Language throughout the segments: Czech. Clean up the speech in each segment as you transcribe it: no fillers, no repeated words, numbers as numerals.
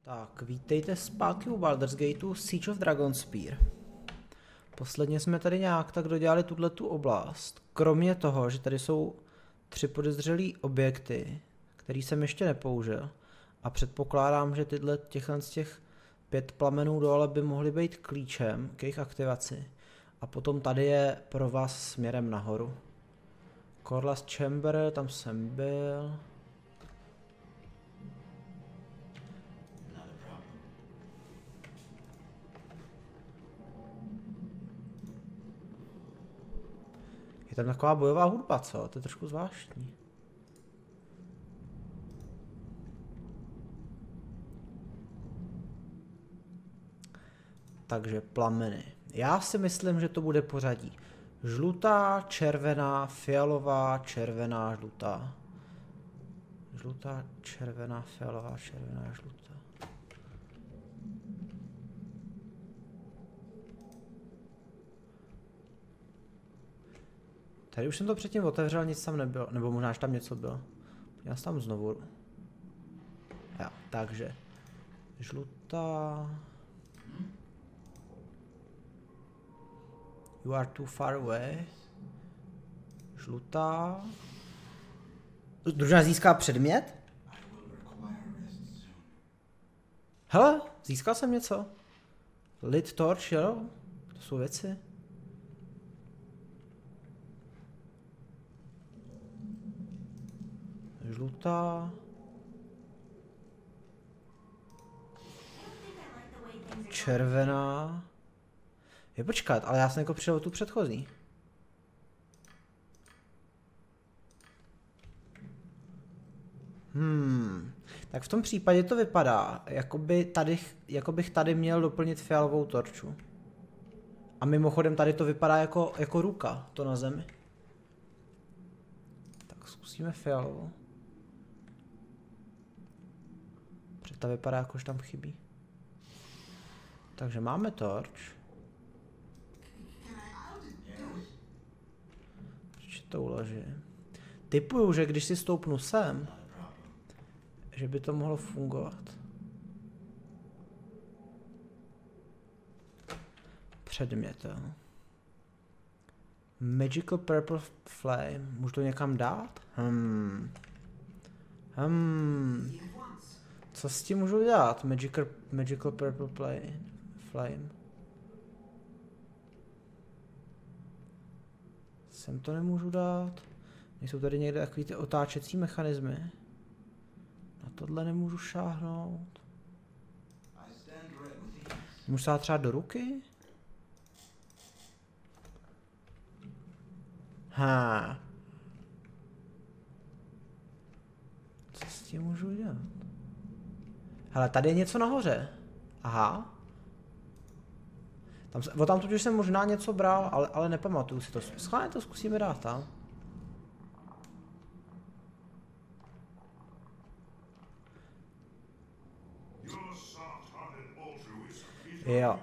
Tak, vítejte zpátky u Baldur's Gateu Siege of Dragonspear. Posledně jsme tady nějak tak dodělali tu oblast. Kromě toho, že tady jsou 3 podezřelý objekty, který jsem ještě nepoužil. A předpokládám, že těchto z těch 5 plamenů dole by mohly být klíčem k jejich aktivaci. A potom tady je pro vás směrem nahoru. Corlas Chamber, tam jsem byl. Je tam taková bojová hudba, co? To je trošku zvláštní. Takže plameny. Já si myslím, že to bude pořadí. Žlutá, červená, fialová, červená, žlutá. Žlutá, červená, fialová, červená, žlutá. Tady už jsem to předtím otevřel, nic tam nebylo, nebo možná, že tam něco bylo. Já jsem tam znovu. Jo, takže. Žlutá. You are too far away. Žlutá. Družina získá předmět? Hele, získal jsem něco. Lit torch, jo? To jsou věci. Žlutá. Červená. Je počkat, ale já jsem jako přijel tu předchozí. Tak v tom případě to vypadá, jako bych tady měl doplnit fialovou torču. A mimochodem tady to vypadá jako ruka, to na zemi. Tak zkusíme fialovou. Protože ta vypadá jako, že tam chybí. Takže máme torč. Proč to uložím? Tipuju, že když si stoupnu sem, že by to mohlo fungovat. Předmět, jo. Magical Purple Flame. Můžu to někam dát? Co s tím můžu dělat? Magical Purple Flame. Sem to nemůžu dát. Nejsou tady někde takový ty otáčecí mechanismy. Na tohle nemůžu šáhnout. Můžu dát třeba do ruky? Co s tím můžu dělat? Hele, tady je něco nahoře. Aha. Tam totiž jsem možná něco bral, ale nepamatuju si to. Schválně to zkusíme dát tam. Jo.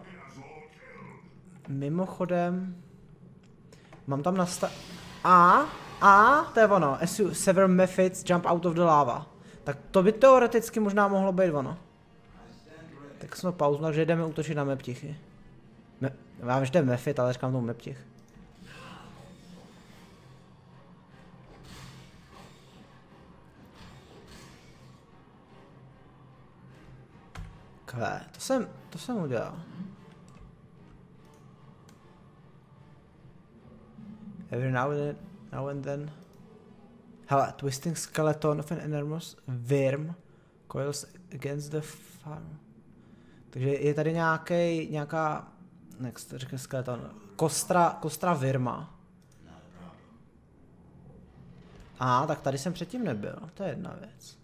Mimochodem. Mám tam to je ono. As you sever methods jump out of the lava. Tak to by teoreticky možná mohlo být ono. Tak jsme pauzu, takže jdeme útočit na meptichy. Já vím, že to je mefit, ale říkám tomu meptich. Kvé, to jsem udělal. Every now and then. Hele, twisting skeleton of an enormous worm coils against the farm. Takže je tady nějaká, jak se to řekne skeleton, kostra virma. Tak tady jsem předtím nebyl, to je jedna věc.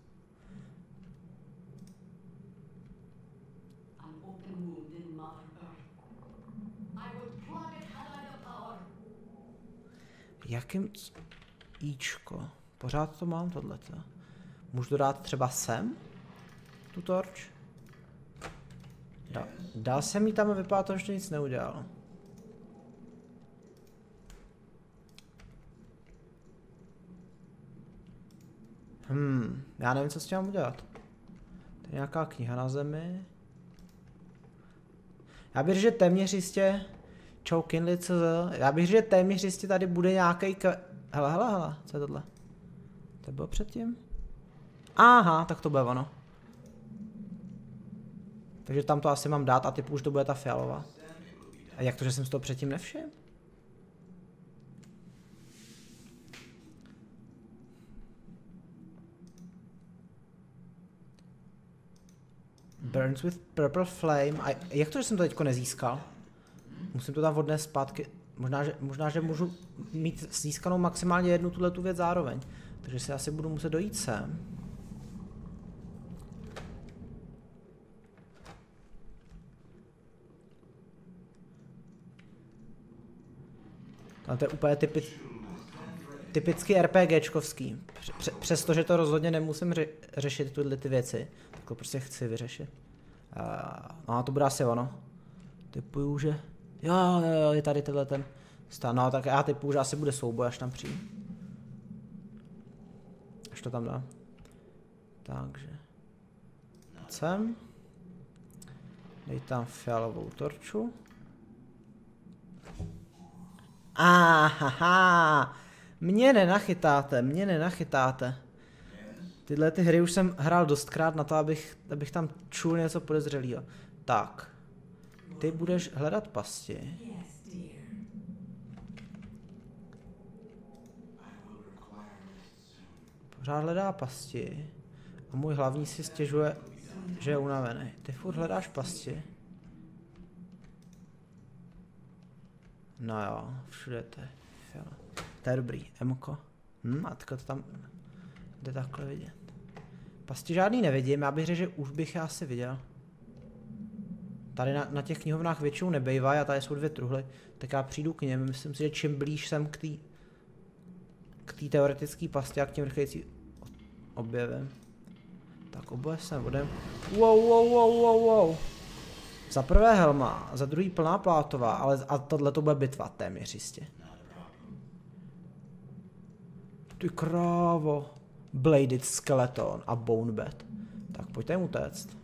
Jakým íčko? Pořád to mám tohleto. Můžu to dát třeba sem? Tu torč? Dal jsem jí tam a vypadá to, že to nic neudělal. Já nevím, co s tím mám udělat. Tady je nějaká kniha na zemi. Já bych řekl, že téměř jistě... Čau Kinley, co to? Já bych řekl, že téměř jistě tady bude nějaký hele, co je tohle? To bylo předtím? Aha, tak to bude ono. Takže tam to asi mám dát a typu už to bude ta fialová. A jak to, že jsem si to předtím nevšiml? Burns with purple flame. A jak to, že jsem to teďko nezískal? Musím to tam odnést zpátky. Možná, že můžu mít získanou maximálně jednu tuhletu věc zároveň. Takže si asi budu muset dojít sem. Ale to je úplně typicky RPGčkovský. Přestože to rozhodně nemusím řešit tyhle ty věci, tak to prostě chci vyřešit. No to bude asi ono. Typuju, že... Jo, je tady tenhle ten stan. No tak já typuju, že asi bude souboj, až tam přijdu. Až to tam dá. Takže... sem. Dej tam fialovou torču. Ahaha, mě nenachytáte. Tyhle ty hry už jsem hrál dostkrát na to, abych tam čul něco podezřelého. Tak, ty budeš hledat pasti. Pořád hledá pasti a můj hlavní si stěžuje, že je unavený. Ty furt hledáš pasti. No jo, všude to je. To je dobrý, Emko. Matka, to tam jde takhle vidět. Pasti žádný nevidím, já bych řekl, že už bych je asi viděl. Tady na těch knihovnách většinou nebejvají a tady jsou dvě truhly, tak já přijdu k něm. Myslím si, že čím blíž jsem k té teoretické pasti a k těm rychlejcí objevem. Tak oboje sem odem. Wow. Za prvé helma, za druhý plná plátová, ale a tohle to bude bitva téměř jistě. Ty krávo. Bladed skeleton a bone bed. Tak pojďte jim utéct.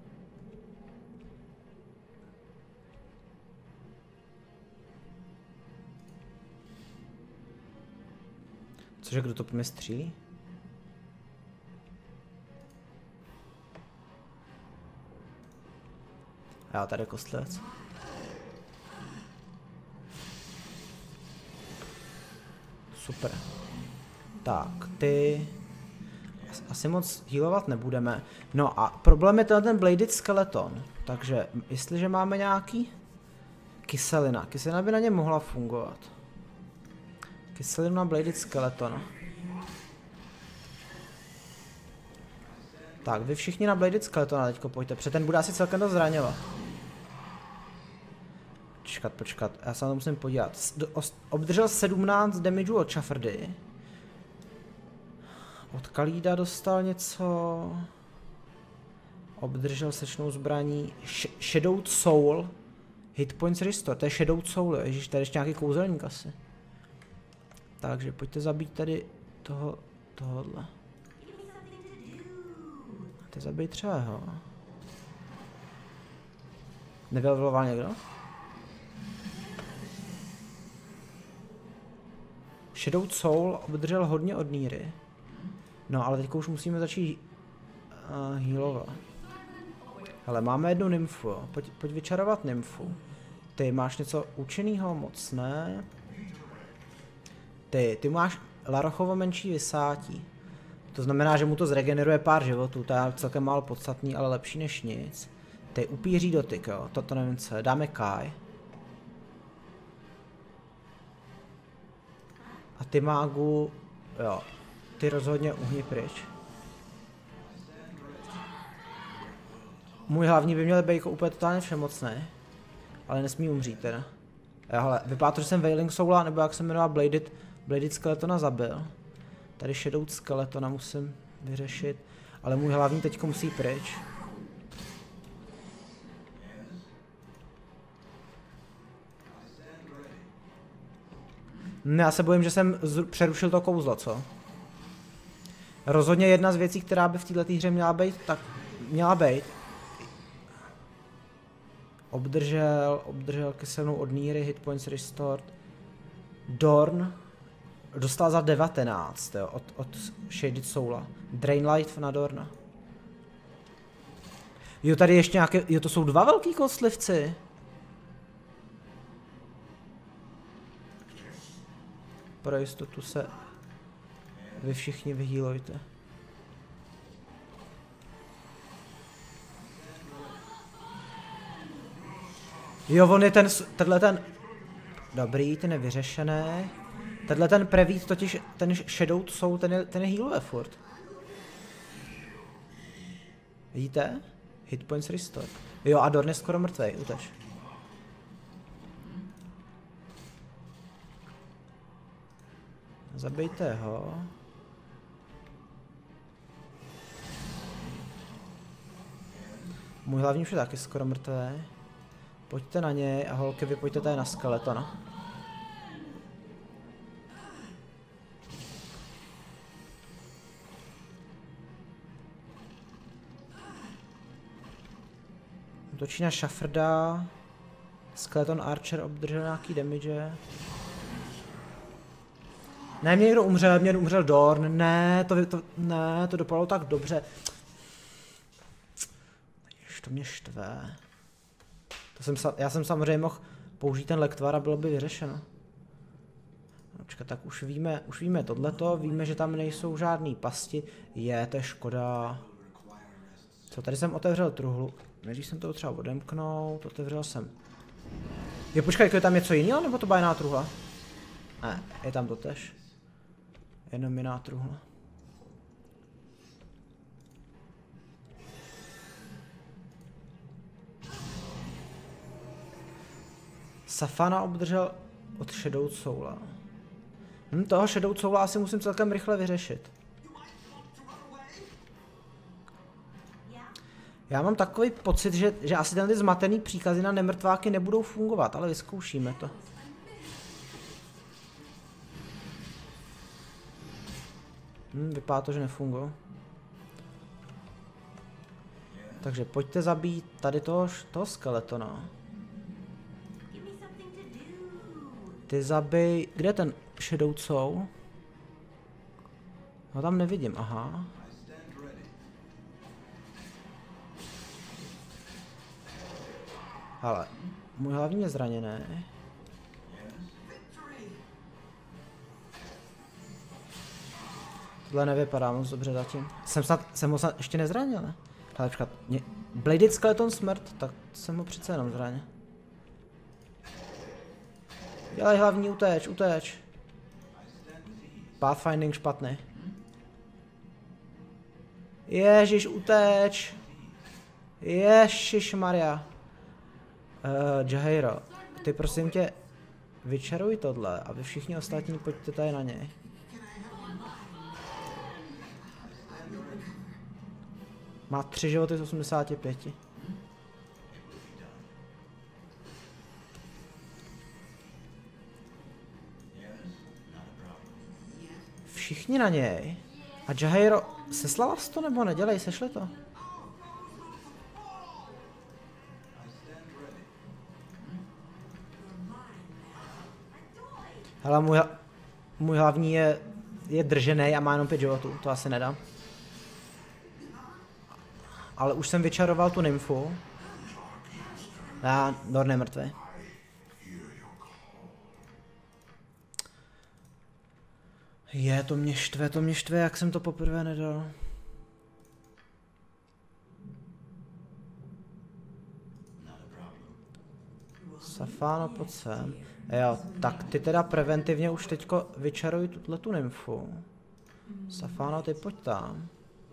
Cože, kdo to po mě střílí? Já tady kostlivec. Super. Tak, ty... Asi moc healovat nebudeme. No a problém je ten bladed skeleton. Takže, jestliže máme nějaký... Kyselina by na ně mohla fungovat. Kyselina na bladed skeleton. Tak, vy všichni na bladed skeletona teďko pojďte, protože ten bude asi celkem dost zraňovat. Počkat, já se na to musím podívat. Obdržel 17 damage od Chafferdy. Od Kalída dostal něco. Obdržel sečnou zbraní. Shadowed Soul. Hit points restore, to je Shadowed Soul, ježiš, tady ještě nějaký kouzelník asi. Takže pojďte zabít tady tohohle. Ty zabij třeba ho. Nevylevoval někdo? Shadowed Soul obdržel hodně od Nýry. No ale teďka už musíme začít healovat. Hele, máme jednu nymfu, jo. Pojď vyčarovat nymfu. Ty máš něco účinnýho? Moc ne. Ty máš Larochovo menší vysátí. To znamená, že mu to zregeneruje pár životů, to je celkem málo podstatný, ale lepší než nic. Ty upíří dotyk, jo, to nevím co je, dáme Kai. A ty mágu, jo, ty rozhodně uhni pryč. Můj hlavní by měl být jako úplně totálně všemocný, ale nesmí umřít teda. Jo, hele, vypadá to, že jsem Wailing Soula, nebo jak se jmenoval Bladed Skeletona zabil. Tady Shadowed Skeletona musím vyřešit, ale můj hlavní teďko musí pryč. Já se bojím, že jsem přerušil to kouzlo, co? Rozhodně jedna z věcí, která by v této hře měla být, tak měla být. Obdržel kyselnou od Níry, hit points restored. Dorn dostal za 19, jo, od Shaded Soula. Drain Light na Dorna. Jo, tady ještě nějaké, jo, to jsou dva velký kostlivci. Pro jistotu se vy všichni vyhýlujte. Jo, on je tenhle ten... Dobrý, ten je vyřešený. Tenhle ten prevít, totiž ten Shadow Soul, ten je healuje furt. Vidíte? Hit points restore. Jo, a Dorn je skoro mrtvej, uteč. Zabijte ho. Můj hlavní už je taky skoro mrtvý. Pojďte na něj a holky, vy pojďte tady na skeletona. Útočí na Shafferda. Skeleton Archer obdržel nějaký damage. Ne, mě někdo umřel Dorn. Ne, to dopadlo tak dobře. To mě štve. Já jsem samozřejmě mohl použít ten lektvar a bylo by vyřešeno. Počkat, tak už víme tohleto, víme, že tam nejsou žádný pasti. To je škoda. Co, tady jsem otevřel truhlu. Než jsem to třeba odemknout, otevřel jsem. Jo, počkej, je tam něco jiného, nebo to byla jiná truhla? Ne, je tam totež. Jenom jiná truhla. Safana obdržel od Shadow Soula. Toho Shadow Soula asi musím celkem rychle vyřešit. Já mám takový pocit, že asi ty zmatený příkazy na nemrtváky nebudou fungovat, ale vyzkoušíme to. Vypadá to, že nefungují. Takže pojďte zabít tady toho skeletona. Ty zabij... Kde je ten Shadow Soul? Ho tam nevidím, aha. Ale můj hlavní je zraněný. Tohle nevypadá moc dobře zatím. Jsem ho snad ještě nezranil, ne? Ale počkat, Bladed Skeleton smrt, tak jsem ho přece jenom zranil. Dělej hlavní, uteč. Pathfinding špatný. Ježíš, uteč. Ježišmarja. Jaheiro, ty prosím tě, vyčaruj tohle a vy všichni ostatní pojďte tady na něj. Má 3 životy z 85. Všichni na něj. A Jaheiro, seslala jsi to nebo nedělej, sešli to? Hele, můj hlavní je držený a má jenom 5 životů, to asi nedám. Ale už jsem vyčaroval tu nymfu. Dorn je mrtvý. To mě štve, jak jsem to poprvé nedal. Safano, pojď sem. Jo, tak ty teda preventivně už teďko vyčaruj tu nymfu. Safano, ty pojď tam.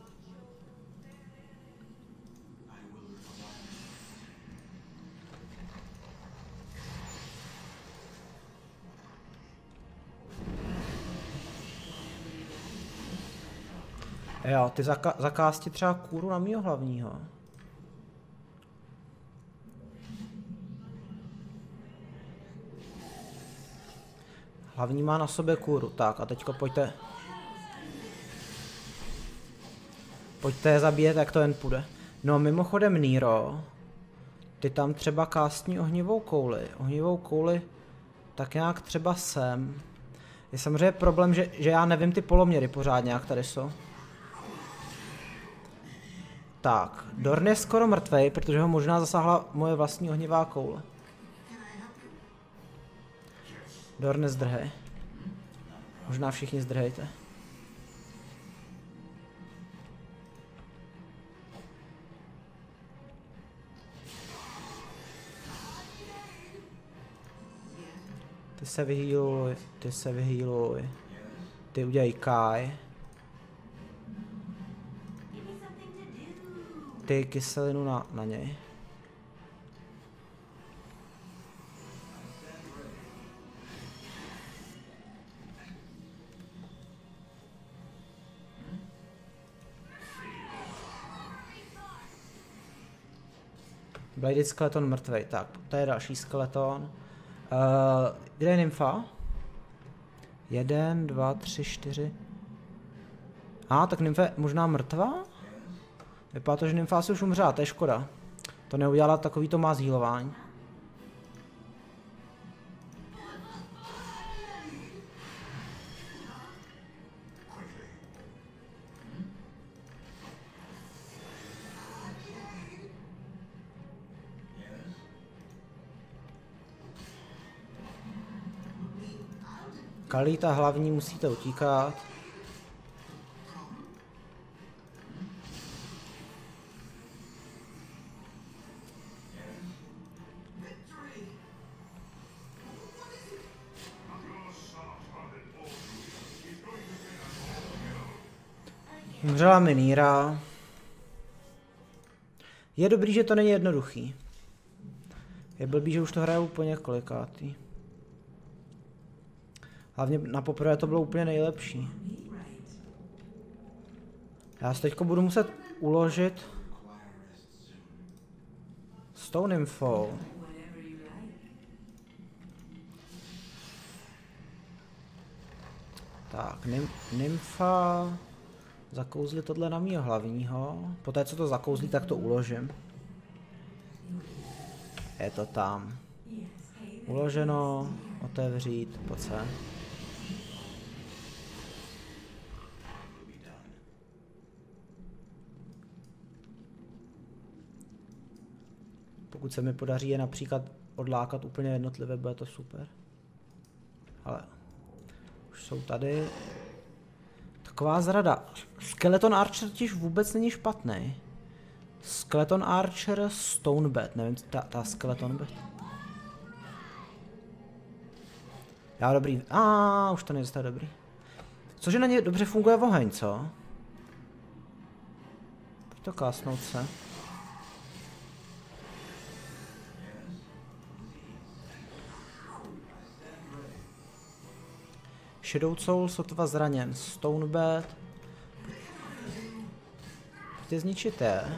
Jo, ty zakásti třeba kůru na mýho hlavního. Hlavní má na sobě kůru, tak a teďko pojďte. Pojďte je zabíjet, jak to jen půjde. No mimochodem Nero, ty tam třeba kástní ohnivou kouli. Ohnivou kouli tak nějak třeba sem. Je samozřejmě problém, že já nevím ty poloměry pořádně, jak tady jsou. Tak, Dorn je skoro mrtvej, protože ho možná zasáhla moje vlastní ohnivá koule. Dorn, zdrhej. Možná všichni zdrhejte. Ty se vyhýluj, ty se vyhýluj. Ty udělej Kai. Ty kyselinu na něj. Bladed skeleton mrtvej, tak, to je další skeleton. Kde je nymfa? 1, 2, 3, 4. Tak nymfa je možná mrtvá? Vypadá to, že nymfa asi už umřela, to je škoda. To neudělala, takový to má zhýlování. Kalita hlavní musíte utíkat. Umřela mi Nýra. Je dobrý, že to není jednoduchý. Je blbý, že už to hraje úplně kolikátý. Hlavně na poprvé to bylo úplně nejlepší. Já si teďko budu muset uložit s tou nymfou. Tak, nymfa zakouzli tohle na mýho hlavního. Poté, co to zakouzlí, tak to uložím. Je to tam. Uloženo, otevřít, pojď sem. Pokud se mi podaří je například odlákat úplně jednotlivě, bude to super. Ale už jsou tady. Taková zrada. Skeleton Archer totiž vůbec není špatný. Skeleton Archer Stonebed, nevím, ta Skeleton Bed. Já dobrý. Už to není dobrý. Cože na ně dobře funguje oheň, co? Pojď to kásnout se. Shadow Soul sotva zraněn. Stonebed. Pojďte zničit je.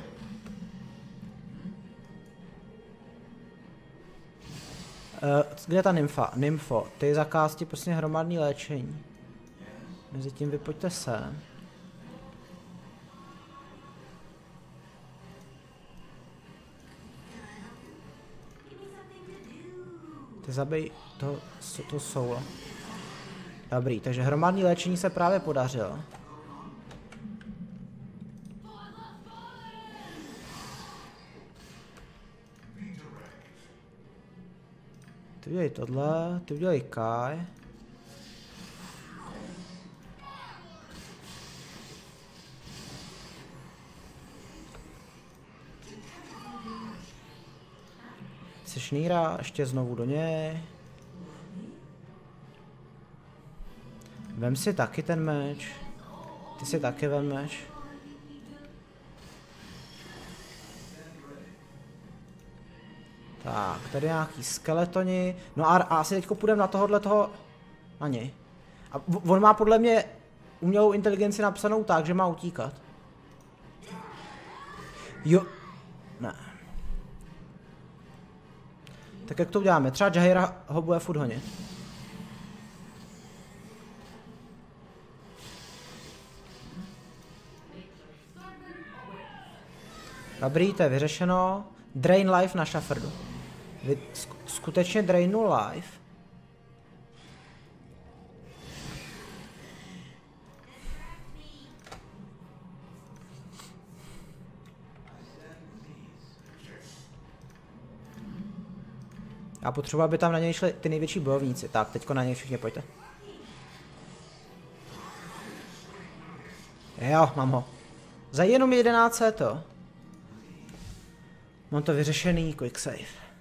Kde je ta nymfa? Nymfo, ty zakásti prostě hromadný léčení. Mezitím vy pojďte sem. Ty zabij to soula. Dobrý, takže hromadný léčení se právě podařilo. Ty udělej tohle, ty udělej Kai. Chceš Nýra, ještě znovu do něj. Vem si taky ten meč. Ty si taky vemeš. Tak, tady nějaký skeletoni. No a asi teďko půjdeme na toho, na něj. A on má podle mě umělou inteligenci napsanou tak, že má utíkat. Jo. Ne. Tak jak to uděláme? Třeba Jaheira ho bude furt honit. Dobrý, to je vyřešeno. Drain life na Shafferdu. Skutečně drainu life. Já potřebuji, aby tam na něj šli ty největší bojovníci. Tak, teďko na něj všichni pojďte. Jo, mám ho. Za jenom 11 to. Mám to vyřešený, quick save.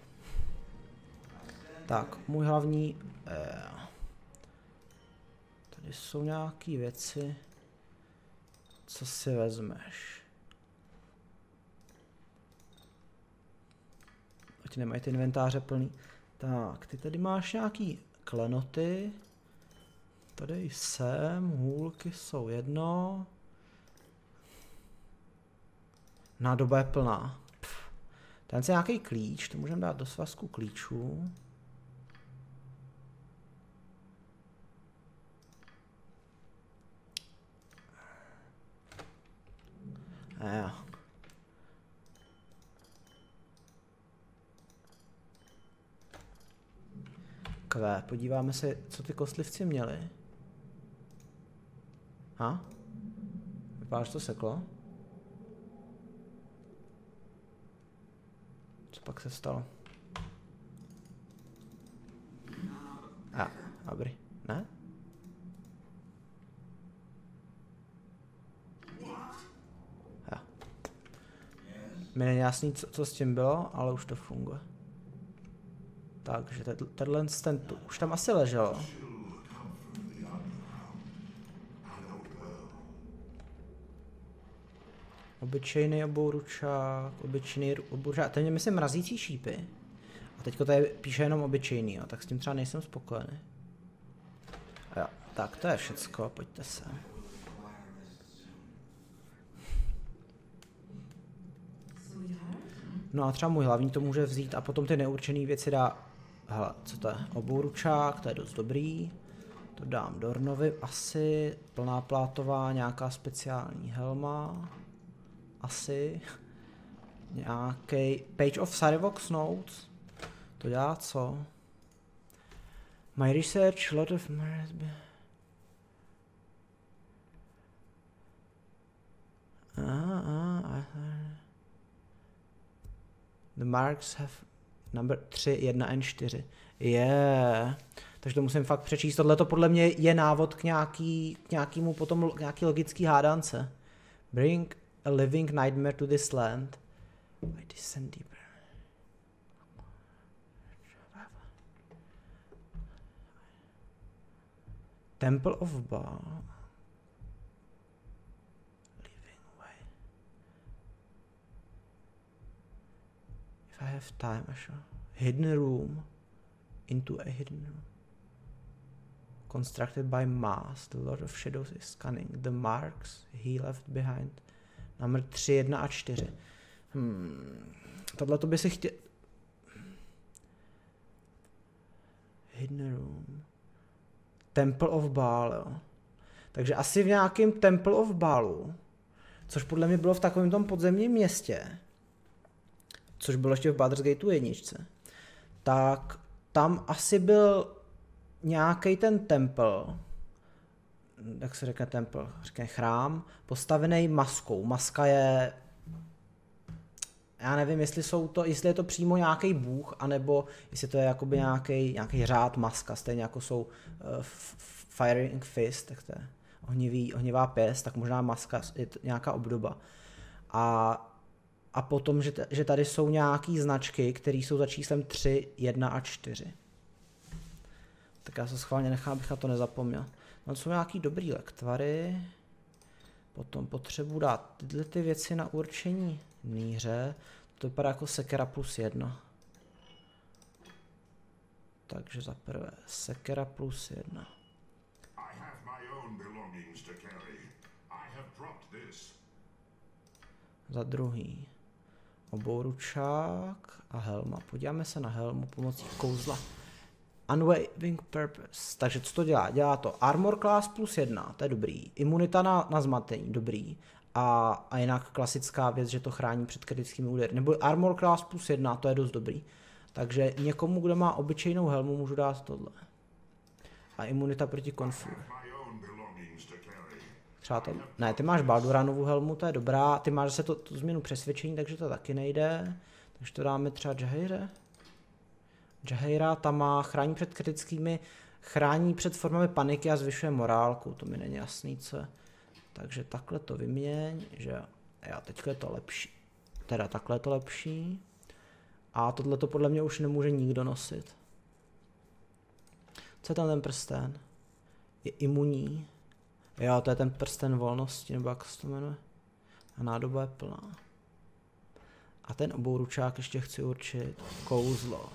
Tak, můj hlavní... Tady jsou nějaký věci. Co si vezmeš? Ať nemají ty inventáře plný. Tak, ty tady máš nějaký klenoty. Tady jsem, hůlky jsou jedno. Nádoba je plná. Ten je nějaký klíč, to můžeme dát do svazku klíčů. Jo. Podíváme se, co ty kostlivci měli. Ha? Vypadá, že to seklo. Co pak se stalo? Dobrý. Ne? Mi není jasný, co s tím bylo, ale už to funguje. Takže tenhle už tam asi leželo. Obyčejný obouručák, obyčejný obouručák, ten je myslím mrazící šípy. A teďko tady píše jenom obyčejný, tak s tím třeba nejsem spokojený. Jo, tak to je všecko, pojďte sem. No a třeba můj hlavní to může vzít a potom ty neurčené věci dá... Hele, co to je? Obouručák, to je dost dobrý. To dám Dornovi asi. Plná plátová, nějaká speciální helma. Asi. Nějaký Page of Sarivox Notes. To dělá co? My research, lot of... The marks have number 3, 1 and 4. Takže to musím fakt přečíst. Tohle to podle mě je návod k nějakému potom nějaký logický hádance. Bring a living nightmare to this land. I descend deeper. Temple of Baal. If I have time, I shall. Hidden room. Into a hidden room. Constructed by Mass. The Lord of Shadows is cunning. The marks he left behind. Number 3, 1 a 4. Tohle to by si chtěl... Hidden room. Temple of Baal, jo. Takže asi v nějakém Temple of Baalu, což podle mě bylo v takovém tom podzemním městě, což bylo ještě v Baldur's Gateu 1, tak tam asi byl nějaký ten temple, jak se řekne temple, řekne chrám, postavený maskou. Maska je, já nevím, jestli je to přímo nějaký bůh, anebo jestli to je jakoby nějaký řád maska, stejně jako jsou Firing Fist, tak to je ohnivá pěst, tak možná maska je nějaká obdoba. A potom, že tady jsou nějaký značky, které jsou za číslem 3, 1 a 4. Tak já se schválně nechám, abych na to nezapomněl. No, jsou nějaký dobrý lektvary. Potom potřebuji dát tyhle ty věci na určení míře. To vypadá jako sekera +1. Takže za prvé sekera +1. Za druhý obouručák a helma. Podíváme se na helmu pomocí kouzla. Unwavering Purpose. Takže co to dělá? Dělá to Armor Class +1, to je dobrý. Imunita na zmatení, dobrý. A jinak klasická věc, že to chrání před kritickými údery. Nebo Armor Class +1, to je dost dobrý. Takže někomu, kdo má obyčejnou helmu, můžu dát tohle. A imunita proti konfu. Třeba to... Ne, ty máš Balduranovu helmu, to je dobrá. Ty máš zase tu změnu přesvědčení, takže to taky nejde. Takže to dáme třeba Jaheire. Jaheira tam má chrání před kritickými, chrání před formami paniky a zvyšuje morálku. To mi není jasný, co. Takže takhle to vyměň, že jo, teďka je to lepší. Teda takhle je to lepší. A tohle to podle mě už nemůže nikdo nosit. Co je tam ten prsten? Je imunní. Jo, to je ten prsten volnosti, nebo jak se to jmenuje. A nádoba je plná. A ten obouručák ještě chci určit. Kouzlo.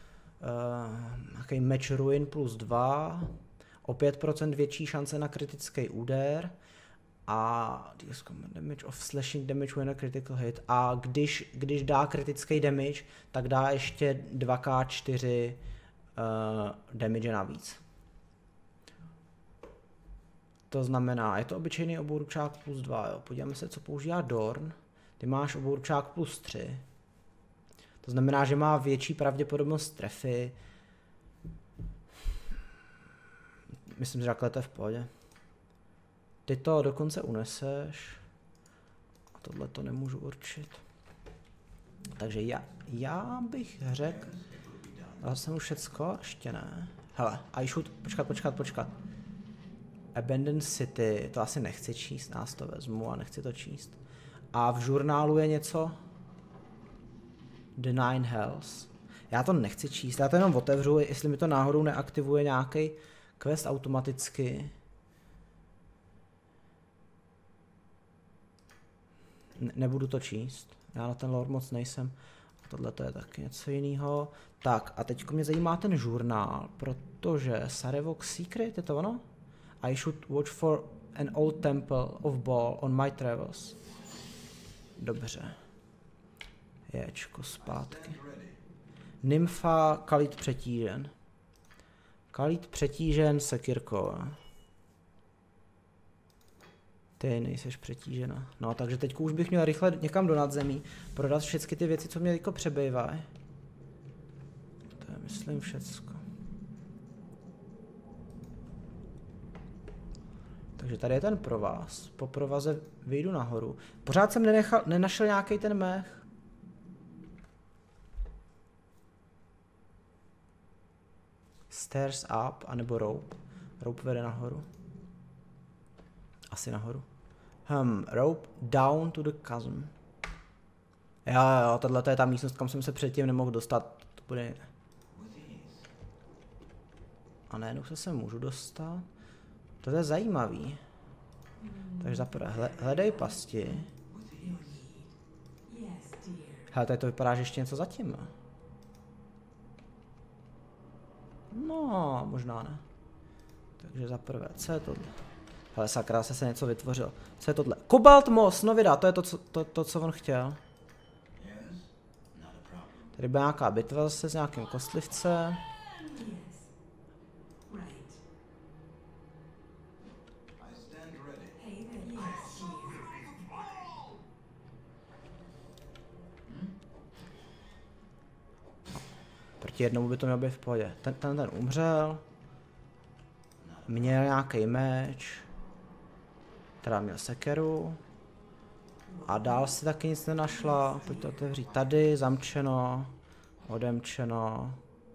Jaký Match Ruin +2. O 5% větší šance na kritický úder. A damage of slashing damage when a critical hit. A když dá kritický damage, tak dá ještě 2k4 damage navíc. To znamená, je to obyčejný obouručák +2, jo. Podíváme se, co používá Dorn. Ty máš obouručák +3. To znamená, že má větší pravděpodobnost trefy. Myslím, že takhle to je v pohodě. Ty to dokonce uneseš. A tohle to nemůžu určit. Takže já bych řekl... Dal jsem už všecko? Ještě ne. Hele, I should... Počkat. Abandoned City, to asi nechci číst, nás to vezmu a nechci to číst. A v žurnálu je něco? The Nine Hells. Já to nechci číst, já to jenom otevřu, jestli mi to náhodou neaktivuje nějaký quest automaticky. Nebudu to číst, já na ten lore moc nejsem. Tohle to je taky něco jiného. Tak a teďko mě zajímá ten žurnál, protože Sarevok Secret, je to ono? I should watch for an old temple of Baal on my travels. Dobře. Ječko, zpátky. Nymfa Khalid přetížen. Khalid přetížen sekirkou. Ty nejseš přetížena. No, takže teď už bych měl rychle někam do nadzemí, prodat všechny ty věci, co mě teďko přebývají. To je, myslím, všecko. Takže tady je ten provaz. Po provaze vyjdu nahoru. Pořád jsem nenašel nějaký ten mech. Stairs up, anebo rope. Rope vede nahoru. Asi nahoru. Rope down to the chasm. Jo, tohle je ta místnost, kam jsem se předtím nemohl dostat. To bude... A najednou se můžu dostat. To je zajímavý. Takže zaprvé hledej pasti. Hele, tady to vypadá, že ještě něco zatím. No, možná ne. Takže zaprvé, co je tohle? Hele, sakra, se něco vytvořil. Co je tohle? Kobalt Moss, no vydá, to je to, co on chtěl. Tady byla nějaká bitva zase s nějakým kostlivcem. Proti jednomu by to mělo být v pohodě. Ten umřel. Měl nějaký meč. Teda měl sekeru. A dál si taky nic nenašla. Pojď to otevřít. Tady zamčeno. Odemčeno.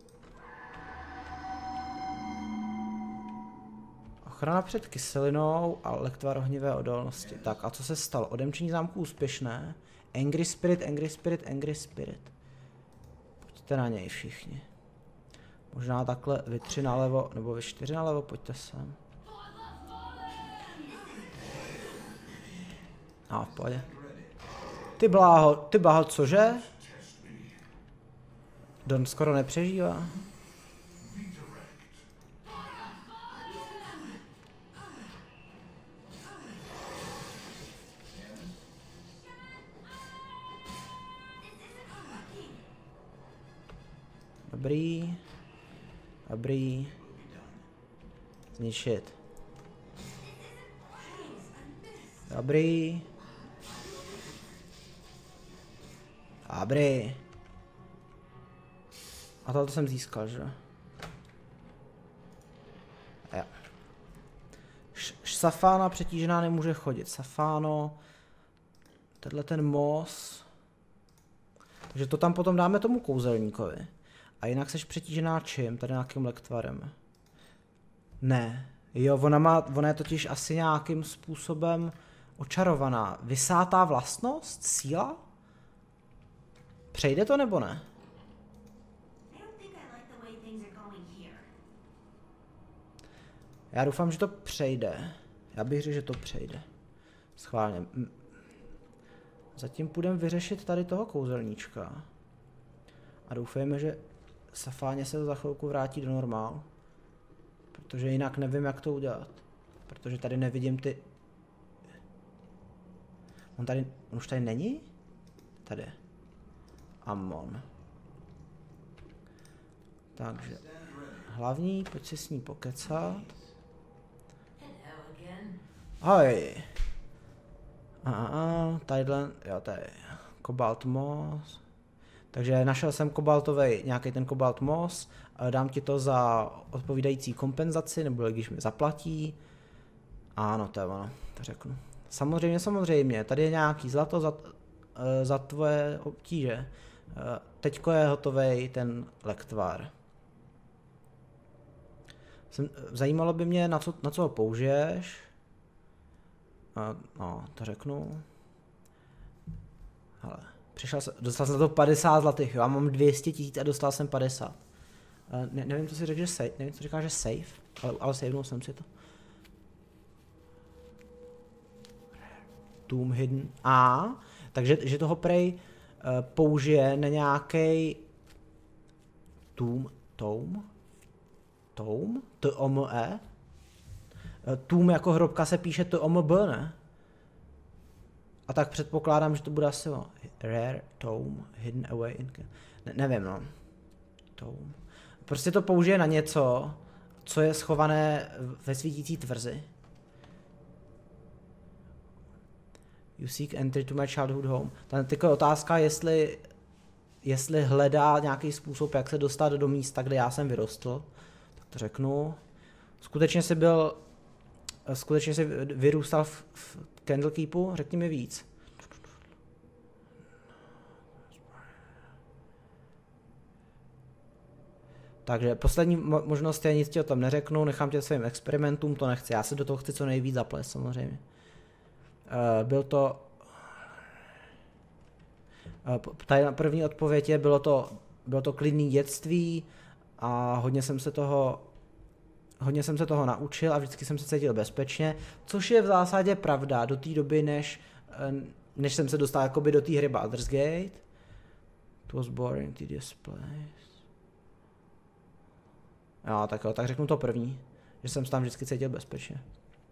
Ochrana před kyselinou a lektvar ohnivé odolnosti. Tak a co se stalo? Odemčení zámku úspěšné. Angry Spirit, Angry Spirit, Angry Spirit. Pojďte na něj všichni. Možná takhle vy 3 nalevo, nebo vy 4 nalevo, pojďte sem. A v pohodě. Ty bláho, cože? Don skoro nepřežívá. Dobrý. Dobrý. Zničit. Dobrý. Dobrý. A tohle jsem získal, že? Jo. Safána přetížená nemůže chodit. Safáno. Tenhle ten mos. Takže to tam potom dáme tomu kouzelníkovi. A jinak seš přetížená čím? Tady nějakým lektvarem. Ne. Jo, ona je totiž asi nějakým způsobem očarovaná. Vysátá vlastnost? Síla? Přejde to nebo ne? Já doufám, že to přejde. Já bych řekl, že to přejde. Schválně. Zatím půjdeme vyřešit tady toho kouzelníčka. A doufejme, že Safáně se to za chvilku vrátí do normálu. Protože jinak nevím, jak to udělat. Protože tady nevidím ty... On už tady není? Tady je. Amon. Takže... Hlavní, pojď si s ní pokecat. Ahoj. Tadyhle, jo, tady Cobalt Moss. Takže našel jsem nějaký ten Cobalt Moss, dám ti to za odpovídající kompenzaci, nebo když mi zaplatí. Ano, to je ono, to řeknu. Samozřejmě, tady je nějaký zlato za tvoje obtíže. Teďko je hotovej ten lektvar. Zajímalo by mě, na co ho použiješ. No, to řeknu. Hele, dostal jsem na to 50 zlatých, jo, já mám 200 000 a dostal jsem 50. Nevím, co si řekl, že safe, nevím, co říká, že safe, ale savenul jsem si to. Tomb hidden. Takže že toho prej použije na nějaký Tomb? T-O-M-E? Tomb jako hrobka se píše T-O-M-B, ne? A tak předpokládám, že to bude asi Rare Tomb, Hidden Away in... Nevím, no. Tomb. Prostě to použije na něco, co je schované ve svítící tvrzi. You seek entry to my childhood home. Teď je otázka, jestli hledá nějaký způsob, jak se dostat do místa, kde já jsem vyrostl. Tak to řeknu. Skutečně jsi vyrůstal v Candlekeepu? Řekni mi víc. Takže poslední možnost je, nic ti o tom neřeknu, nechám tě svým experimentům, to nechci, já se do toho chci co nejvíc zaplést samozřejmě. Byl to... Tady na první odpověď je, bylo to klidný dětství a hodně jsem se toho naučil a vždycky jsem se cítil bezpečně, což je v zásadě pravda do té doby, než jsem se dostal jakoby do té hry Baldur's Gate. It was boring, tedious place. Jo, tak řeknu to první, že jsem se tam vždycky cítil bezpečně.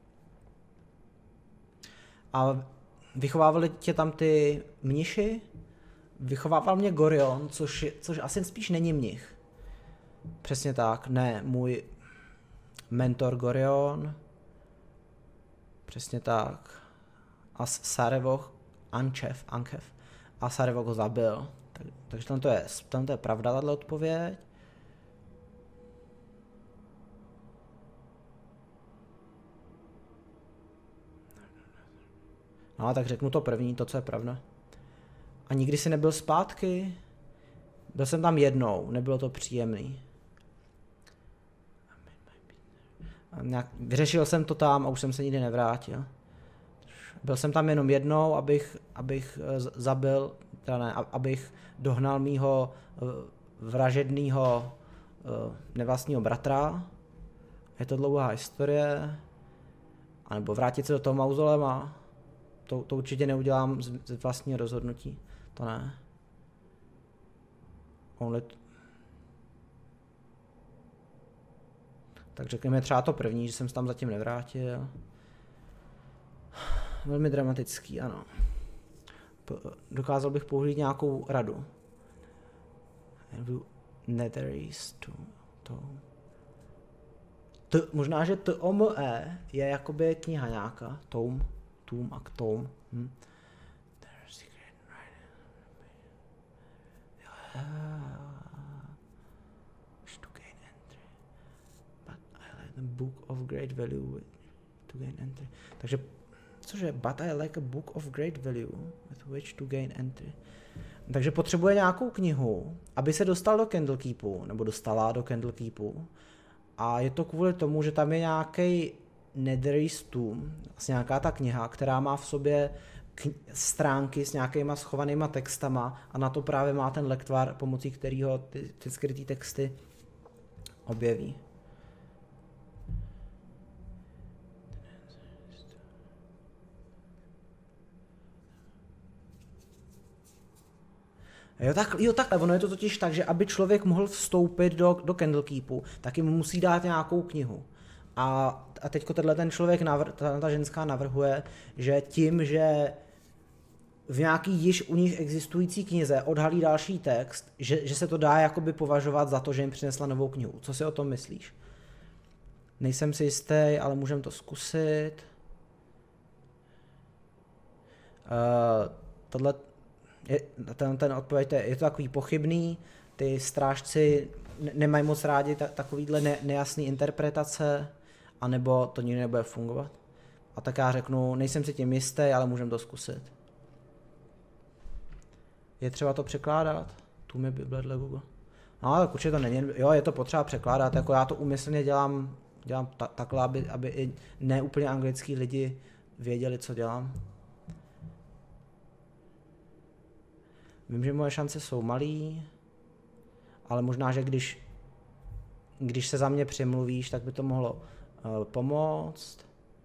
A vychovávali tě tam ty mniši? Vychovával mě Gorion, což asi spíš není mnich. Přesně tak, ne, můj mentor Gorion. Přesně tak. A Sarevok, Anchev. A Sarevok ho zabil. Takže tam to je pravda, tato odpověď. No, tak řeknu to první, to, co je pravda. A nikdy jsi nebyl zpátky? Byl jsem tam jednou, nebylo to příjemný. Vyřešil jsem to tam a už jsem se nikdy nevrátil. Byl jsem tam jenom jednou, abych zabil, teda ne, abych dohnal mýho vražedného nevlastního bratra. Je to dlouhá historie. A nebo vrátit se do toho mauzolema. To určitě neudělám z vlastního rozhodnutí. To ne. Tak řekněme třeba to první, že jsem se tam zatím nevrátil. Velmi dramatický, ano. Dokázal bych použít nějakou radu. Možná, že T-O-M-E je jakoby kniha nějaká. Tom. book of great value to gain entry. Takže, cože, but I like a book of great value with which to gain entry. Takže potřebuje nějakou knihu, aby se dostal do Candlekeepu, nebo dostala do Candlekeepu. A je to kvůli tomu, že tam je nějaký Netherese Tomb, vlastně nějaká ta kniha, která má v sobě stránky s nějakýma schovanýma textama a na to právě má ten lektvar, pomocí kterého ty skrytý texty objeví. Jo, takhle, ono je to totiž tak, že aby člověk mohl vstoupit do Candlekeepu, tak jim musí dát nějakou knihu. A teďko ten člověk, ta ženská navrhuje, že tím, že v nějaký již u nich existující knize odhalí další text, že se to dá jakoby považovat za to, že jim přinesla novou knihu. Co si o tom myslíš? Nejsem si jistý, ale můžeme to zkusit. Ten odpověď je to takový pochybný, ty strážci nemají moc rádi takovýhle nejasný interpretace, anebo to nikdy nebude fungovat. A tak já řeknu, nejsem si tím jistý, ale můžeme to zkusit. Je třeba to překládat? Tu mi Bible dle Google. No, tak určitě to není, jo, je to potřeba překládat, jako já to úmyslně dělám takhle, aby i neúplně anglický lidi věděli, co dělám. Vím, že moje šance jsou malý, ale možná, že když se za mě přimluvíš, tak by to mohlo pomoct.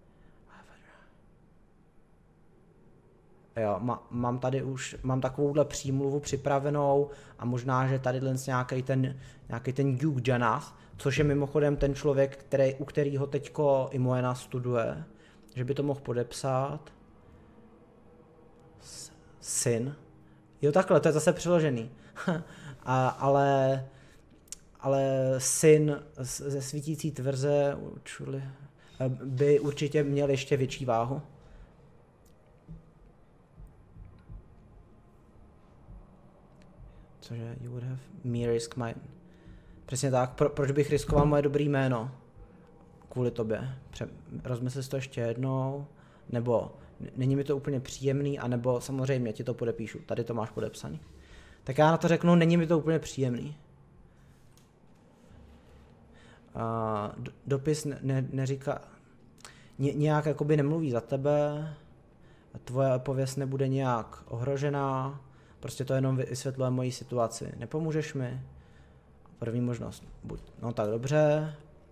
Jo, mám takovouhle přímluvu připravenou a možná, že tady nějaký ten Duke Janath, což je mimochodem ten člověk, u kterého teďko Imoena studuje, že by to mohl podepsat. Syn. Jo, takhle, to je zase přeložený. ale syn ze svítící tvrze by určitě měl ještě větší váhu. Cože, you would have me risk my... Přesně tak, proč bych riskoval moje dobré jméno? Kvůli tobě. Rozmysli si to ještě jednou, nebo není mi to úplně příjemný, anebo samozřejmě ti to podepíšu, tady to máš podepsaný. Tak já na to řeknu, není mi to úplně příjemný. Dopis neříká, nějak jakoby nemluví za tebe, tvoje pověst nebude nějak ohrožená, prostě to jenom vysvětluje moji situaci. Nepomůžeš mi? První možnost, buď, no tak dobře.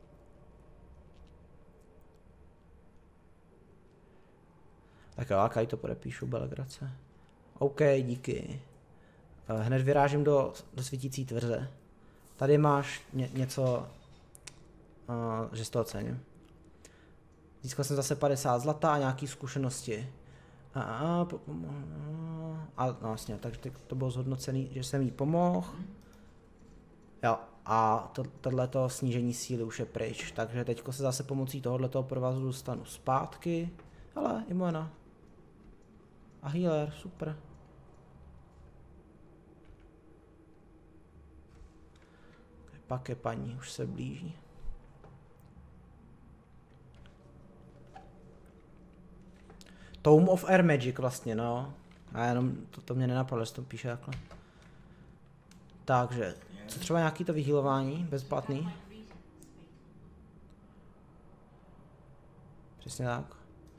Tak jo, já to podepíšu, Belegrace. OK, díky. Hned vyrážím do svítící tvrze. Tady máš něco, že z toho cením. Získal jsem zase 50 zlata a nějaký zkušenosti. No vlastně, takže to bylo zhodnocený, že jsem jí pomohl. Jo, a tohleto snížení síly už je pryč, takže teďko se zase pomocí tohoto provazu dostanu zpátky. Ale Imoena. A healer, super. Pak je paní, už se blíží. Tome of Air Magic vlastně, no. A jenom to mě nenapadlo, že to píše takhle. Takže, co třeba nějaký to vyhýlování, bezplatný? Přesně tak.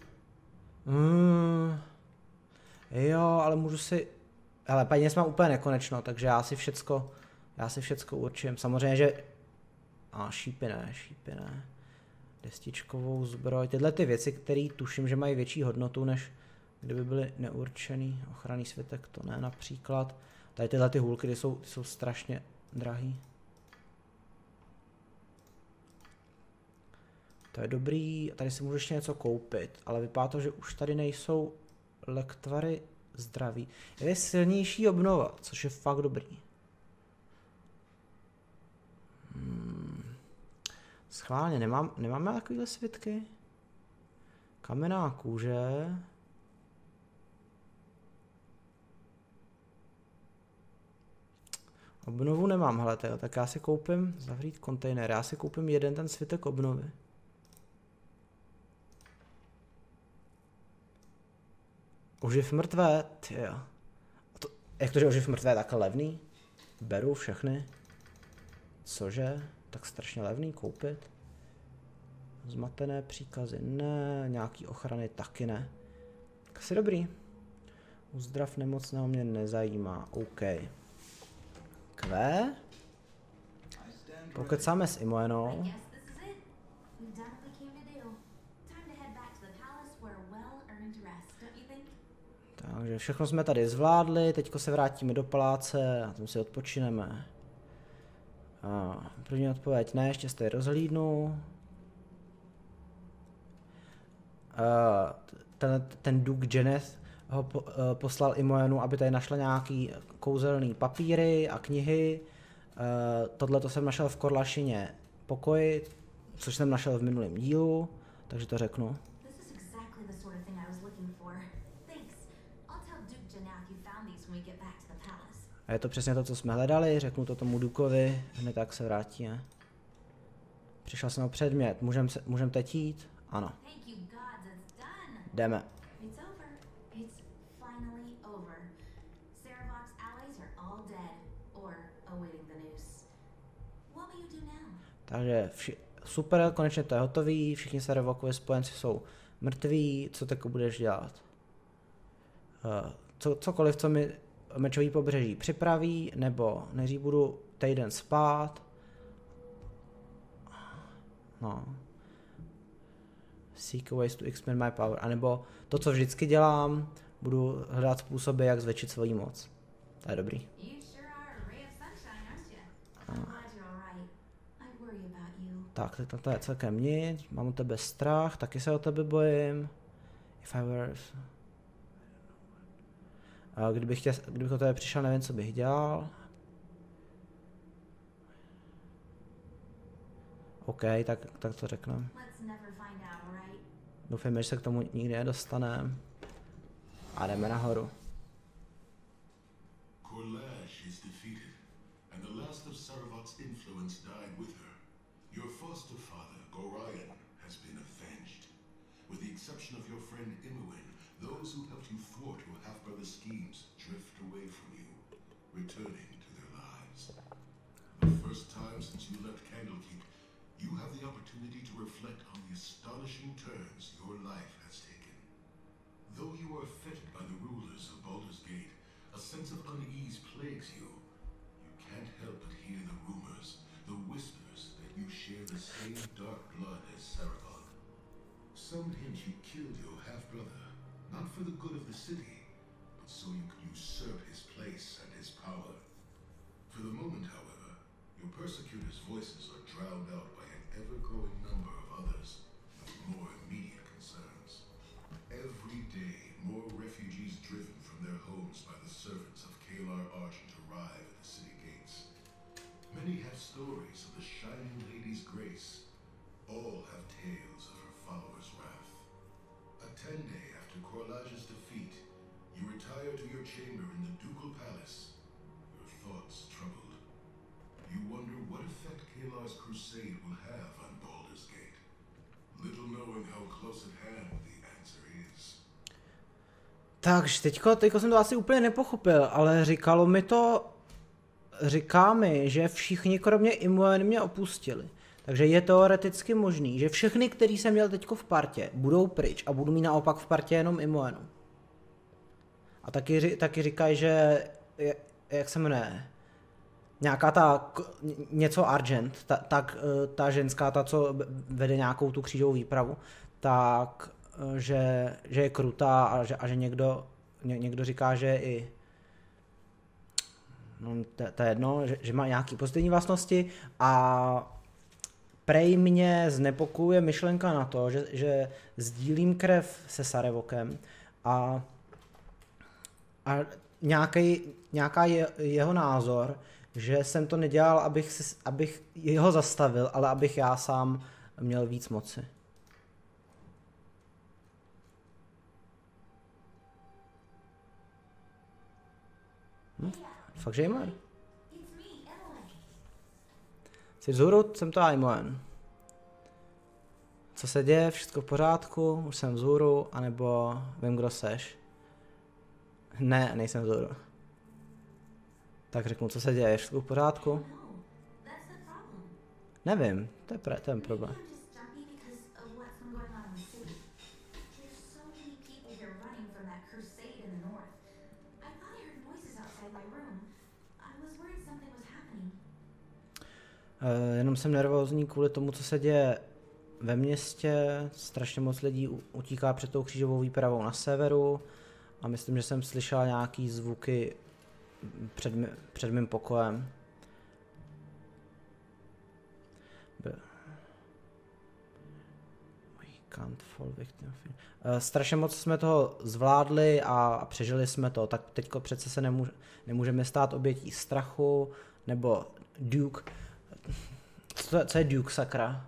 Jo, ale můžu si... Hele, peněz mám úplně nekonečno, takže já si všecko určím. Samozřejmě, že... šípy ne. Destičkovou zbroj. Tyhle ty věci, které tuším, že mají větší hodnotu, než kdyby byly neurčený. Ochranný svitek, to ne například. Tady tyhle ty hůlky, ty jsou strašně drahý. To je dobrý, tady si můžu ještě něco koupit, ale vypadá to, že už tady nejsou lektvary zdraví. Je silnější obnova, což je fakt dobrý. Schválně, nemáme takovýhle svitky? Kamenná kůže. Obnovu nemám, hele, tak já si koupím, zavřít kontejner, já si koupím jeden ten svitek obnovy. Oživ mrtvé, tyjo. Jak to, že oživ mrtvé je takhle levný? Beru všechny. Cože? Tak strašně levný koupit. Zmatené příkazy ne, nějaký ochrany taky ne. Asi dobrý. Uzdrav nemocného mě nezajímá, OK. Q. Pokecáme s Imoenou. Takže všechno jsme tady zvládli, teďko se vrátíme do paláce a tam si odpočineme. První odpověď ne, ještě se tady rozhlídnu. Ten Duke Janeth ho poslal Imoenu, aby tady našla nějaký kouzelný papíry a knihy. Tohle to jsem našel v Korlašině pokoji, což jsem našel v minulém dílu, takže to řeknu. A je to přesně to, co jsme hledali, řeknu to tomu Dukovi, hned tak se vrátíme. Přišel jsem o předmět, můžem teď jít? Ano. Jdeme. Takže super, konečně to je hotový, všichni Sarevockovi spojenci jsou mrtví, co teď budeš dělat? Cokoliv, co mi Mečový pobřeží připraví, nebo nejdřív budu týden spát. No. Seek ways to expand my power. A nebo to, co vždycky dělám, budu hledat způsoby, jak zvětšit svoji moc. To je dobrý. Tak, to je celkem nic. Mám o tebe strach, taky se o tebe bojím. If I were... Kdybych o tebe přišel, nevím, co bych dělal. OK, tak to řekneme. Doufám, že se k tomu nikdy nedostaneme. A jdeme nahoru. Korlash is defeated, and the last of Saravok's influence died with her. Your foster father, Gorion, has been avenged. With the exception of your friend Imoen, those who helped you thwart your half-brother's schemes drift away from you, returning to their lives. The first time since you left Candlekeep, you have the opportunity to reflect on the astonishing turns your life has taken. Though you are fettered by the rulers of Baldur's Gate, a sense of unease plagues you. You can't help but hear the rumors, the whispers that you share the same dark blood as Sarevok. Some hint you killed your half-brother, not for the good of the city, but so you could usurp his place and his power. For the moment, however, your persecutors' voices are drowned out by an ever-growing number of others with more immediate concerns. Every day, more refugees driven from their homes by the servants of Kalar Argent arrive at the city gates. Many have stories of the Shining Lady's grace. All have tales of her followers' wrath. A 10-day after Korlash's defeat, you retire to your chamber in the Ducal Palace, your thoughts troubled. You wonder what effect Kalar's crusade will have on Baldur's Gate. Little knowing how close at hand the answer is. Takže teďko jsem to asi úplně nepochopil, ale říká mi, že všichni kromě Imoen mě opustili. Takže je teoreticky možný, že všechny, který jsem měl teďko v partě, budou pryč a budu mít naopak v partě jenom Imoenu. A taky říkají, že, jak se jmenuje, nějaká něco Argent, ta ženská, ta, co vede nějakou tu křížovou výpravu, tak, že je krutá a že někdo říká, že i, no to je jedno, že má nějaké pozitivní vlastnosti a prej mě znepokojuje myšlenka na to, že sdílím krev se Sarevokem a nějaká jeho názor, že jsem to nedělal, abych jeho zastavil, ale abych já sám měl víc moci. Fakt, že Imoen? Jsi vzhůru? Jsem to já, Imoen. Co se děje? Všechno v pořádku? Už jsem vzhůru? Anebo vím, kdo seš? Ne, nejsem vzhůru. Tak řeknu, co se děje, je všechno v pořádku? No, that's the problem. Nevím, to je ten problém. Maybe I'm just jumpy because of what's been going on in the city. There's so many people here running from that crusade in the north. I thought I heard noises outside my room. I was worried something was happening. Jenom jsem nervózní kvůli tomu, co se děje ve městě. Strašně moc lidí utíká před tou křížovou výpravou na severu. A myslím, že jsem slyšel nějaký zvuky před mým pokojem. Strašně moc jsme toho zvládli a přežili jsme to, tak teďko přece se nemůžeme stát obětí strachu, nebo Duke. Co je Duke, sakra?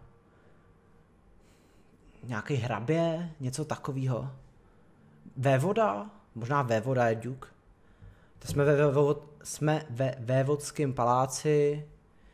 Nějaký hrabě? Něco takového? Vévoda? Možná vévoda je Duke. To jsme ve vévodském paláci.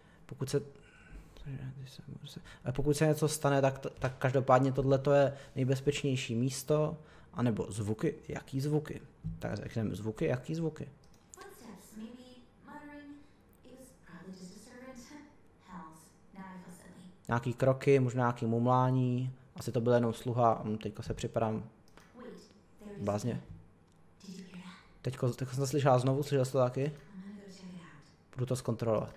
Pokud se něco stane, tak každopádně tohleto je nejbezpečnější místo. A nebo zvuky. Jaký zvuky? Tak řekneme zvuky, jaký zvuky? Footsteps, maybe muttering. It was probably just a servant. Hells, now I feel silly. Nějaký kroky, možná nějaký mumlání. Asi to byl jenom sluha. Teďko se připadám Wait, there is. blázně. Did you hear that? Teďko jsem to slyšela znovu, slyšel jsi to taky? I'm gonna go check it out. Budu to zkontrolovat.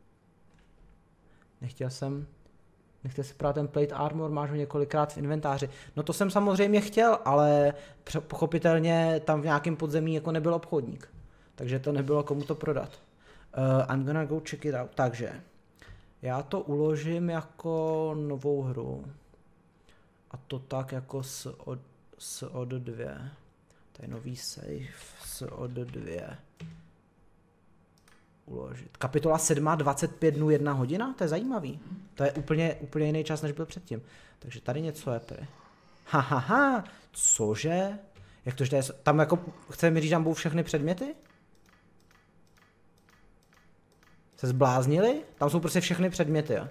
Nechtěl si brát ten plate armor, máš ho několikrát v inventáři. No to jsem samozřejmě chtěl, ale pochopitelně tam v nějakém podzemí jako nebyl obchodník. Takže to nebylo komu to prodat. I'm gonna go check it out. Takže, já to uložím jako novou hru. A to tak jako s od 2. To je nový save s od 2. Uložit. Kapitola 7, 25 dnů, 1 hodina? To je zajímavý. To je úplně jiný čas, než byl předtím. Takže tady něco je prý. Hahaha, cože? Jak to, že je, tam jako, chce mi říct, že tam budou všechny předměty? Se zbláznili? Tam jsou prostě všechny předměty, jo.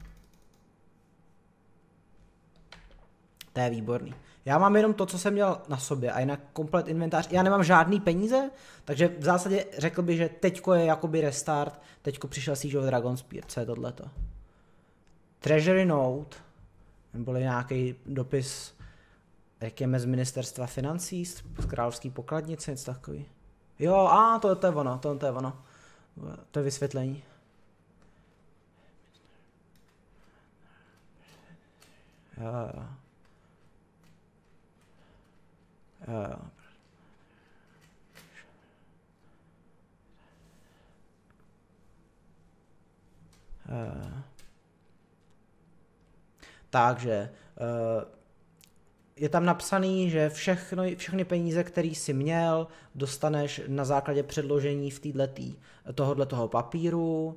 To je výborný. Já mám jenom to, co jsem měl na sobě a jinak komplet inventář. Já nemám žádný peníze, takže v zásadě řekl bych, že teďko je jakoby restart. Teďko přišel Siege of Dragonspear. Co je tohleto? Treasury Note. Neboli nějaký dopis, řekněme, z ministerstva financí, z královské pokladnice, něco takový. Jo, to je ono, to je ono. To je vysvětlení. Jo. Takže je tam napsaný, že všechny peníze, které jsi měl, dostaneš na základě předložení v tohoto papíru.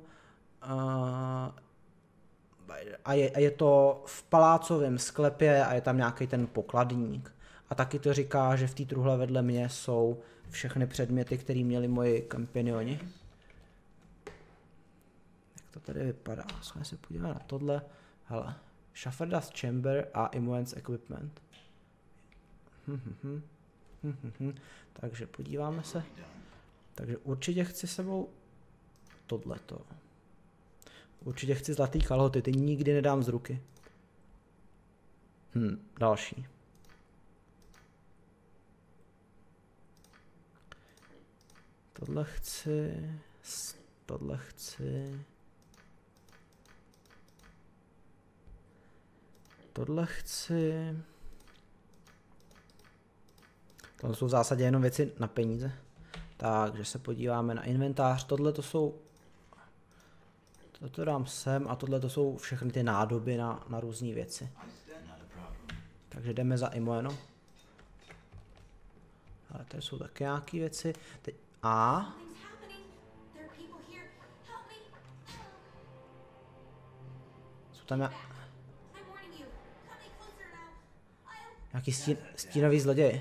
A je to v palácovém sklepě a je tam nějaký ten pokladník. A taky to říká, že v té truhle vedle mě jsou všechny předměty, které měli moji kompanionii. Jak to tady vypadá? Jsme se podívali na tohle. Hele, Shafferdas Chamber a Imoen's Equipment. Takže podíváme se. Takže určitě chci sebou tohleto. Určitě chci zlatý kalhoty, ty nikdy nedám z ruky. Další. Tohle chci. Tohle jsou v zásadě jenom věci na peníze. Takže se podíváme na inventář. Tohle to jsou... Toto dám sem a tohle to jsou všechny ty nádoby na různé věci. Takže jdeme za Imoeno. Ale tady jsou taky nějaké věci. Teď... Jsou tam nějaký stínový zloděj.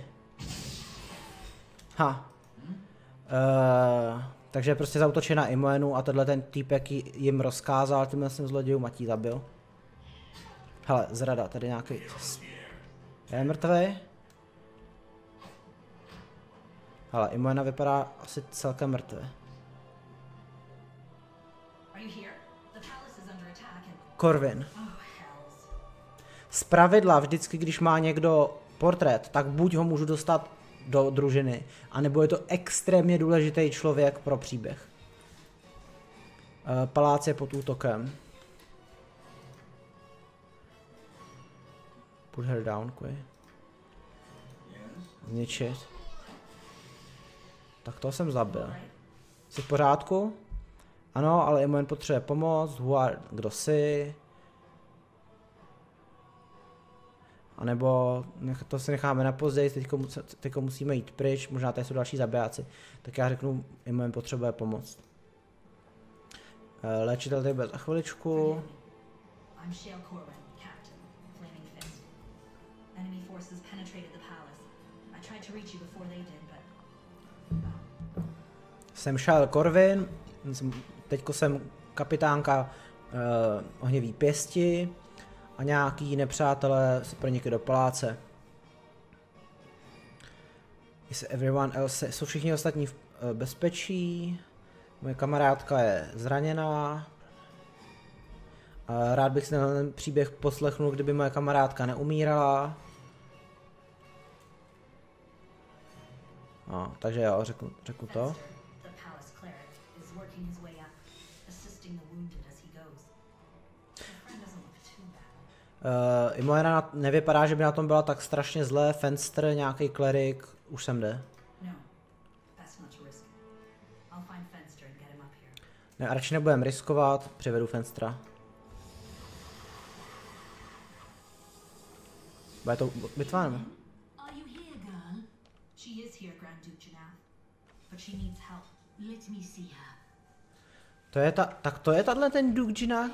Takže prostě zautočí na Imoenu a tenhle ten týpek jim rozkázal tímhle zlodějům a tí zabil. Hele, zrada, tady nějaký... Je mrtvej? Hele, Imoena vypadá asi celkem mrtvě. Corvin. Zpravidla vždycky, když má někdo portrét, tak buď ho můžu dostat do družiny, anebo je to extrémně důležitý člověk pro příběh. Palác je pod útokem. Put her down, Quay. Zničit. Tak to jsem zabil. Jsi v pořádku? Ano, ale Imoen potřebuje pomoc. Kdo jsi? A nebo to si necháme na později, teďko musíme jít pryč, možná tady jsou další zabijáci. Tak já řeknu, Imoen potřebuje pomoc. Léčitel tady bude za chviličku. Jsem Shale Corvin, teďko jsem kapitánka ohnivý pěsti a nějaký nepřátelé se pronikli do paláce. Jsou všichni ostatní v bezpečí, moje kamarádka je zraněná. Rád bych si ten příběh poslechnul, kdyby moje kamarádka neumírala. No, takže jo, řeknu to. Imoena nevypadá, že by na tom byla tak strašně zlé. Fenster, nějaký klerik, už sem jde. Ne, radši nebudem riskovat, přivedu Fenstera. Bude to bitva, nebo? To je tak to je tahle ten Duke Jinnath?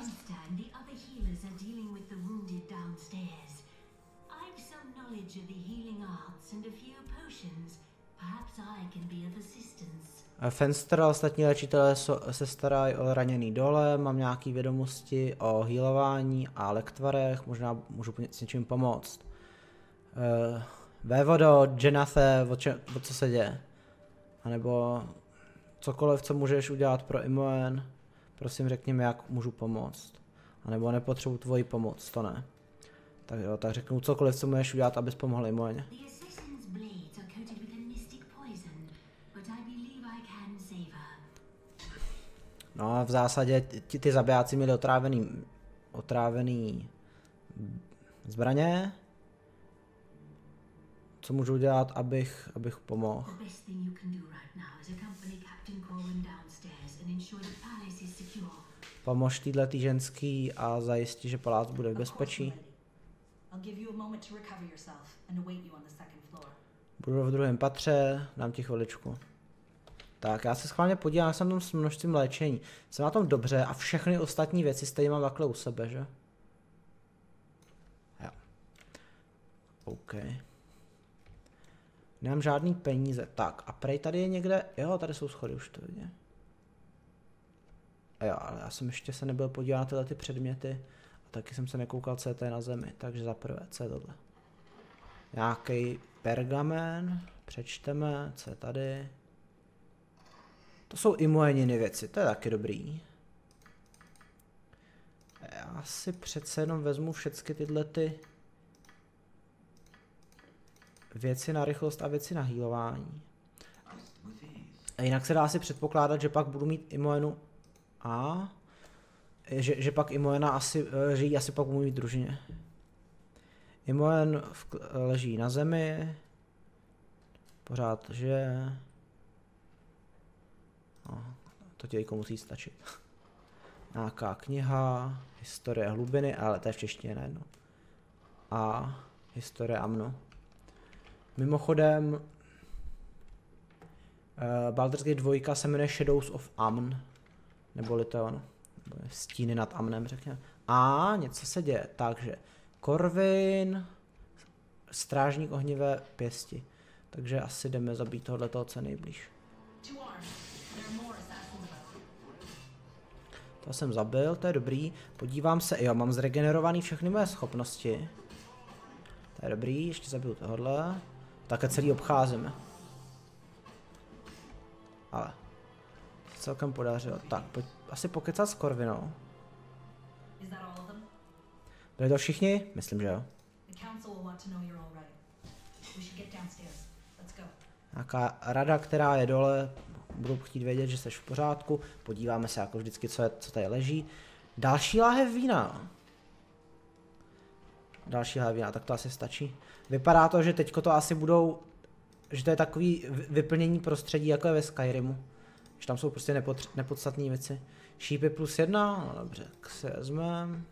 Fenster a ostatní léčitelé se starají o raněný dole, mám nějaké vědomosti o healování a lektvarech, možná můžu s něčím pomoct. Vévodo, Jinnathe, o co se děje? A nebo cokoliv, co můžeš udělat pro Imoen, prosím řekni mi, jak můžu pomoct. A nebo nepotřebuji tvoji pomoc, to ne. Tak jo, tak řeknu cokoliv, co můžeš udělat, abys pomohl Imoeně. No, v zásadě ty zabijáci měli otrávený zbraně. Co můžu dělat, abych pomohl? Pomož této ženský a zajistí, že palác bude v bezpečí. Budu v druhém patře, dám ti chviličku. Tak, já se schválně podívám, jak jsem tam s množstvím léčení. Jsem na tom dobře a všechny ostatní věci stejně mám takhle u sebe, že? Jo. OK. Nemám žádný peníze. Tak, a prej tady je někde... Jo, tady jsou schody, už to vidím. Jo, ale já jsem ještě se nebyl podívat na tyhle ty předměty. A taky jsem se nekoukal, co je tady na zemi. Takže za prvé, co je tohle? Nějaký pergamen. Přečteme, co je tady. To jsou Imoeniny věci, to je taky dobrý. Já si přece jenom vezmu všechny tyhle ty věci na rychlost a věci na healování. A jinak se dá si předpokládat, že pak budu mít Imoenu a že pak Imoena asi, že ji asi pak budu mít v družině. Imoen leží na zemi. Pořád, že... No, to tějko musí stačit. Nějaká kniha, historie hlubiny, ale to je v češtině najednou. A historie Amnu. Mimochodem, Baldur's Gate 2 se jmenuje Shadows of Amn, neboli to ono, stíny nad Amnem, řekněme. A něco se děje, takže Corvin, strážník ohnivé pěsti. Takže asi jdeme zabít tohletoho, co nejblíž. To jsem zabil, to je dobrý. Podívám se, jo, mám zregenerovaný všechny moje schopnosti. To je dobrý, ještě zabiju tohle. Také celý obcházíme. ale celkem podařilo. Tak, pojď asi pokecat s Corvinou. Byli to všichni? Myslím, že jo. Nějaká rada, která je dole, budou chtít vědět, že jsi v pořádku. Podíváme se jako vždycky, co tady leží. Další láhev vína. Další láhev vína, tak to asi stačí. Vypadá to, že teďko to asi budou, že to je takový vyplnění prostředí, jako je ve Skyrimu. Že tam jsou prostě nepodstatné věci. Šípy +1, no dobře, tak si vezmeme.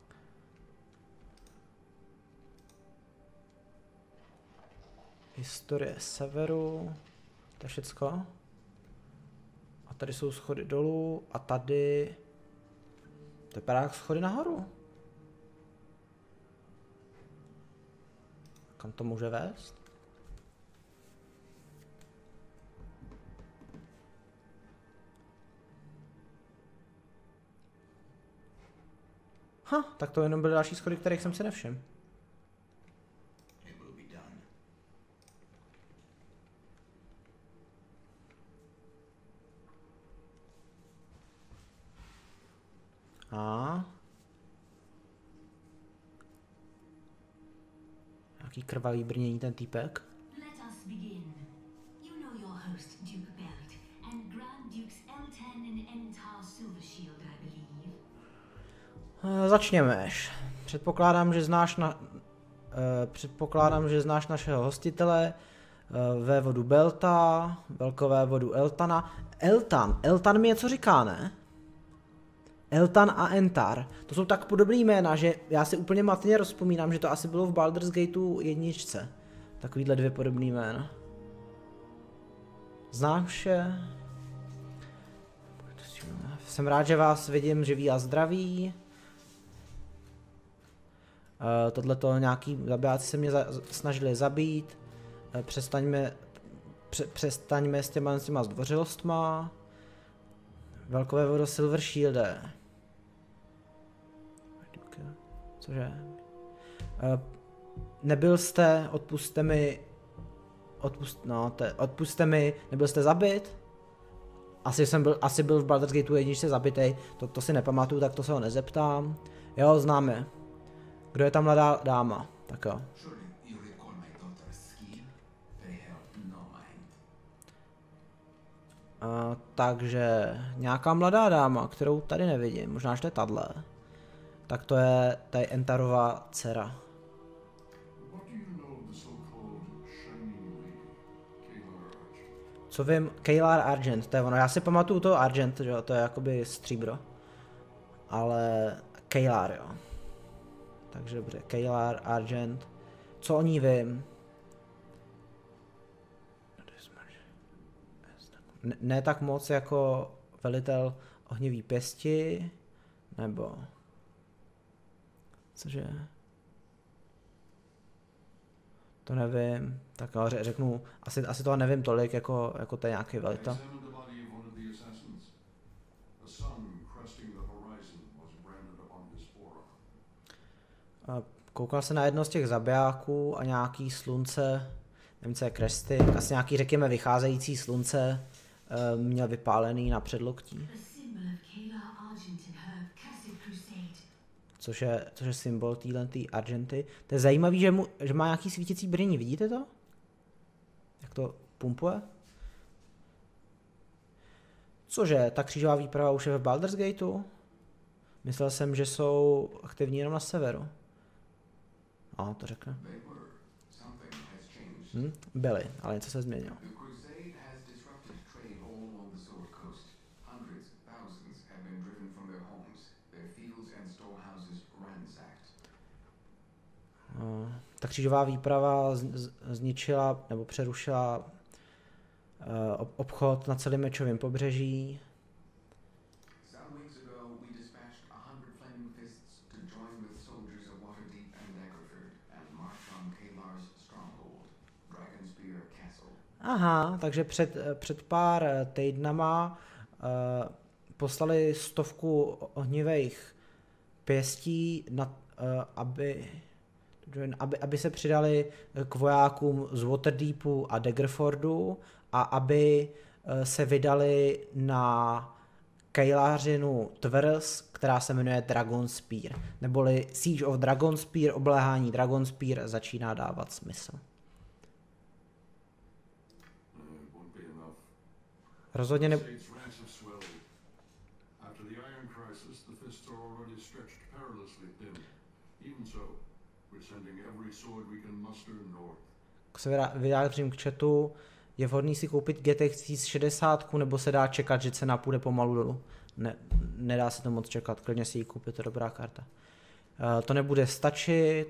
Historie severu, to je všecko. A tady jsou schody dolů a tady, to vypadá jak schody nahoru. Kam to může vést? Tak to jenom byly další schody, kterých jsem si nevšiml. Nějaký krvavý brnění ten týpek. Začněme. Předpokládám, že znáš našeho hostitele, vévodu Belta, velkovévodu Eltana. Eltan mi něco říká, ne? Eltan a Entar. To jsou tak podobné jména, že já si úplně matně rozpomínám, že to asi bylo v Baldur's Gateu 1. Takovýhle dvě podobné jména. Znáš je? Jsem rád, že vás vidím živý a zdravý. Tohleto nějaký zabijáci se mě snažili zabít. Přestaňme s těma zdvořilostma. Velkovévodo Silver Shielde. Cože? Nebyl jste, odpusťte mi, nebyl jste zabit? Asi byl v Baldur's Gateu 1 zabitej, to si nepamatuju, tak to se ho nezeptám. Jo, známe. Kdo je ta mladá dáma? Tak jo. Takže nějaká mladá dáma, kterou tady nevidím, možná, že to je tahle. Tak to je tady Entarova dcera. Co vím, Kaylar Argent, to je ono, já si pamatuju to Argent, že jo, to je jakoby stříbro. Ale Kaylar, jo. Takže dobře, Kaylar Argent, co o ní vím? Ne tak moc jako velitel ohnivý pěsti, nebo... Cože? To nevím, tak ale řeknu, asi toho nevím tolik, jako to je nějaký velitel. Koukal se na jedno z těch zabijáků a nějaký slunce, nevím co je kresty, asi nějaký řekněme vycházející slunce měl vypálený na předloktí. Což je symbol téhletý Argenty. To je zajímavý, že má nějaký svítící brnění, vidíte to? Jak to pumpuje? Cože, ta křížová výprava už je v Baldur's Gateu? Myslel jsem, že jsou aktivní jenom na severu. A to řekne. Byli, ale něco se změnilo. Ta křížová výprava zničila nebo přerušila obchod na celém Mečovém pobřeží. Aha, takže před pár týdnama poslali 100 ohnivých pěstí, aby se přidali k vojákům z Waterdeepu a Daggerfordu a aby se vydali na Kejlařinu tvrz, která se jmenuje Dragonspear, neboli Siege of Dragonspear, obléhání Dragonspear začíná dávat smysl. Rozhodně ne... K se vyjádřím k chatu, je vhodný si koupit GTX 60 nebo se dá čekat, že cena půjde pomalu dolů. Ne, nedá se to moc čekat, klidně si ji koupit, to je dobrá karta. To nebude stačit.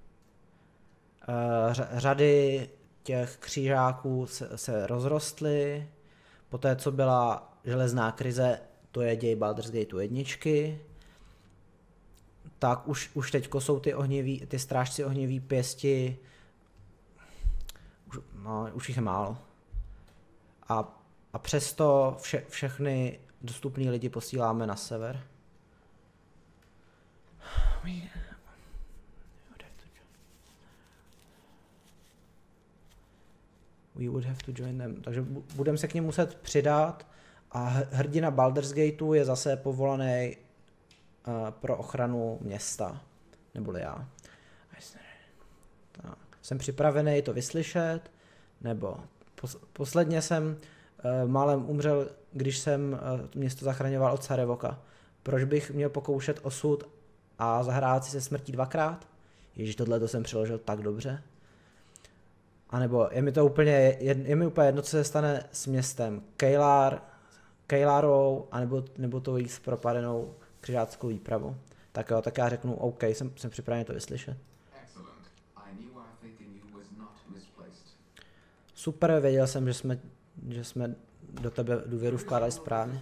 Řady těch křížáků se rozrostly. Poté, co byla železná krize, to je děj Baldur's Gate 1, tak už teďko jsou ty strážci ohnivý pěsti, už jich je málo. A přesto všechny dostupný lidi posíláme na sever. We would have to join them. Takže budeme se k ním muset přidat a hrdina Baldur's Gateu je zase povolaný pro ochranu města, neboli já. Tak. Jsem připravený to vyslyšet, nebo posledně jsem málem umřel, když jsem město zachraňoval od Sarevoka. Proč bych měl pokoušet osud a zahrát si se smrtí dvakrát? Ježíš, tohle jsem přeložil tak dobře. A nebo je mi úplně jedno, co se stane s městem Kejlarou, nebo tou jejich propadenou křižáckou výpravou. Tak jo, tak já řeknu OK, jsem připravený to vyslyšet. Super, věděl jsem, že jsme do tebe důvěru vkládali správně.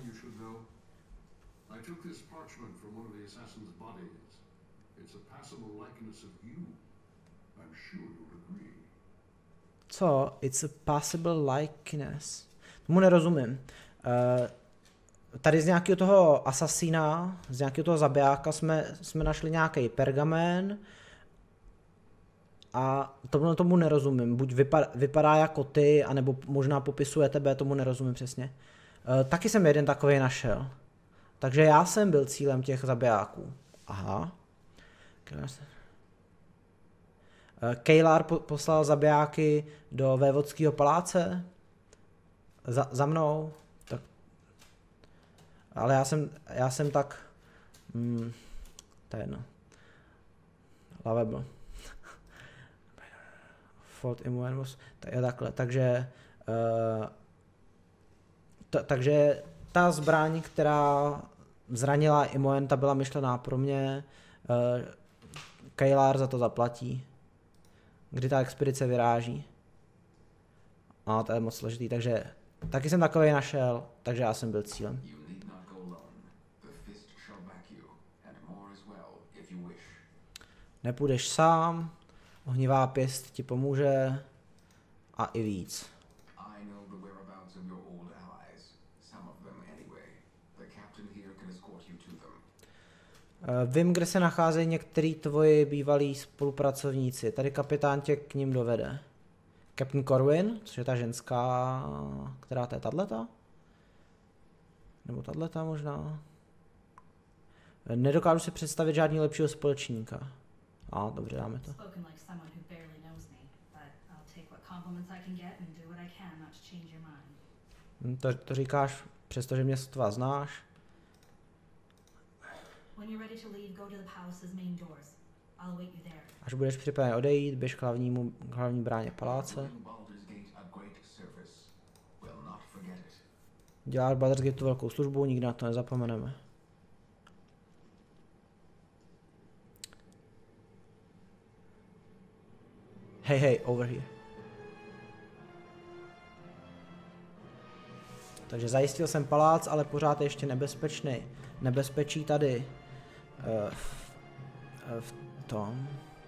Co? It's a possible likeness. Tomu nerozumím. Tady z nějakého toho asasína, z nějakého toho zabijáka jsme našli nějaký pergamen a tomu nerozumím. Buď vypadá jako ty, anebo možná popisuje tebe, tomu nerozumím přesně. Taky jsem jeden takovej našel. Takže já jsem byl cílem těch zabijáků. Aha. Kejlar poslal zabijáky do vévodského paláce. Za mnou. Tak. Ale já jsem tak... to je jedno. Lovable. Fault immunus. Tak je takhle. Takže ta zbraň, která zranila Imoen, ta byla myšlená pro mě. Kejlar za to zaplatí. Kdy ta expedice vyráží. A to je moc složitý, takže taky jsem takovej našel, takže já jsem byl cílem. Nepůjdeš sám, ohnivá pěst ti pomůže a i víc. Vím, kde se nacházejí některý tvoji bývalí spolupracovníci. Tady kapitán tě k ním dovede. Captain Corwin, což je ta ženská, která to je tato? Nebo tato možná? Nedokážu si představit žádný lepšího společníka. A dobře, dáme to. To říkáš, přestože mě sotva znáš. Až budeš připraven odejít, běž k hlavní bráně paláce. Děláš Baldur's Gateu velkou službu, nikdy na to nezapomeneme. Hey, over here. Takže zajistil jsem palác, ale pořád je ještě nebezpečný. Nebezpečí tady v tom.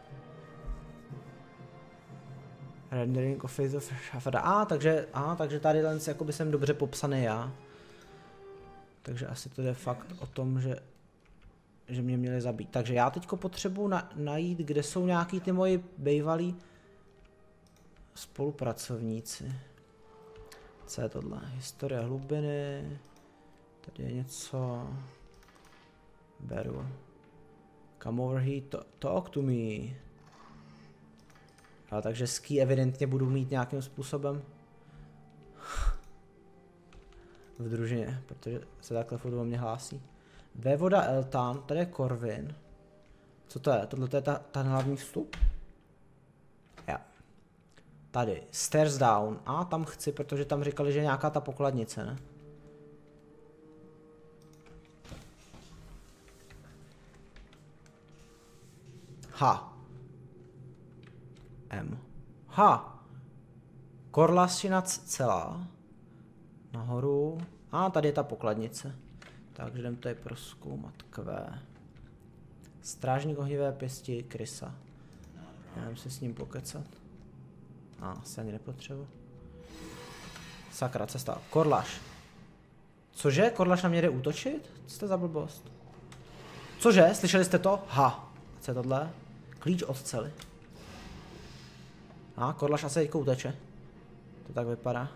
Rendering of Face of Shafada. Takže tady jakoby jsem dobře popsaný já. Takže asi to je fakt o tom, že mě měli zabít. Takže já teďko potřebuji najít, kde jsou nějaký ty moji bývalí spolupracovníci. Co je tohle? Historie hlubiny. Tady je něco. Beru. Come over here, talk to me. Ale takže ski evidentně budu mít nějakým způsobem v družině, protože se takhle furt o mě hlásí. Vévoda Eltan, tady je Corvin. Co to je? Tohle je ten hlavní vstup? Já. Tady, stairs down. A tam chci, protože tam říkali, že je nějaká ta pokladnice, ne? Ha. M. Ha. Korlasina celá. Nahoru. A tady je ta pokladnice. Takže jdem tady prozkoumat Q. Strážník ohnivé pěsti Krysa. Jdem se s ním pokecat. Asi ani nepotřebuji. Sakra, cesta. Korlaš. Cože? Korlaš na mě jde útočit? Co jste za blbost? Cože? Slyšeli jste to? Ha. Co je tohle? Klíč od cely. Korlaš asi teďka uteče. To tak vypadá.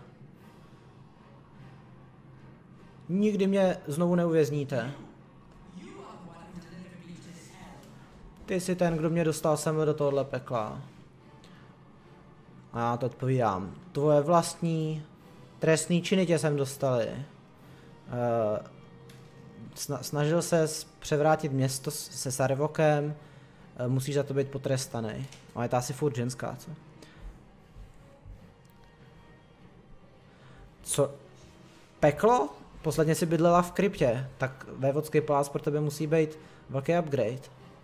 Nikdy mě znovu neuvězníte. Ty jsi ten, kdo mě dostal sem do tohohle pekla. A já to odpovídám. Tvoje vlastní trestný činy tě sem dostali. Snažil se převrátit město se Sarvokem. Musíš za to být potrestaný. Ale je to asi furt ženská, co? Co? Peklo? Posledně si bydlela v kryptě, tak vévodský palác pro tebe musí být velký upgrade.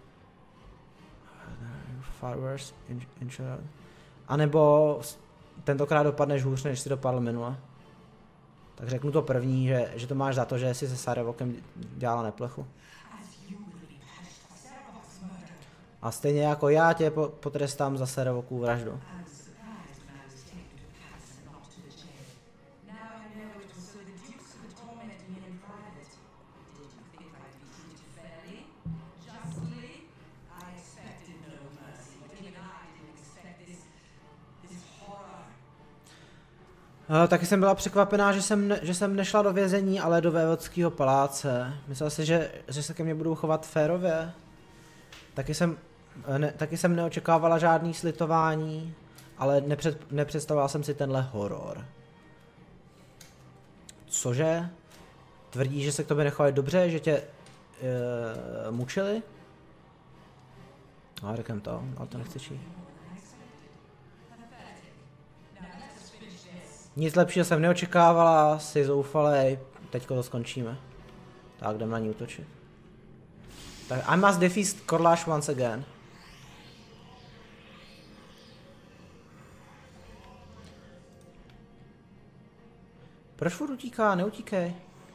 A nebo tentokrát dopadneš hůř, než si dopadl minule. Tak řeknu to první, že to máš za to, že jsi se Sarvokem dělala neplechu. A stejně jako já tě potrestám za Sarvoku vraždu. Taky jsem byla překvapená, že jsem nešla do vězení, ale do vévodského paláce. Myslela si, že se ke mně budou chovat férově. Taky jsem neočekávala žádný slitování, ale nepředstavovala jsem si tenhle horor. Cože? Tvrdí, že se k tobě nechovali dobře, že tě mučili? No, řeknem to, ale to nechci čít. Nic lepšího jsem neočekávala, jsi zoufalej, teďko to skončíme. Tak, jdem na ní útočit. Tak, I must defeat Korlaš once again. Proč furt utíká? Neutíkej.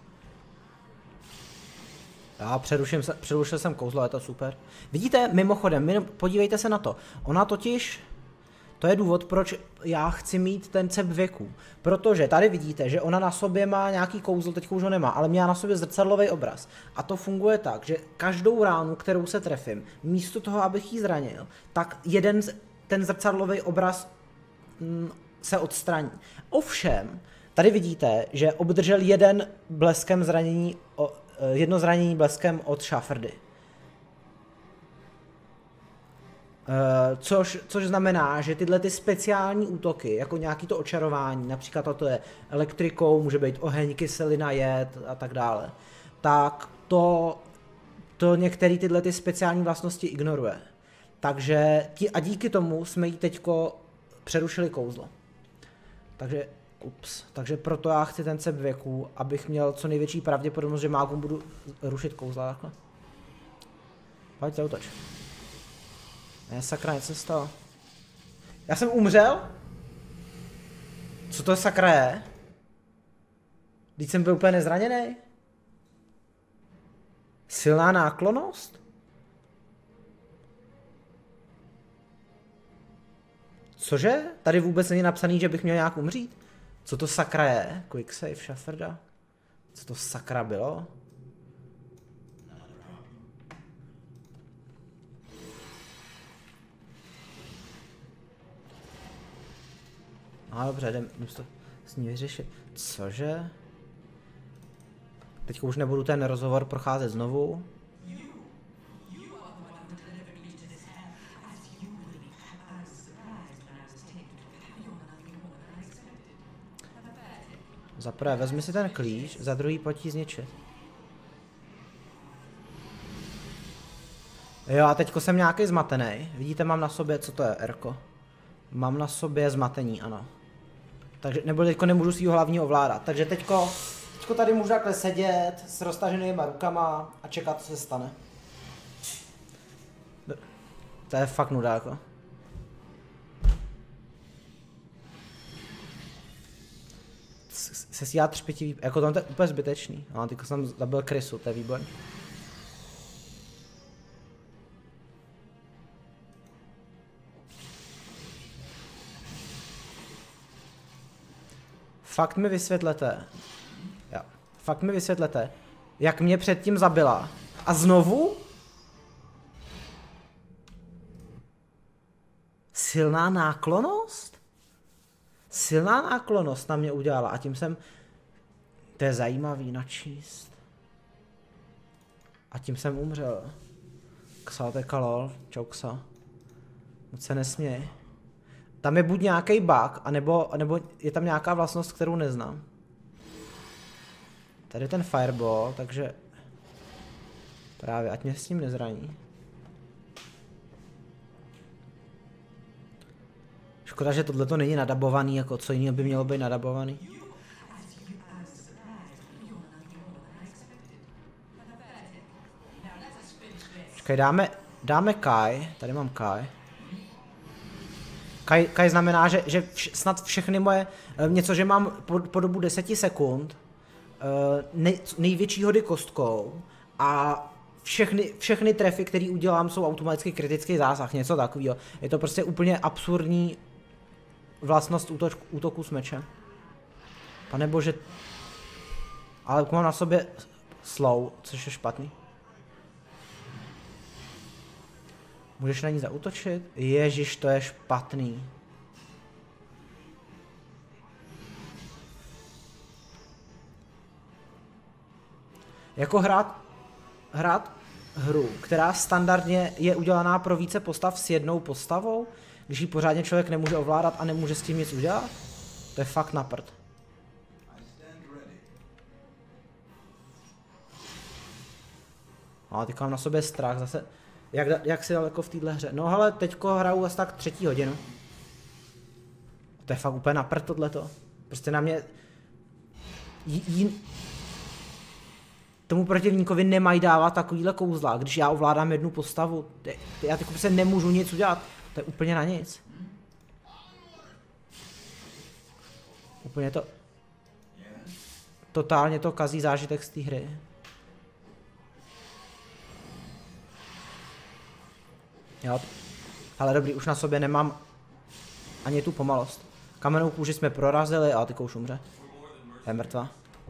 Já přerušil jsem kouzlo, je to super. Vidíte, mimochodem, podívejte se na to. Ona totiž... To je důvod, proč já chci mít ten cep věku. Protože tady vidíte, že ona na sobě má nějaký kouzlo, teď už ho nemá, ale měla na sobě zrcadlový obraz. A to funguje tak, že každou ránu, kterou se trefím, místo toho, abych ji zranil, tak ten zrcadlový obraz se odstraní. Ovšem, tady vidíte, že obdržel jedno zranění bleskem od Šafrdy. Což znamená, že tyhle ty speciální útoky, jako nějaký to očarování, například toto je elektrikou, může být oheň, kyselina, jed a tak dále, tak to některé tyhle ty speciální vlastnosti ignoruje. Takže díky tomu jsme jí teďko přerušili kouzlo. Takže proto já chci ten cep věku, abych měl co největší pravděpodobnost, že mágům budu rušit kouzla takhle. Pojďte, útoč. Ne, sakra, něco stalo. Já jsem umřel? Co to sakra je? Vždyť jsem byl úplně nezraněný. Silná náklonnost? Cože? Tady vůbec není napsaný, že bych měl nějak umřít? Co to sakra je? Quick save Šafrda? Co to sakra bylo? No dobře, jdem to s ní vyřešit. Cože? Teď už nebudu ten rozhovor procházet znovu. Za prvé vezmi si ten klíč, za druhý pojď jí zničit. Jo, a teďko jsem nějaký zmatený. Vidíte, mám na sobě, co to je, Erko? Mám na sobě zmatení, ano. Takže, nebo teďko nemůžu svýho hlavního ovládat. Takže teďko tady můžu takhle sedět s roztaženýma rukama a čekat, co se stane. To je fakt nuda, jako. Se stíhá třpitivý, jako to je úplně zbytečný. No, teďko jsem zabil krysu, to je výborný. Fakt mi vysvětlete, jo, fakt mi vysvětlete, jak mě předtím zabila. A znovu? Silná náklonnost? Silná náklonnost na mě udělala a tím jsem... To je zajímavý načíst. A tím jsem umřel. Xalteka lol, čau Xa. Moc se nesměj. Tam je buď nějaký bug, anebo je tam nějaká vlastnost, kterou neznám. Tady je ten fireball, takže... Právě, ať mě s tím nezraní. Škoda, že tohleto není nadabovaný, jako co jiného by mělo být nadabovaný. Počkej, dáme Kai, tady mám Kai. Kai znamená, že snad všechny moje, něco, že mám po dobu 10 sekund největší hody kostkou a všechny trefy, které udělám, jsou automaticky kritický zásah, něco takového. Je to prostě úplně absurdní vlastnost útoku s mečem. Panebože, ale mám na sobě slow, což je špatný. Můžeš na ní zaútočit? Ježiš, to je špatný. Jako hrát hru, která standardně je udělaná pro více postav s jednou postavou, když ji pořádně člověk nemůže ovládat a nemůže s tím nic udělat? To je fakt na prd. A teď mám na sobě strach zase. Jak si daleko v téhle hře? No ale teďko hraju asi tak 3. hodinu. To je fakt úplně na prd tohleto. Prostě na mě... Tomu protivníkovi nemají dávat takovýhle kouzla, když já ovládám jednu postavu. Já teď prostě nemůžu nic udělat. To je úplně na nic. Úplně to... Totálně to kazí zážitek z té hry. Jo, ale dobrý, už na sobě nemám ani tu pomalost. Kamennou kůži jsme prorazili a teďko už umře. Je mrtvá.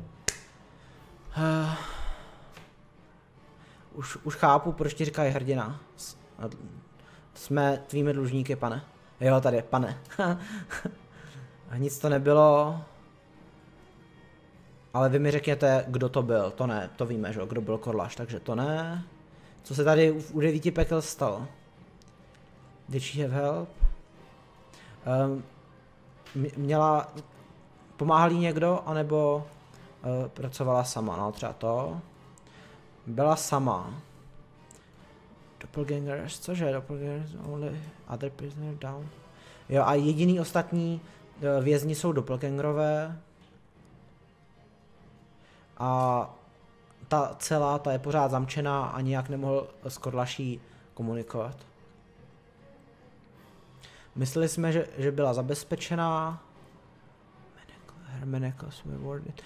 Už chápu, proč ti říkají hrdina. Jsme tvými dlužníky, pane. Jo, tady, pane. Nic to nebylo. Ale vy mi řekněte, kdo to byl. To ne, to víme, že? Kdo byl Korlaš, takže to ne. Co se tady u 9 pekel stalo? Did she have help? Pomáhal jí někdo, anebo pracovala sama, no třeba to. Byla sama. Doppelgangers, cože? Doppelgangers only other prisoner down. Jo, a jediný ostatní vězni jsou doppelgangerové. A ta celá, ta je pořád zamčená a nijak nemohl s Korlaší komunikovat. Mysleli jsme, že byla zabezpečená. Manacles rewarded.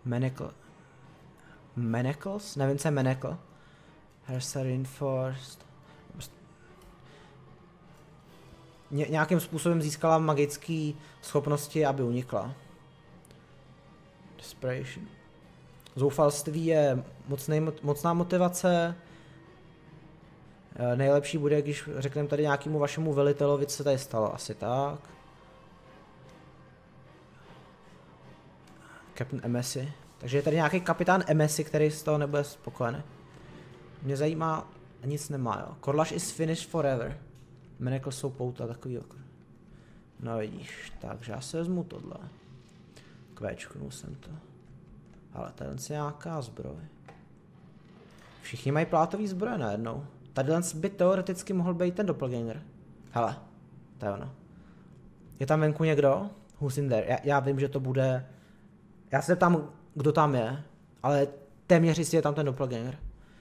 Manacles? Nevím, co je manacle. Hers are reinforced. Nějakým způsobem získala magické schopnosti, aby unikla. Desperation. Zoufalství je mocná motivace. Nejlepší bude, když řekneme tady nějakému vašemu velitelovi, co se tady stalo. Asi tak. Captain Emesi. Takže je tady nějaký kapitán Emesi, který z toho nebude spokojený. Mě zajímá, nic nemá, jo. Korlaš is finished forever. Menekl jsou pouta, takový. No vidíš, takže já se vezmu tohle. Kvéčknul jsem to. Ale tady je nějaká zbroj. Všichni mají plátový zbroje najednou. Tady by teoreticky mohl být ten doppelganger. Hele, to je ono. Je tam venku někdo? Who's in there? Já vím, že to bude... Já se tam, kdo tam je, ale téměř jistě je tam ten doppelganger.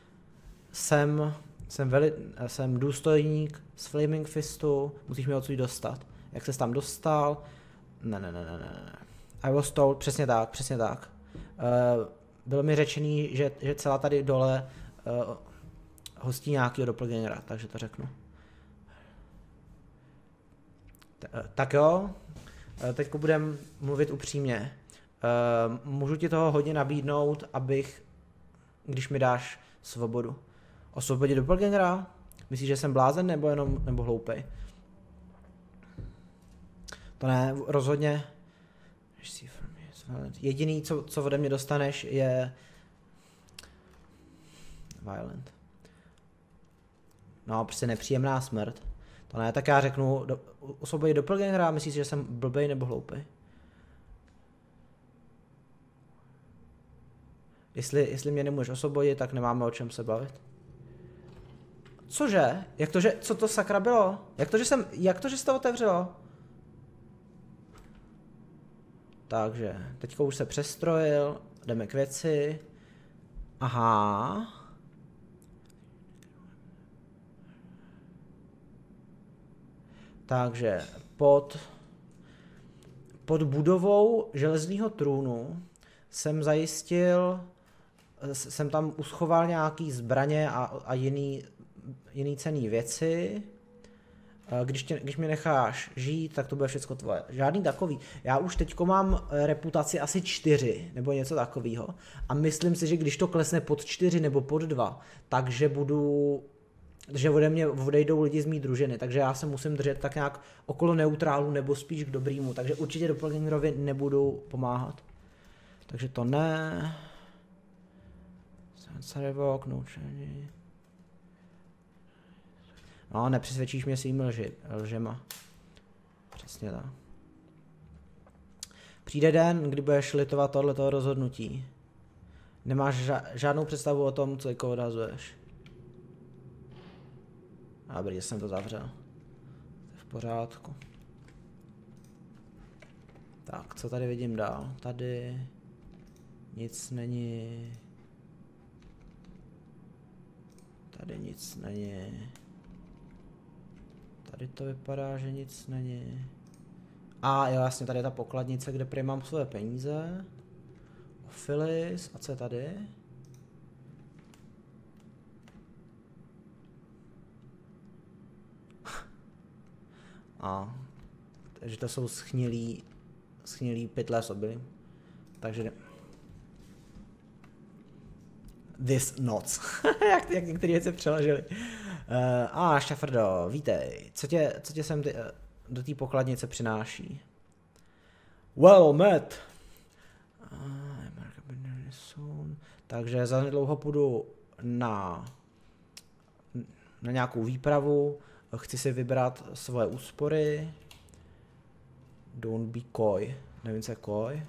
Jsem důstojník z Flaming Fistu, musíš mi odsud dostat. Jak ses tam dostal? Ne. I was told, přesně tak. Bylo mi řečený, že celá tady dole hostí nějakýho doppelgangera, takže to řeknu. Tak jo, teď budem mluvit upřímně. Můžu ti toho hodně nabídnout, když mi dáš svobodu. Osvobodit doppelgangera? Myslíš, že jsem blázen nebo hloupej? To ne, rozhodně. Jediný, co ode mě dostaneš, je violent. No, prostě nepříjemná smrt. To ne, tak já řeknu, osvobodit doppelgangera, myslíš, že jsem blbej nebo hloupej? Jestli mě nemůžeš osvobodit, tak nemáme o čem se bavit. Cože? Co to sakra bylo? Jak to, že se to otevřelo? Takže, teďka už se přestrojil, jdeme k věci. Aha. Takže, pod budovou železného trůnu jsem tam uschoval nějaký zbraně a jiný cenný věci. Když mě necháš žít, tak to bude všechno tvoje. Žádný takový. Já už teďko mám reputaci asi 4, nebo něco takového. A myslím si, že když to klesne pod 4 nebo pod 2, takže ode mě odejdou lidi z mý družiny. Takže já se musím držet tak nějak okolo neutrálu, nebo spíš k dobrýmu. Takže určitě doppelgangerovi nebudu pomáhat. Takže to ne. No, nepřesvědčíš mě svými lžema. Přesně tak. Přijde den, kdy budeš litovat tohletoho rozhodnutí. Nemáš žádnou představu o tom, co jako odhazuješ. Dobrý, že jsem to zavřel. To je v pořádku. Tak, co tady vidím dál? Tady nic není. Tady nic není. Tady to vypadá, že nic není. A jo, jasně, tady je ta pokladnice, kde prý mám své peníze. Ophilis, a co je tady? Takže to jsou schnilý pytle s obilím. Takže... This nuts. jak některé věci přeložili. Šafrdo, vítej. Co tě sem do té pokladnice přináší? Well met. Takže za nedlouho půjdu na nějakou výpravu. Chci si vybrat svoje úspory. Don't be coy. Nevím, co je coy.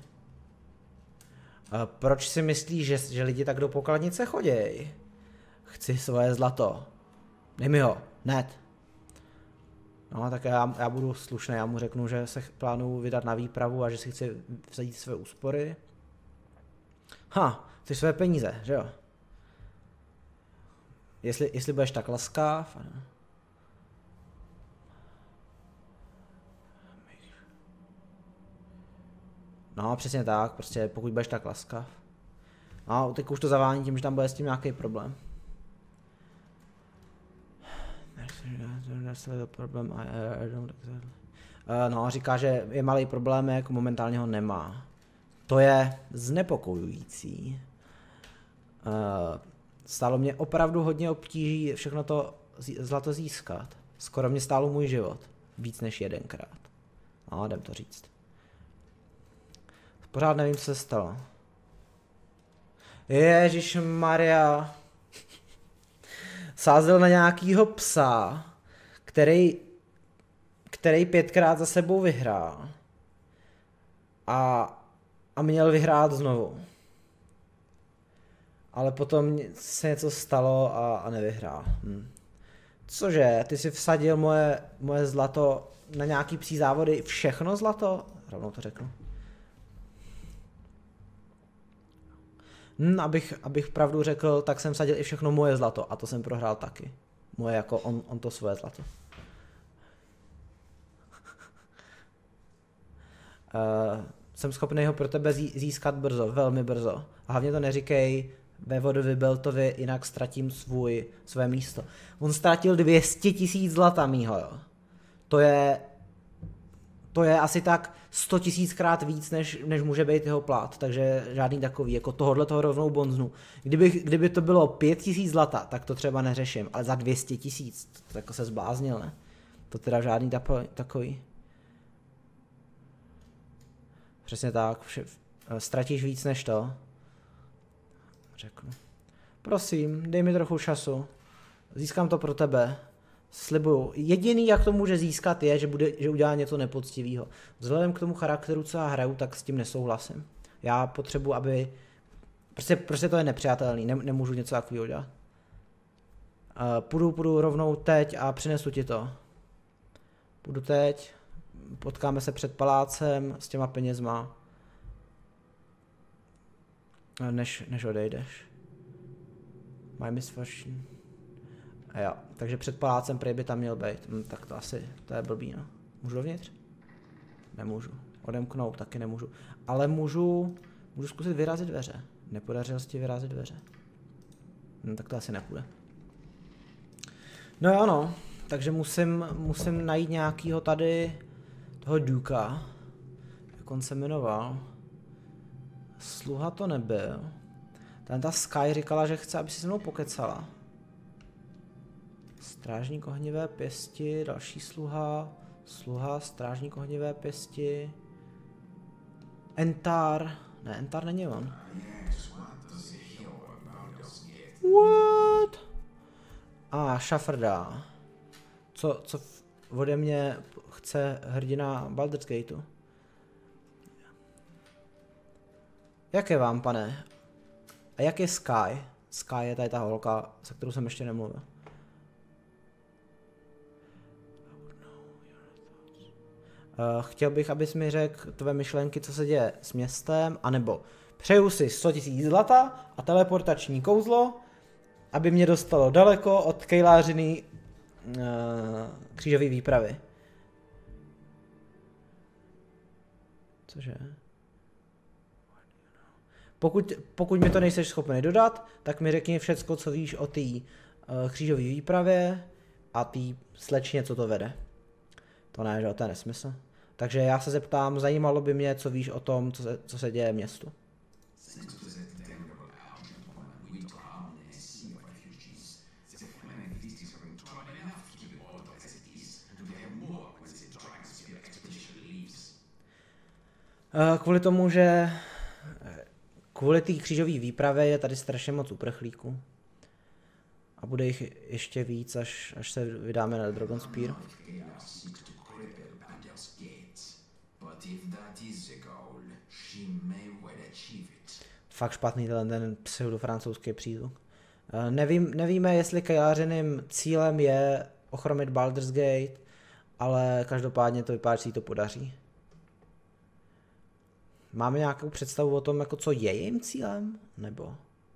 Proč si myslíš, že lidi tak do pokladnice chodějí? Chci svoje zlato. Dej mi ho, hned. No, tak já budu slušný, já mu řeknu, že se plánuju vydat na výpravu a že si chci vzít své úspory. Chceš své peníze, že jo? Jestli budeš tak laskav. No, přesně tak, prostě pokud budeš tak laskav. No, teď už to zavání tím, že tam bude s tím nějaký problém. No, říká, že je malý problém, jako momentálně ho nemá. To je znepokojující. Stálo mě opravdu hodně obtíží všechno to zlato získat. Skoro mě stálo můj život. Víc než 1krát. No, jdem to říct. Pořád nevím, co se stalo. Ježišmarja. Sázel na nějakýho psa, který 5krát za sebou vyhrál. A měl vyhrát znovu. Ale potom se něco stalo a nevyhrál. Cože, ty jsi vsadil moje zlato na nějaký psí závody, všechno zlato? Rovnou to řeknu. Abych pravdu řekl, tak jsem vsadil i všechno moje zlato a to jsem prohrál taky. Moje jako on to svoje zlato. Jsem schopný ho pro tebe získat brzo, velmi brzo. A hlavně to neříkej vévodovi Beltovi, jinak ztratím své místo. On ztratil 200 000 zlata mýho, jo. To je asi tak 100 000krát víc, než může být jeho plat, takže žádný takový, jako tohohle toho rovnou bonznu. Kdyby to bylo 5 000 zlata, tak to třeba neřeším, ale za 200 000, to jako se zbláznil, ne? To teda žádný takový. Přesně tak, ztratíš víc než to. Řeknu. Prosím, dej mi trochu času. Získám to pro tebe. Slibuju. Jediný, jak to může získat, je, že udělá něco nepoctivého. Vzhledem k tomu charakteru, co já hraju, tak s tím nesouhlasím. Já potřebuji, aby... Prostě to je nepřijatelný, nemůžu něco takového dělat. Půjdu rovnou teď a přinesu ti to. Půjdu teď, potkáme se před palácem s těma penězma. Než odejdeš. My misfortune. A jo, takže před palácem prej by tam měl být. Tak to je blbý, no. Můžu dovnitř? Nemůžu. Odemknout taky nemůžu. Ale můžu zkusit vyrazit dveře. Nepodařilo se ti vyrazit dveře. Tak to asi nepůjde. No jo, no. Takže musím najít nějakýho tady toho Duka. Jak on se jmenoval? Sluha to nebyl. Ta Sky říkala, že chce, aby si se mnou pokecala. Strážník ohnivé pěsti, další sluha, strážník ohnivé pěsti. Entar. Ne, Entar není on. What? Šafrda. Co ode mě chce hrdina Baldur's Gateu? Jak je vám, pane? A jak je Sky? Sky je tady ta holka, se kterou jsem ještě nemluvil. Chtěl bych, abys mi řekl tvé myšlenky, co se děje s městem, anebo přeju si 100 000 zlata a teleportační kouzlo, aby mě dostalo daleko od kejlářiny křížové výpravy. Cože? Pokud mi to nejseš schopný dodat, tak mi řekni všecko, co víš o té křížové výpravě a té slečně, co to vede. To ne, že to je nesmysl. Takže já se zeptám, zajímalo by mě, co víš o tom, co se děje v městu. Kvůli tomu, že kvůli té křížové výpravě je tady strašně moc uprchlíků. A bude jich ještě víc, až se vydáme na Dragonspear. Fakt špatný ten pseudo-francouzský přízvuk. Nevíme, jestli kejlářiným cílem je ochromit Baldur's Gate, ale každopádně to vypadá, že si to podaří. Máme nějakou představu o tom, jako co je jejím cílem? Nebo?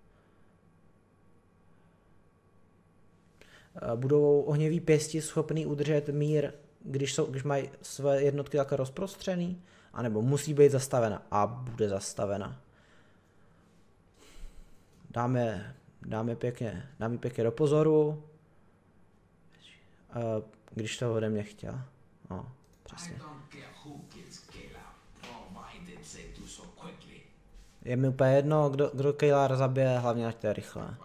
Budou ohniví pěsti schopný udržet mír, když mají své jednotky takhle rozprostřený? A nebo musí být zastavena? A bude zastavena. Dáme pěkně do pozoru. Když to ode mě chtěl. No, přesně. Je mi úplně jedno, kdo Kejlar zabije, hlavně ať to je rychle.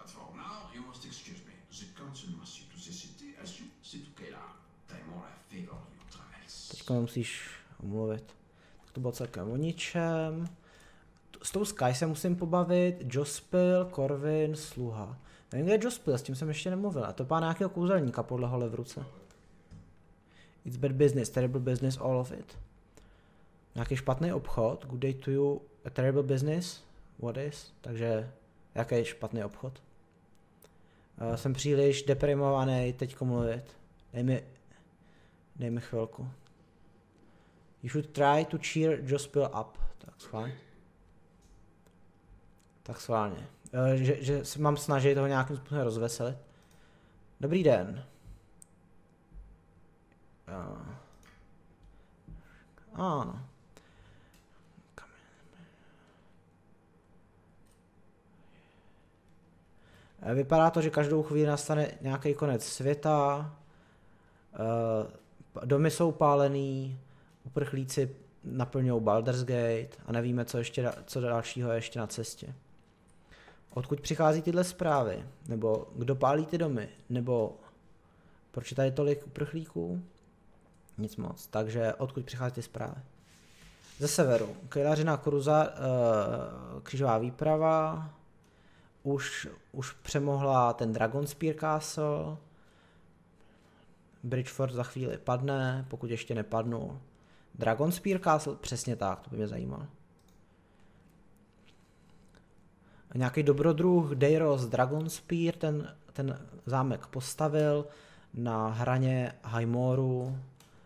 Teďko musíš omluvit. Tak to bylo celkem o ničem. S tou Sky se musím pobavit, Jospil, Corvin, Sluha. Nevím, kde je Jospil, s tím jsem ještě nemluvil. A to pán nějakého kouzelníka podle hole v ruce. It's bad business, terrible business, all of it. Nějaký špatný obchod, good day to you, a terrible business, what is? Takže, jaký je špatný obchod? Jsem příliš deprimovaný teďko mluvit. Dej mi chvilku. You should try to cheer Jospil up. Tak schválně. Tak schválně. Že se mám snažit toho nějakým způsobem rozveselit. Dobrý den. Ano. Vypadá to, že každou chvíli nastane nějaký konec světa. Domy jsou pálený, uprchlíci naplňují Baldur's Gate a nevíme, co dalšího je ještě na cestě. Odkud přichází tyhle zprávy? Nebo kdo pálí ty domy? Nebo proč je tady tolik uprchlíků? Nic moc. Takže odkud přichází ty zprávy? Ze severu. Kejlařina Kruza, křížová výprava. Už přemohla ten Dragonspear Castle. Bridgeford za chvíli padne, pokud ještě nepadnul. Dragonspear Castle? Přesně tak, to by mě zajímalo. Nějaký dobrodruh Deiros Dragonspear ten zámek postavil na hraně Highmoreu.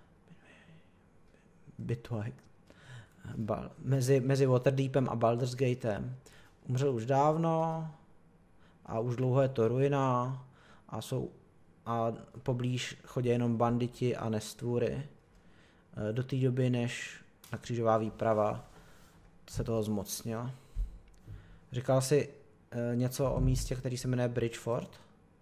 Mezi Waterdeepem a Baldur's Gatem. Umřel už dávno a už dlouho je to ruina a poblíž chodí jenom banditi a nestvůry. Do té doby, než na křížová výprava se toho zmocnila. Říkal jsi něco o místě, který se jmenuje Bridgeford?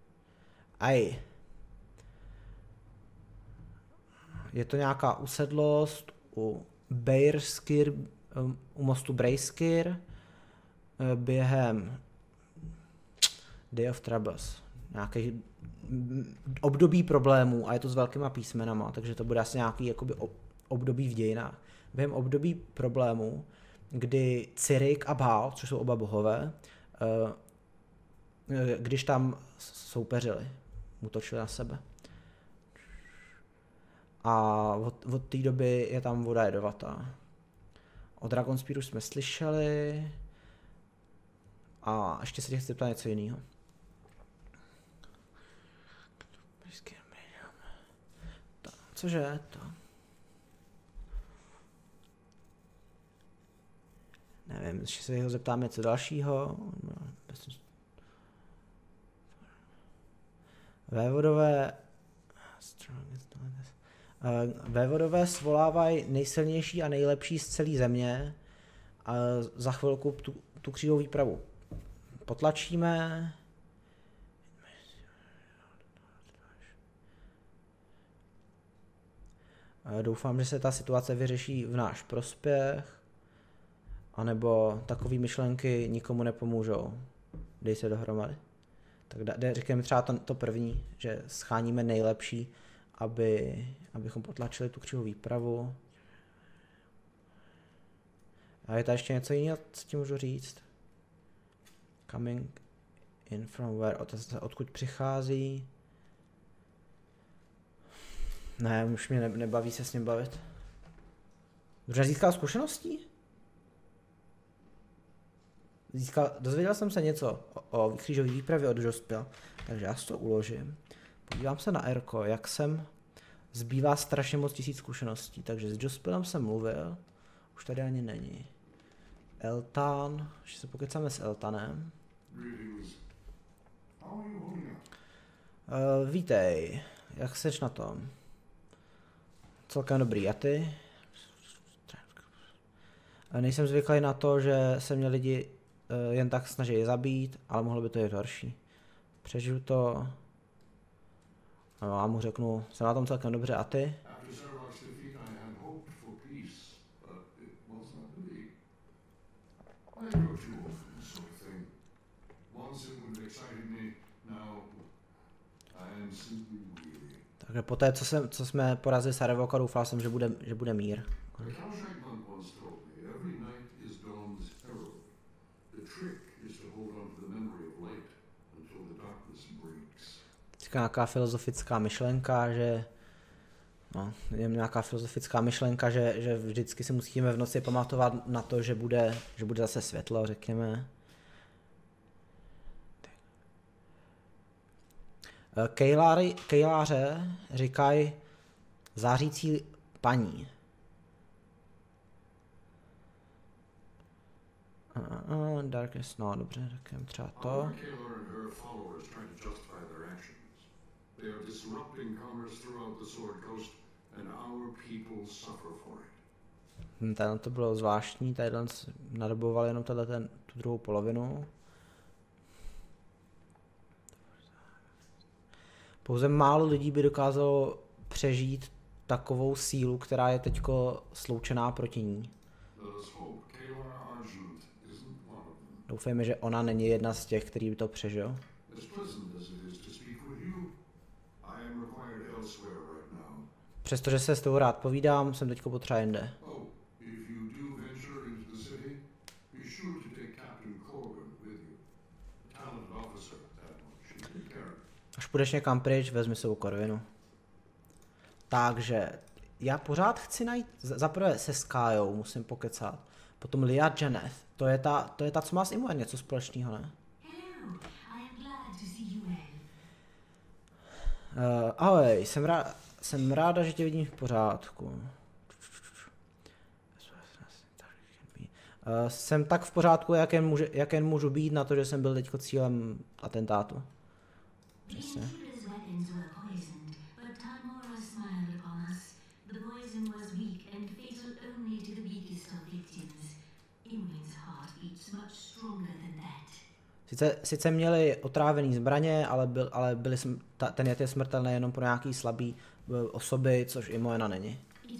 Je to nějaká usedlost u Beirskir, u mostu Breiskir, během Day of Troubles. Nějaký období problémů a je to s velkýma písmenama, takže to bude asi nějaký jakoby období v dějinách. Během období problémů, kdy Cyrik a Baal, což jsou oba bohové, když tam soupeřili, útočili na sebe. A od té doby je tam voda jedovatá. O Dragonspearu jsme slyšeli a ještě se tě chci ptát něco jiného. Cože to? Nevím, ještě se ho zeptám něco dalšího. Vévodové svolávají nejsilnější a nejlepší z celé země a za chvilku tu křížovou výpravu potlačíme. Doufám, že se ta situace vyřeší v náš prospěch, anebo takové myšlenky nikomu nepomůžou. Dej se dohromady. Tak řekněme třeba to první, že scháníme nejlepší, abychom potlačili tu křížovou výpravu. A je tady ještě něco jiného, co ti můžu říct? Coming in from where, odkud přichází. Ne, už mě nebaví se s ním bavit. Dobře, získal zkušeností? Dozvěděl jsem se něco o křížové výpravě od Jospila, takže já si to uložím. Podívám se na Erko, jak jsem zbývá strašně moc 1000 zkušeností, takže s Jospilem jsem mluvil, už tady ani není. Eltan, ještě se pokecáme s Eltanem. Vítej, jak seš na tom? Celkem dobrý, a ty? Nejsem zvyklý na to, že se mě lidi jen tak snaží zabít, ale mohlo by to jít horší. Přežiju to. No, já mu řeknu, jsem na tom celkem dobře, a ty? Takže poté, co jsme porazili Sarevokka, doufal jsem, že bude mír. teďka nějaká filozofická myšlenka, že je nějaká filozofická myšlenka, že vždycky si musíme v noci pamatovat na to, že bude zase světlo, řekněme. Kejláře říkají zářící paní. Darkness, no dobře, řekněme třeba to. Tady to bylo zvláštní, tady nadoboval jenom tu druhou polovinu. Pouze málo lidí by dokázalo přežít takovou sílu, která je teďko sloučená proti ní. Doufejme, že ona není jedna z těch, který by to přežil. Přestože se s tou rád povídám, jsem teďko potřeba jinde. Až půjdeš někam pryč, vezmi sebou Corvinu. Takže já pořád chci najít, zaprvé se Skyou musím pokecat, potom Lia Janeth, to je ta, co má s Imoen něco společného, ne? Ahoj, jsem ráda, že tě vidím v pořádku. Jsem tak v pořádku, jak jen můžu být na to, že jsem byl teďko cílem atentátu. Přesně. Sice měli otrávený zbraně, ale ten jed je smrtelný jenom pro nějaký slabý osoby, což Imoena není.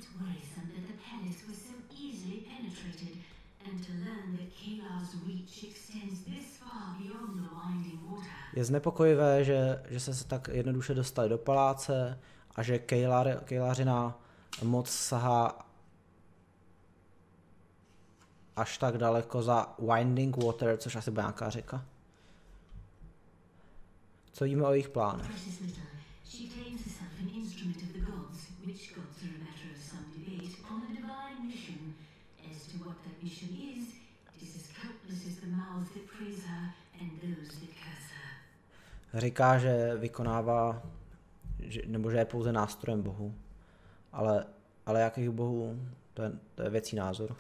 Je znepokojivé, že se tak jednoduše dostali do paláce a že Kejlařina moc sahá až tak daleko za Winding Water, což asi bude nějaká řeka. Co víme o jejich plánech? Říká, že vykonává, nebo že je pouze nástrojem bohu. Ale jakých bohů, to je věcí názoru.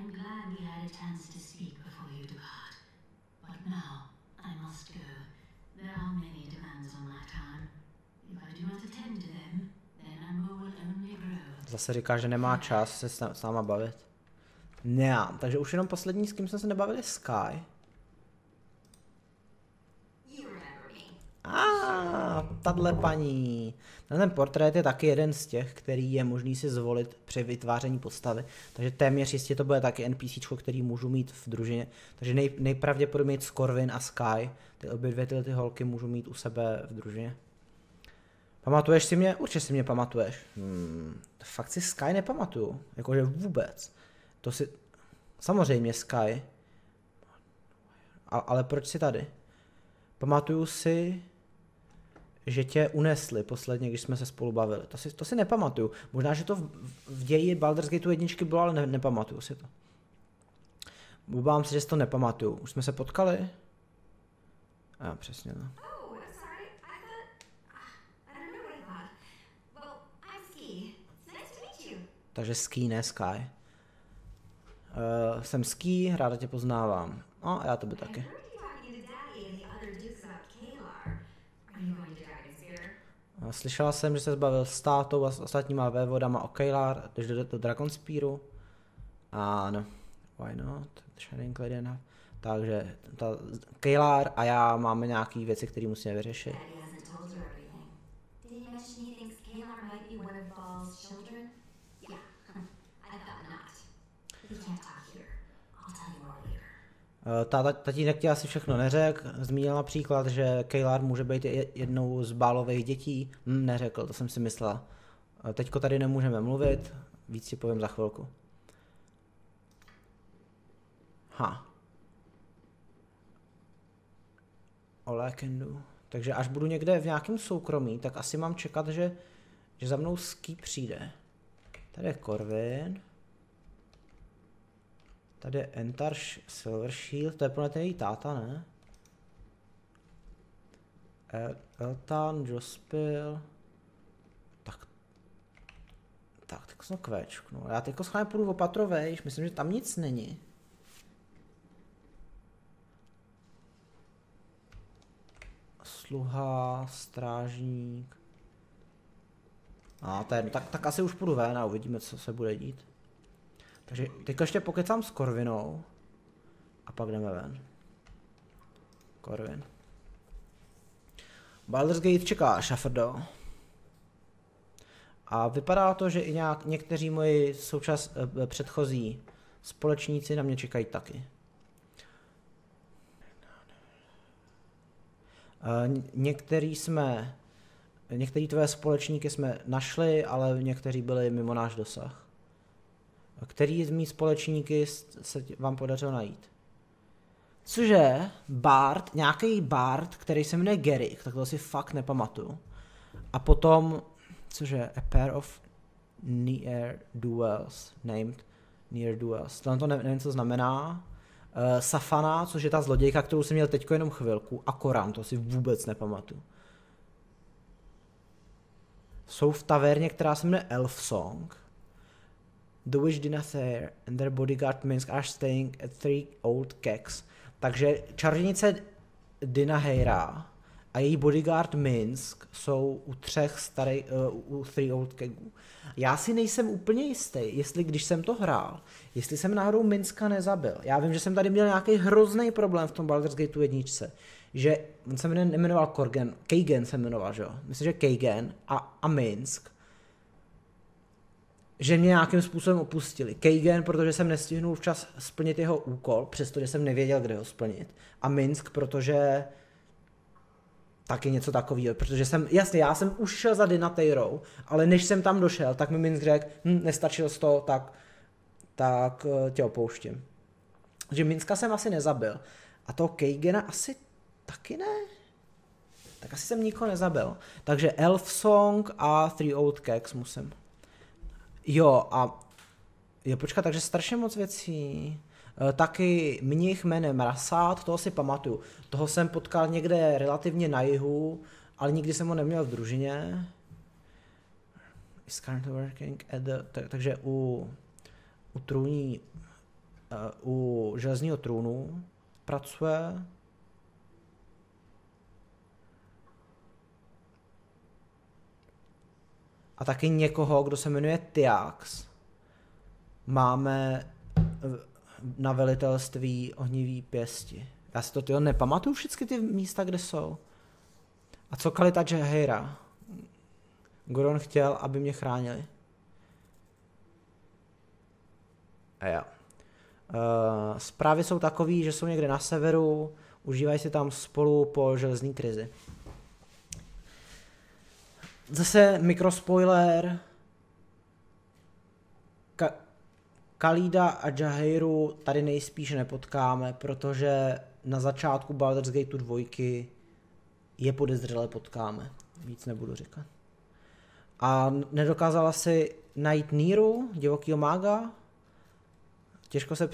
Zase říká, že nemá čas se s náma bavit. Ne, takže už jenom poslední, s kým jsme se nebavili, Sky. Tahle paní. Ten portrét je taky jeden z těch, který je možný si zvolit při vytváření postavy. Takže téměř jistě to bude taky NPCčko, který můžu mít v družině. Takže nejpravděpodobněji Corvin a Sky, obě dvě ty holky můžu mít u sebe v družině. Pamatuješ si mě? Určitě si mě pamatuješ. Fakt si Sky nepamatuju. Jakože vůbec. To si... Samozřejmě Sky. Ale proč jsi tady? Pamatuju si, že tě unesli posledně, když jsme se spolu bavili. To si nepamatuju. Možná, že to v ději Baldur's Gate 1 bylo, ale nepamatuju si to. Obávám se, že si to nepamatuju. Už jsme se potkali? Přesně, no. Takže Ski, ne Sky. Jsem Ski, ráda tě poznávám. A já tebe taky. Slyšela jsem, že se zbavil s tátou a s ostatníma vévodama o Kejlar, jdeš do Dragonspearu. Ano, why not? Shining Lady enough. Takže Kejlar a já máme nějaké věci, které musíme vyřešit. Tatínek ti asi všechno neřekl, zmínil například, že Kejlar může být jednou z Bálových dětí. Neřekl, to jsem si myslela. Teďko tady nemůžeme mluvit, víc si povím za chvilku. All I can do. Takže až budu někde v nějakém soukromí, tak asi mám čekat, že za mnou Ski přijde. Tady je Corvin. Tady je Entarš Silvershield, to je plně ten její táta, ne? Eltan, Jospil. Tak jsem kvéčknu. Já teď schválně půjdu opatrovejš, myslím, že tam nic není. Sluha, strážník. To je, tak asi už půjdu ven a uvidíme, co se bude dít. Takže teď ještě pokecám s Corvinou. A pak jdeme ven. Corvin. Baldur's Gate čeká, Shafferdo. A vypadá to, že i někteří moji předchozí společníci na mě čekají taky. Některý tvé společníky jsme našli, ale někteří byli mimo náš dosah. Který z mých společníky se vám podařilo najít? Cože? Bard, nějaký Bard, který se jmenuje Garrick, tak to si fakt nepamatuju. A potom, cože? A pair of near duels, named near duels. To nevím, co znamená. Safana, což je ta zlodějka, kterou jsem měl teďko jenom chvilku. A Koran, to si vůbec nepamatuju. Jsou v tavérně, která se jmenuje Elfsong. The witch Dinathair and their bodyguard Minsk are staying at Three Old Kegs. Takže čarodějnice Dinahera a její bodyguard Minsk jsou u Three Old Kegů. Já si nejsem úplně jistý, jestli když jsem to hrál, jestli jsem náhodou Minska nezabil. Já vím, že jsem tady měl nějaký hrozný problém v tom Baldur's Gateu 1, že on se jmenoval Keigen se jmenoval, že jo? Myslím, že Keigen a Minsk. Že mě nějakým způsobem opustili. Keigen, protože jsem nestihnul včas splnit jeho úkol, přestože jsem nevěděl, kde ho splnit. A Minsk, protože taky něco takového, protože já jsem už šel za Dinathairou, ale než jsem tam došel, tak mi Minsk řekl, nestačil z toho, tak tě opouštím. Takže Minska jsem asi nezabil. A toho Keigena asi taky ne? Tak asi jsem nikoho nezabil. Takže Elfsong a Three Old Kegs musím. Počkat, takže strašně moc věcí. Taky mnich jménem Rasát, toho si pamatuju. Toho jsem potkal někde relativně na jihu, ale nikdy jsem ho neměl v družině. Takže u železního trůnu pracuje. A taky někoho, kdo se jmenuje Tiax, máme na velitelství ohnivý pěsti. Já si to nepamatuju všechny ty místa, kde jsou. A co Kalita Jaheira? Goron chtěl, aby mě chránili. A jo. Zprávy jsou takový, že jsou někde na severu, užívají si tam spolu po železní krizi. Zase mikrospoiler. Khalida a Jaheiru tady nejspíš nepotkáme, protože na začátku Baldur's Gateu 2 je podezřelé potkáme. Víc nebudu říkat. A nedokázala si najít Níru, divokýho mága? Těžko se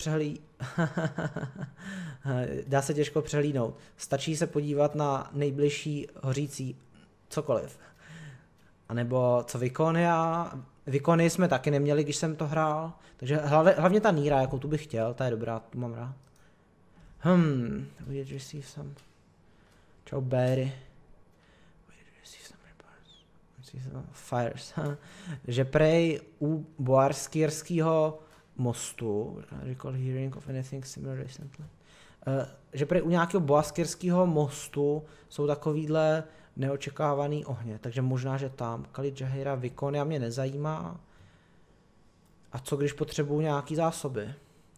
Dá se těžko přehlídnout. Stačí se podívat na nejbližší hořící cokoliv. A nebo co Vikonia. Vikonii jsme taky neměli, když jsem to hrál. Takže hlavně ta Níra, jakou tu bych chtěl, ta je dobrá, tu mám rád. We did receive some. Čau Barry. We did receive some reports. Fires. Že prej u Boarskirského mostu, recall hearing of anything similar recently. Že prej u nějakého Boarskirského mostu jsou takovýhle neočekávaný ohně, takže možná, že tam. Khalid Jaheira, Vikonia mě nezajímá. A co když potřebuju nějaký zásoby?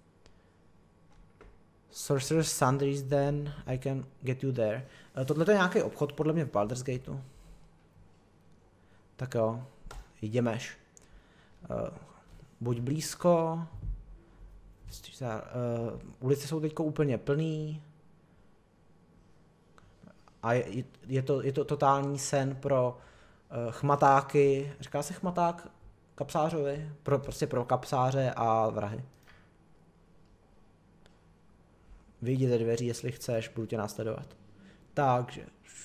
Sorcerer's Sundries, then I can get you there. Tohle je nějaký obchod podle mě v Baldur's Gateu. Tak jo, jdemeš. Buď blízko. Ulice jsou teďko úplně plný. A je to totální sen pro chmatáky, říká se chmaták kapsářovi? Prostě pro kapsáře a vrahy. Vyjdi ze dveří, jestli chceš, budu tě následovat. Takže.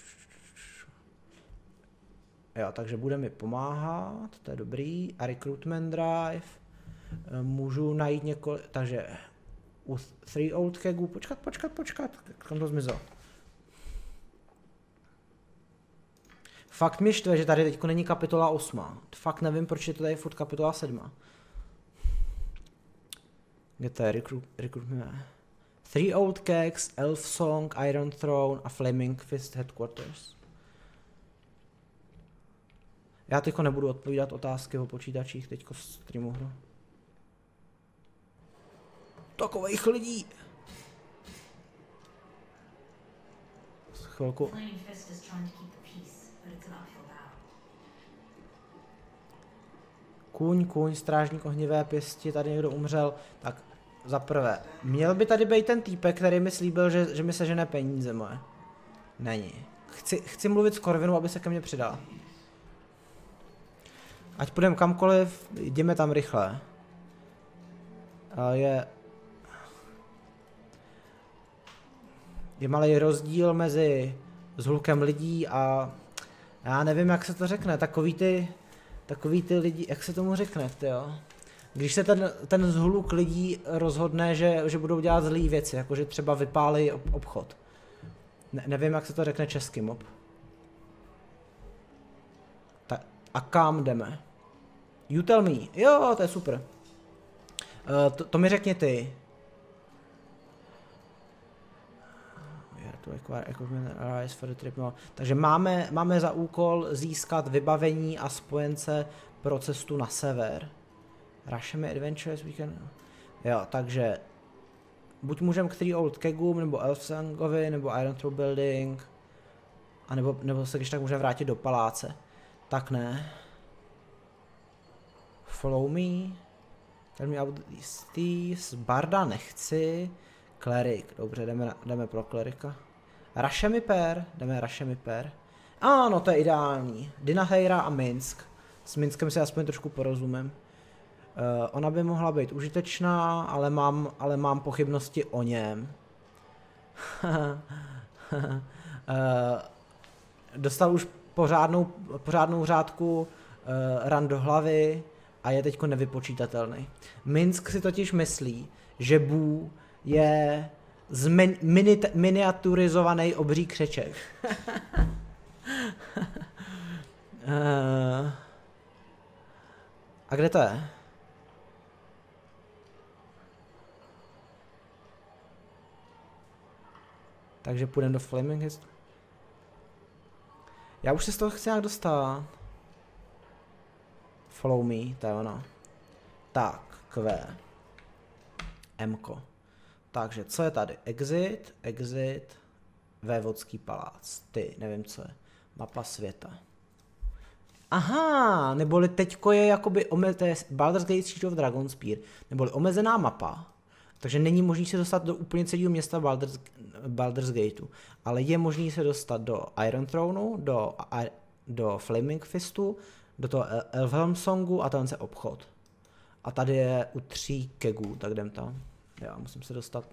Jo, takže bude mi pomáhat, to je dobrý. A recruitment drive. Můžu najít několik, takže u 3 old kegů, počkat, kam to zmizelo. Fakt mě štve, že tady teďko není kapitola 8. Fakt nevím, proč je to tady furt kapitola 7. Kde to je recruitment? 3 old kegs, Elf Song, Iron Throne a Flaming Fist Headquarters. Já teďko nebudu odpovídat otázky o počítačích, teďko streamu hru. Takových lidí! Chvilku. Kůň, strážník ohnivé pěsti, tady někdo umřel. Tak za prvé, měl by tady být ten týpek, který mi slíbil, že mi sežene peníze moje. Není. Chci mluvit s Corvinou, aby se ke mně přidal. Ať půjdeme kamkoliv, jdeme tam rychle. Je malý rozdíl mezi zhlukem lidí a já nevím, jak se to řekne, takový ty lidi, jak se tomu řekne, tyjo. Když se ten zhluk lidí rozhodne, že budou dělat zlý věci, jakože třeba vypálí obchod. Nevím, jak se to řekne česky, mob. A kam jdeme? You tell me. Jo, to je super. To mi řekni ty. Takže máme za úkol získat vybavení a spojence pro cestu na sever. Russian Adventures Weekend. Jo, takže buď můžeme k 3 old kegům, nebo Elfsangovi, nebo Iron Throne Building, a nebo se když tak můžeme vrátit do paláce. Tak ne. Follow me. Tell me about these thieves. Barda nechci. Klerik, dobře, jdeme pro klerika. Rašemiper, jdeme Rašemiper. Ano, to je ideální. Dinaheira a Minsk. S Minskem si aspoň trošku porozumím. Ona by mohla být užitečná, ale mám pochybnosti o něm. Dostal už pořádnou řádku ran do hlavy a je teďko nevypočítatelný. Minsk si totiž myslí, že Bů je miniaturizovaný obří křeček. A kde to je? Takže půjdeme do Flaming Fist. Já už se z toho chci nějak dostat. Follow me, to je ono. Tak, Q. M-ko. Takže, co je tady? Exit, Vévodský palác. Nevím, co je. Mapa světa. Aha, neboli teďko je jakoby Baldur's Gate Siege of Dragonspear, neboli omezená mapa, takže není možný se dostat do úplně celého města Baldur's Gateu, ale je možný se dostat do Iron Throneu, do Flaming Fistu, do toho Elfhelm Songu a tam je obchod. A tady je u 3 kegů, tak jdem tam. Já musím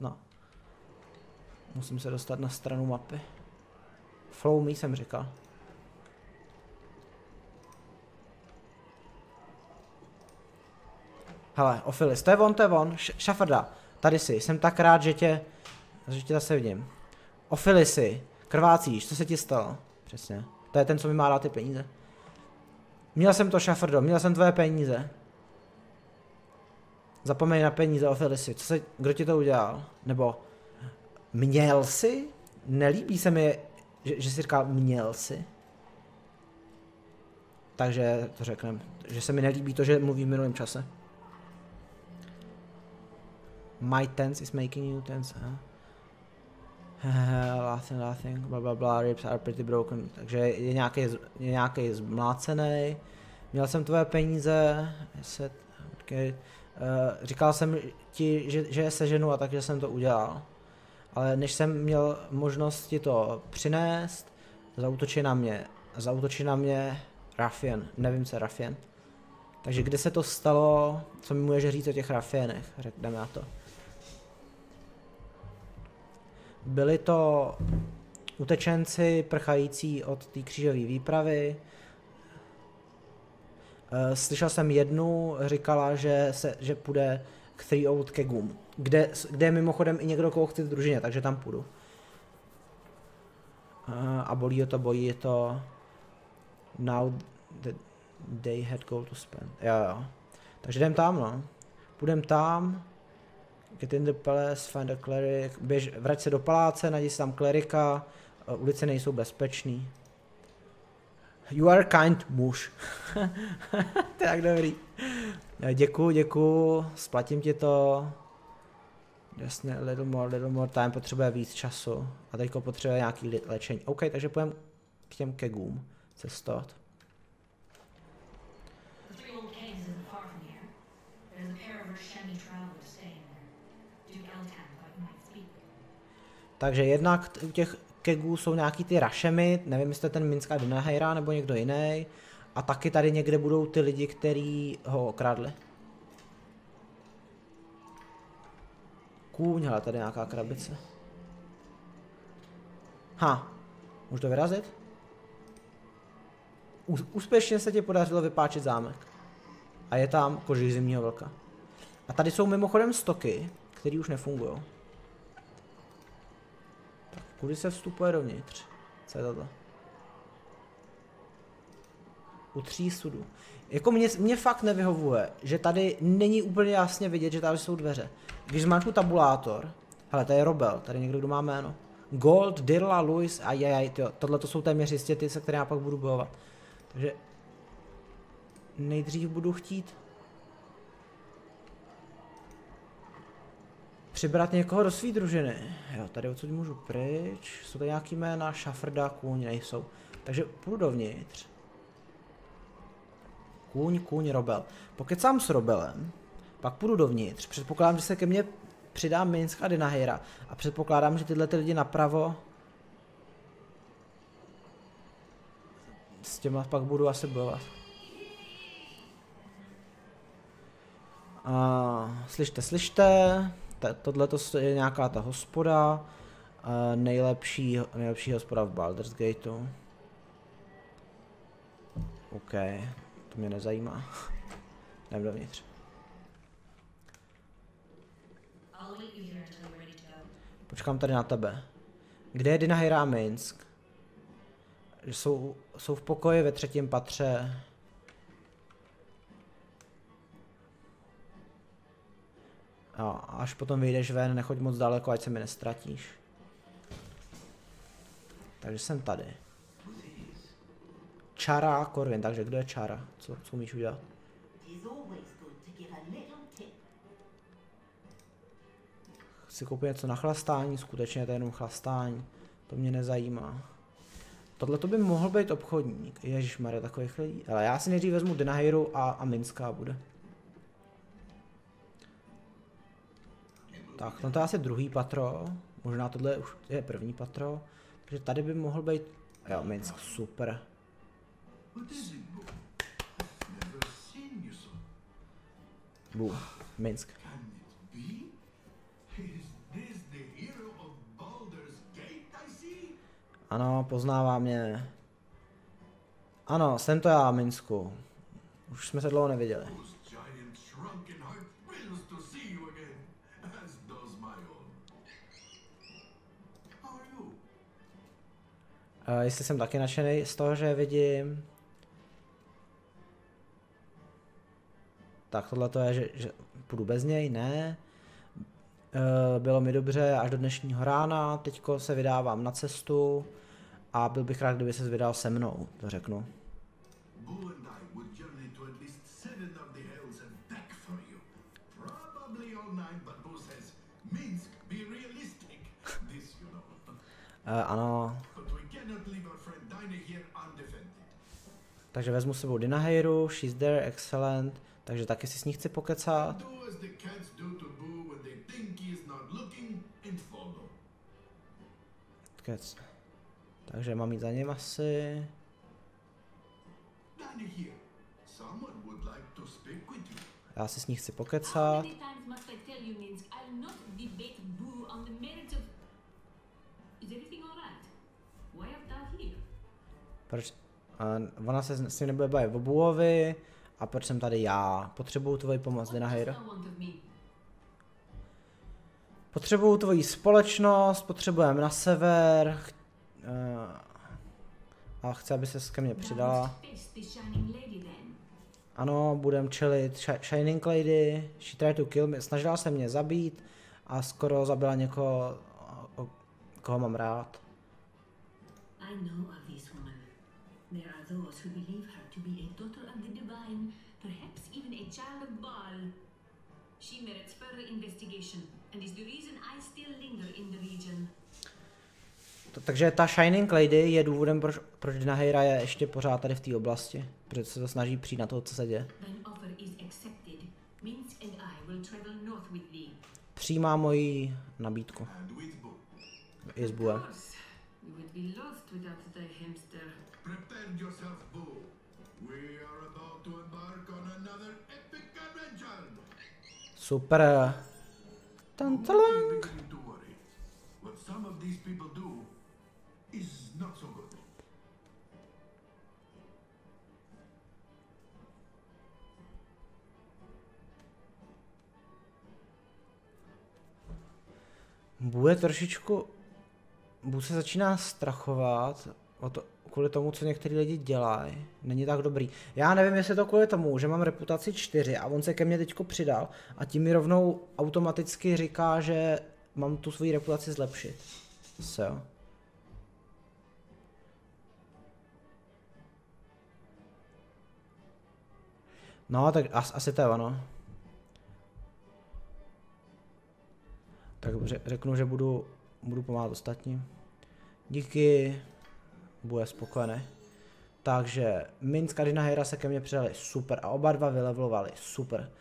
se dostat na stranu mapy. Follow me jsem říkal. Hele, Ophilis, to je on. Šafarda, tady jsi, jsem tak rád, že tě zase vidím. Ophilisi, krvácíš, co se ti stalo? Přesně, to je ten, co mi má dát ty peníze. Měl jsem to, Šafardo, měl jsem tvoje peníze. Zapomeň na peníze, Ophilisi, kdo ti to udělal? Nebo, měl jsi? Nelíbí se mi, že jsi říkal měl jsi. Takže to řekneme, že se mi nelíbí to, že mluví v minulém čase. My tense is making you tense, Laughing, bla bla bla, ribs are pretty broken. Takže je nějaký zmlácený. Měl jsem tvoje peníze, okay. Říkal jsem ti, že je seženu a takže jsem to udělal. Ale než jsem měl možnost ti to přinést, Zaútočí na mě Raffian, nevím co je Raffian. Takže kde se to stalo, co mi můžeš říct o těch Raffianech, řekneme na to. Byli to utečenci prchající od té křížové výpravy. Slyšel jsem jednu, říkala, že půjde k Three Old Kegum, kde je mimochodem i někdo, koho chci v družině, takže tam půjdu. A bojí je to. Now that they had gold to spend. Jo. Takže jdem tam, no. Půjdem tam. Get in the palace, find a cleric. Vrať se do paláce, najdi si tam klerika. Ulice nejsou bezpečný. You are kind muž. To je tak dobrý. Děkuju, splatím ti to. Jasně, little more time, potřebuje víc času. A teďko potřebuje nějaký léčení. OK, takže půjdeme k těm kegům cestovat. Takže jednak u těch kegů jsou nějaký ty rašemy, nevím, jestli to je ten Minsk a Dynaheira nebo někdo jiný. A taky tady někde budou ty lidi, kteří ho okradli. Kůň, hele, tady nějaká krabice. Můžu to vyrazit? Úspěšně se ti podařilo vypáčit zámek. A je tam kožich zimního vlka. A tady jsou mimochodem stoky, které už nefungují. Tak, kudy se vstupuje dovnitř? Co je tohle? U 3 sudů. Jako mě fakt nevyhovuje, že tady není úplně jasně vidět, že tady jsou dveře. Když zmáčknu tabulátor, hele, tady je Robel, tady někdo, kdo má jméno. Gold, Dirla, Louis, tohle to jsou téměř jistě ty, se kterými já pak budu bojovat. Takže nejdřív budu chtít přibrat někoho do své družiny. Jo, tady odsud můžu pryč, jsou tady nějaký jména, Šafrda, Kůň, nejsou. Takže půjdu dovnitř. Kůň, Robel. Pokud sám s Robelem, pak půjdu dovnitř. Předpokládám, že se ke mně přidá Minsk a Dynaheira. A předpokládám, že tyhle ty lidi napravo s těma pak budu asi bojovat. Slyšte. Tohle je nějaká ta hospoda. Nejlepší hospoda v Baldur's Gateu. OK. To mě nezajímá. Jdem dovnitř. Počkám tady na tebe. Kde je Dynaheira a Minsk? Jsou v pokoji ve 3. patře. Jo, až potom vyjdeš ven, nechoď moc daleko, ať se mi nestratíš. Takže jsem tady. Čara Corvin, takže kdo je Čara? Co umíš udělat? Chci koupit něco na chlastání, skutečně to je jenom chlastání. To mě nezajímá. Tohle to by mohl být obchodník. Ježišmarja, takových lidí. Ale já si nejdřív vezmu Dynaheiru a Minska bude. Tak, no to je asi 2. patro. Možná tohle už je 1. patro. Takže tady by mohl být... Jo, Minsk, super. Minsk. Ano, poznává mě. Ano, jsem to já, Minsku. Už jsme se dlouho neviděli. Jestli jsem taky nadšený z toho, že je vidím. Tak tohle to je, že půjdu bez něj, ne. Bylo mi dobře až do dnešního rána, teďko se vydávám na cestu a byl bych rád, kdyby ses vydal se mnou, to řeknu. Ano. Takže vezmu s sebou Dynaheiru, she's there, excellent. Takže taky si s ní chci pokecat. Takže mám jít za ním asi. Danny here. Someone would like to speak with you. Já si s ní chci How pokecat. many times must I tell you, Minsk? I'll not debate Boo on the merits of... Is everything all right? Why art thou here? Proč? Ona se s ním nebude bavit o Boovi. A proč jsem tady já? Potřebuju tvoji pomoc, Dynaheira. What dost thou want of me? Potřebuju tvoji společnost, potřebujeme na sever. A chci, aby se ke mně Thou přidala. must face the Shining Lady then. Ano, budem čelit Shining Lady. She tried to kill me. Snažila se mě zabít a skoro zabila někoho, koho mám rád. I know of this woman. There are those who believe her to be a daughter of the divine, perhaps even a child of Baal. She merits further investigation and is the reason I still linger in the region. Takže ta Shining Lady je důvodem, proč Dynaheira je ještě pořád tady v té oblasti. Protože se to snaží přijít na to, co se děje. Thine offer is accepted. Minsk and I will travel north with thee. Přijímá moji nabídku. And with Boo. I s Of Buem. course, we would be lost without thy hamster. Prepare yourself, Boo. We are about to embark on another epic adventure. Super. Tan, Boo talang. is beginning to worry. What some of these people do is not so good. Boo je trošičku... Boo se začíná strachovat o to, kvůli tomu, co některý lidi dělají. Není tak dobrý. Já nevím, jestli to kvůli tomu, že mám reputaci 4 a on se ke mně teďko přidal a tím mi rovnou automaticky říká, že mám tu svoji reputaci zlepšit. So. No, tak asi to je ono. Tak řeknu, že budu pomáhat ostatním. Díky. Bude spokojený. Takže Minsk a Dynaheira se ke mně přidali. Super. A oba dva vylevlovali. Super.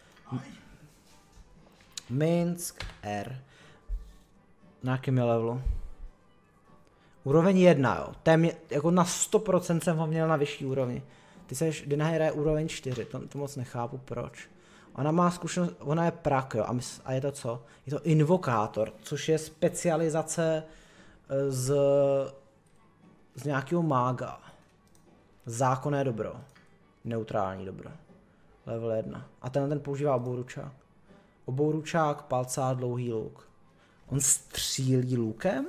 Minsk R. Na jakém je levelu? Úroveň 1, jo. Jako na 100% jsem ho měl na vyšší úrovni. Ty seš, Dynaheira je úroveň 4, to moc nechápu proč. Ona má zkušenost, ona je prak, jo, a je to co? Je to invokátor, což je specializace z nějakého mága. Zákonné dobro. Neutrální dobro. Level 1. A ten používá obouručák. Obouručák, palcát, dlouhý luk. On střílí lukem?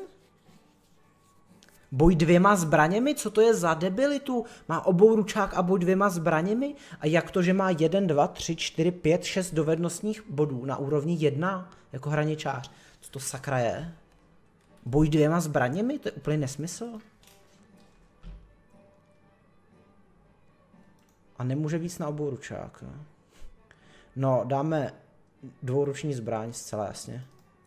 Boj 2 zbraněmi? Co to je za debilitu? Má obouručák a boj 2 zbraněmi? A jak to, že má 1, 2, 3, 4, 5, 6 dovednostních bodů na úrovni 1 jako hraničář? Co to sakra je? Boj 2 zbraněmi? To je úplně nesmysl. A nemůže víc na obouručák. Jo? No, dáme dvouruční zbraň, zcela jasně.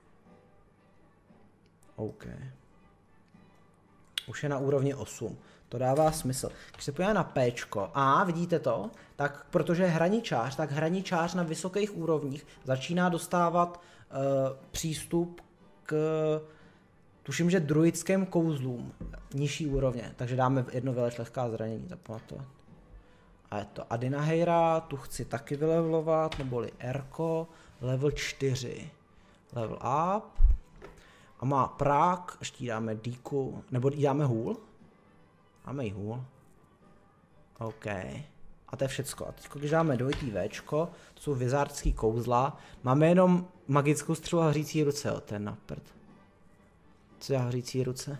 OK. Už je na úrovni 8. To dává smysl. Když se podíváme na Pčko, a vidíte to, tak protože je hraničář, tak hraničář na vysokých úrovních začíná dostávat přístup k, tuším, že druidským kouzlům nižší úrovně. Takže dáme jedno vyleč lehká zranění, zapamatovat. A je to. A Dynaheira, tu chci taky vylevlovat, neboli Rko, level 4. Level up. A má prák, ještě jí dáme díku, nebo jí dáme hůl? Dáme jí hůl. OK. A to je všecko. A teď, když dáme dvojitý Včko, to jsou vizardský kouzla, máme jenom magickou střelu a hřící ruce, jo, ten na prd. Co je hřící ruce?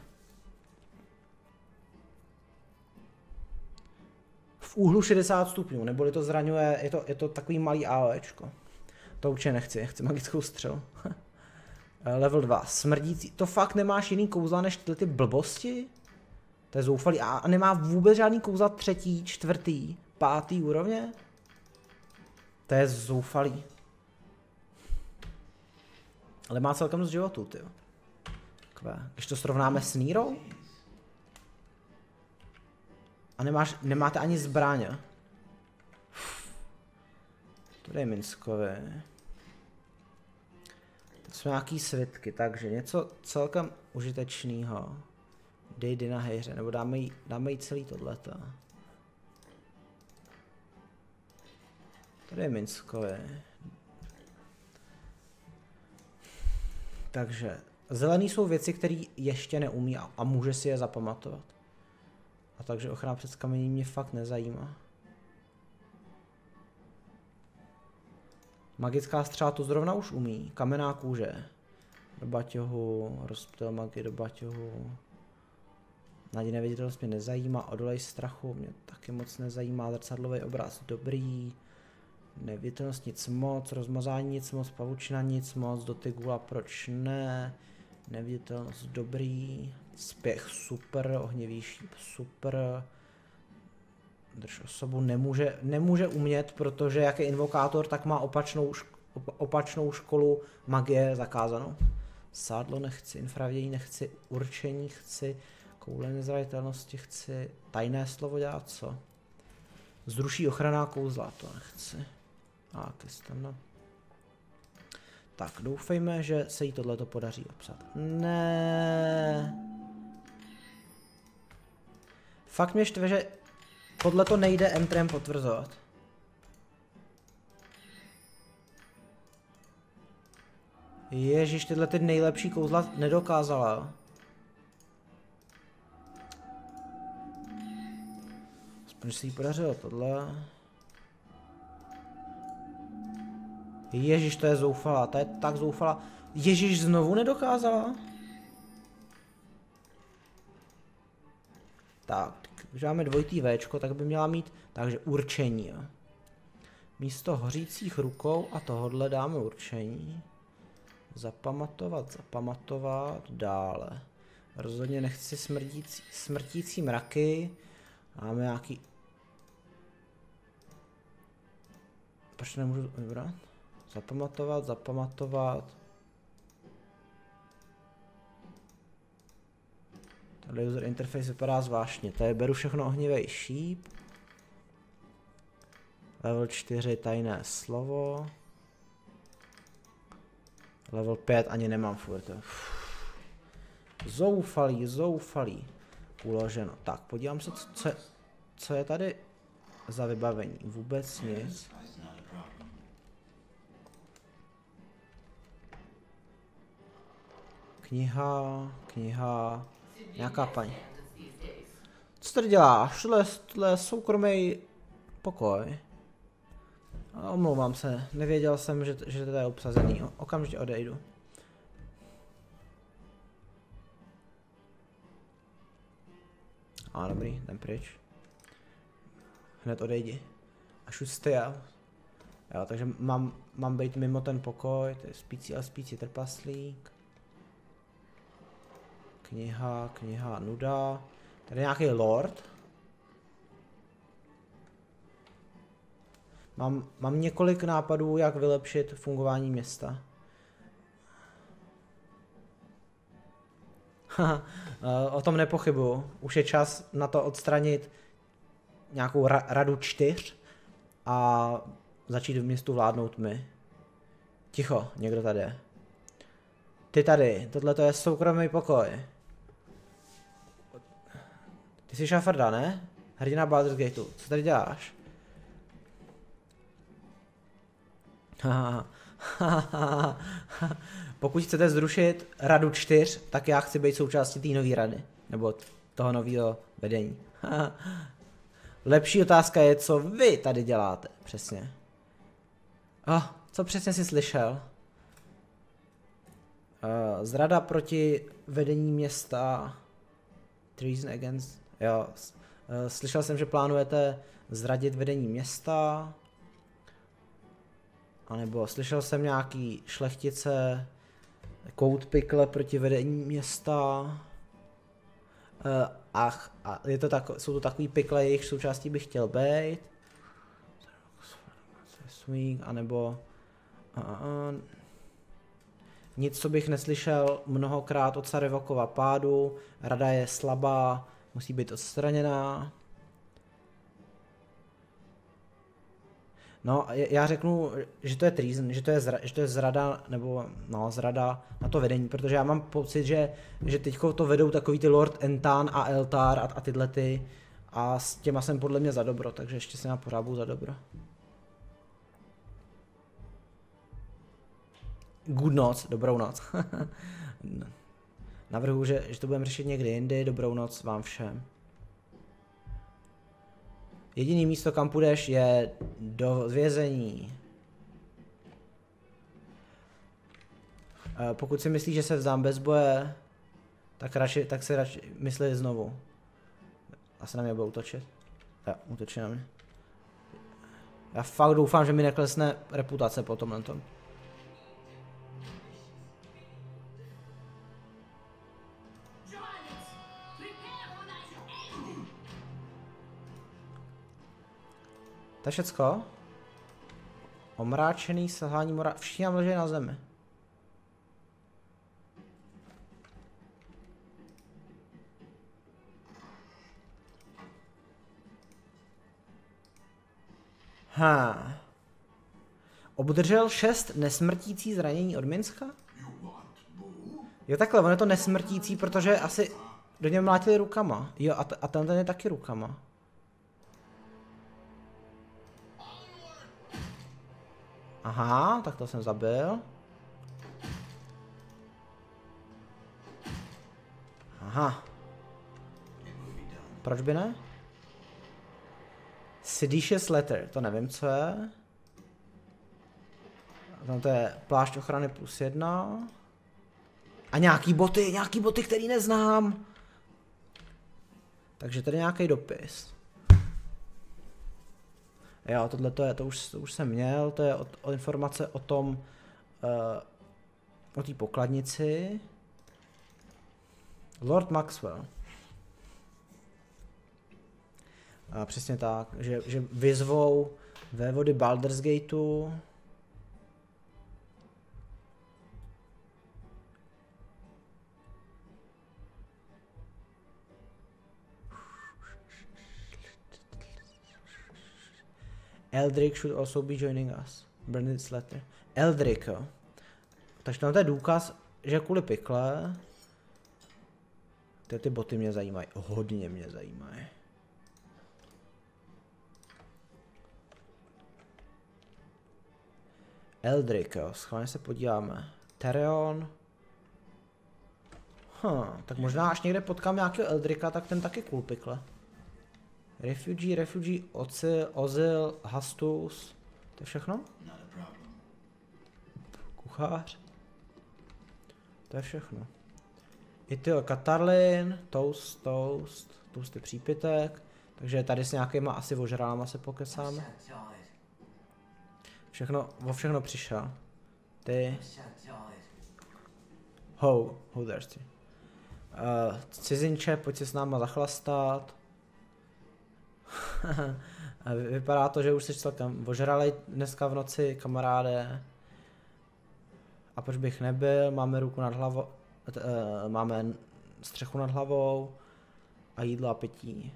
V úhlu 60 stupňů, neboli to zraňuje, je to takový malý AOEčko. To určitě nechci, chci magickou střelu. Level 2, smrdící, to fakt nemáš jiný kouzla než ty blbosti? To je zoufalý a nemá vůbec žádný kouzla 3., 4., 5. úrovně? To je zoufalý. Ale má celkem dost životů, tyjo. Když to srovnáme s Nírou? A nemáte ani zbraně. To dej Minskovi. To jsou nějaký svitky, takže něco celkem užitečného. Dej na hejře, nebo dáme jí celý tohleto. Tady je Minskovi. Takže zelený jsou věci, které ještě neumí a může si je zapamatovat. A takže ochrana před kamením mě fakt nezajímá. Magická střela to zrovna už umí. Kamenná kůže. Do baťohu, rozptyl magii do baťohu. Naděj neviditelnost mě nezajímá, odolej strachu mě taky moc nezajímá, zrcadlový obraz dobrý. Neviditelnost nic moc, rozmazání nic moc, pavučina nic moc, dotyk gula proč ne. Neviditelnost dobrý, spěch super, ohnivý šíp super. Drž osobu nemůže umět, protože jak je invokátor, tak má opačnou školu magie zakázanou. Sádlo nechci, infravidění nechci, určení chci, koule nezranitelnosti chci, tajné slovo dělat co? Zruší ochranná kouzla, to nechci. A Kristana. Tak, doufejme, že se jí tohleto podaří obsat. Ne. Fakt mě štve, že tohleto nejde entrem potvrzovat. Ježíš, tyhle ty nejlepší kouzla nedokázala. Aspoň se jí podařilo tohle. Ježíš, to je zoufalá, to je tak zoufalá. Ježíš, znovu nedokázala? Tak, když máme dvojitý Včko, tak by měla mít, takže určení, jo. Místo hořících rukou a tohodle dáme určení. Zapamatovat, dále. Rozhodně nechci smrtící mraky. Máme nějaký... Proč nemůžu vybrat? Zapamatovat. Tady user interface vypadá zvláštně. Tady beru všechno ohnivý šíp. Level 4 tajné slovo. Level 5 ani nemám furt. Zoufalý. Uloženo. Tak, podívám se, co je tady za vybavení. Vůbec nic. Kniha, nějaká paní. Co tady děláš? Tohle je soukromý pokoj. Omlouvám se, nevěděl jsem, že to je obsazený. Okamžitě odejdu. A dobrý, jdem pryč. Hned odejdi. Až už stejal. Jo, takže mám být mimo ten pokoj, to je spící trpaslík. Kniha, nuda. Tady je nějaký lord. Mám několik nápadů, jak vylepšit fungování města. O tom nepochybuju. Už je čas na to odstranit nějakou radu 4 a začít v městu vládnout my. Ticho, někdo tady je. Ty tady, tohle to je soukromý pokoj. Ty jsi Šafrda, ne? Hrdina Baldur's Gateu. Co tady děláš? Pokud chcete zrušit radu 4, tak já chci být součástí té nové rady. Nebo toho nového vedení. Lepší otázka je, co vy tady děláte. Přesně. Co přesně jsi slyšel? Zrada proti vedení města. Treason against. Jo. Slyšel jsem, že plánujete zradit vedení města. A nebo slyšel jsem nějaký šlechtice, koutpikle proti vedení města. A je to jsou to takový pikle, jejich součástí bych chtěl být. A nebo nic, co bych neslyšel mnohokrát od Sarevokova pádu. Rada je slabá, musí být odstraněná. No, já řeknu, že to je treason, že to je zrada, nebo no, zrada na to vedení, protože já mám pocit, že teďko to vedou takový ty Lord Entan a Eltar a tyhle ty a s těma jsem podle mě za dobro, takže ještě se na pořábu za dobro. Good noc, dobrou noc. Navrhuji, že to budeme řešit někdy jindy, dobrou noc vám všem. Jediný místo, kam půjdeš, je do vězení. Pokud si myslíš, že se vzdám bez boje, tak se radši myslí znovu. Asi na mě budou útočit. Jo, útočí na mě. Já fakt doufám, že mi neklesne reputace po tomhle tom. To je všecko? Omráčený, selhání mora... Všichni nám leží na zemi. Obdržel 6 nesmrtící zranění od Minska? Jo takhle, on je to nesmrtící, protože asi do něj mlátili rukama. Jo a ten je taky rukama. Aha, tak to jsem zabil. Aha. Proč by ne? Seditious letter, to nevím, co je. Tam to je plášť ochrany +1. A nějaký boty, který neznám. Takže tady nějaký dopis. Jo, tohle to už jsem měl, to je o informace o tom, o té pokladnici. Lord Maxwell. A přesně tak, že vyzvou vévody Baldur's Gateu. Eldrick should also be joining us. Bernard's letter. Eldrick, jo. Takže to je důkaz, že kvůli pikle. Ty boty mě zajímají. Hodně mě zajímají. Eldrick, jo. Schválně se podíváme. Tereon. Tak možná až někde potkám nějakého Eldricka, tak ten taky cool pikle. Refugee, Ozil, Hastus. To je všechno? Kuchař. To je všechno. Ityl Katarlin, Toast je přípitek. Takže tady s nějakýma asi ožrálama se pokecáme. O všechno přišel. Ty. Ho thirsty. Cizinče, pojď se s náma zachlastat. Vypadá to, že už jsi celkem ožralej dneska v noci, kamaráde. A proč bych nebyl, máme ruku nad hlavou, máme střechu nad hlavou a jídlo a pití.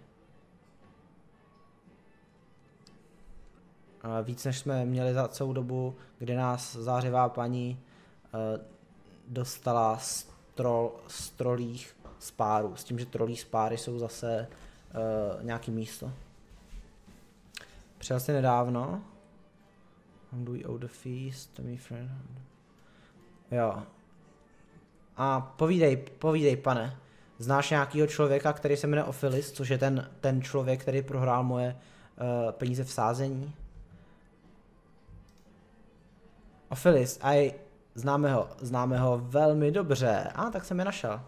Víc než jsme měli za celou dobu, kdy nás zářivá paní dostala z trolích spárů. S tím, že trolí spáry jsou zase nějaký místo. Přijel jsi nedávno. Do we owe the feast to me friend? Jo. A povídej, pane. Znáš nějakýho člověka, který se jmenuje Ophilis, což je ten člověk, který prohrál moje peníze v sázení? Ophilis, známe ho velmi dobře. Tak jsem je našel.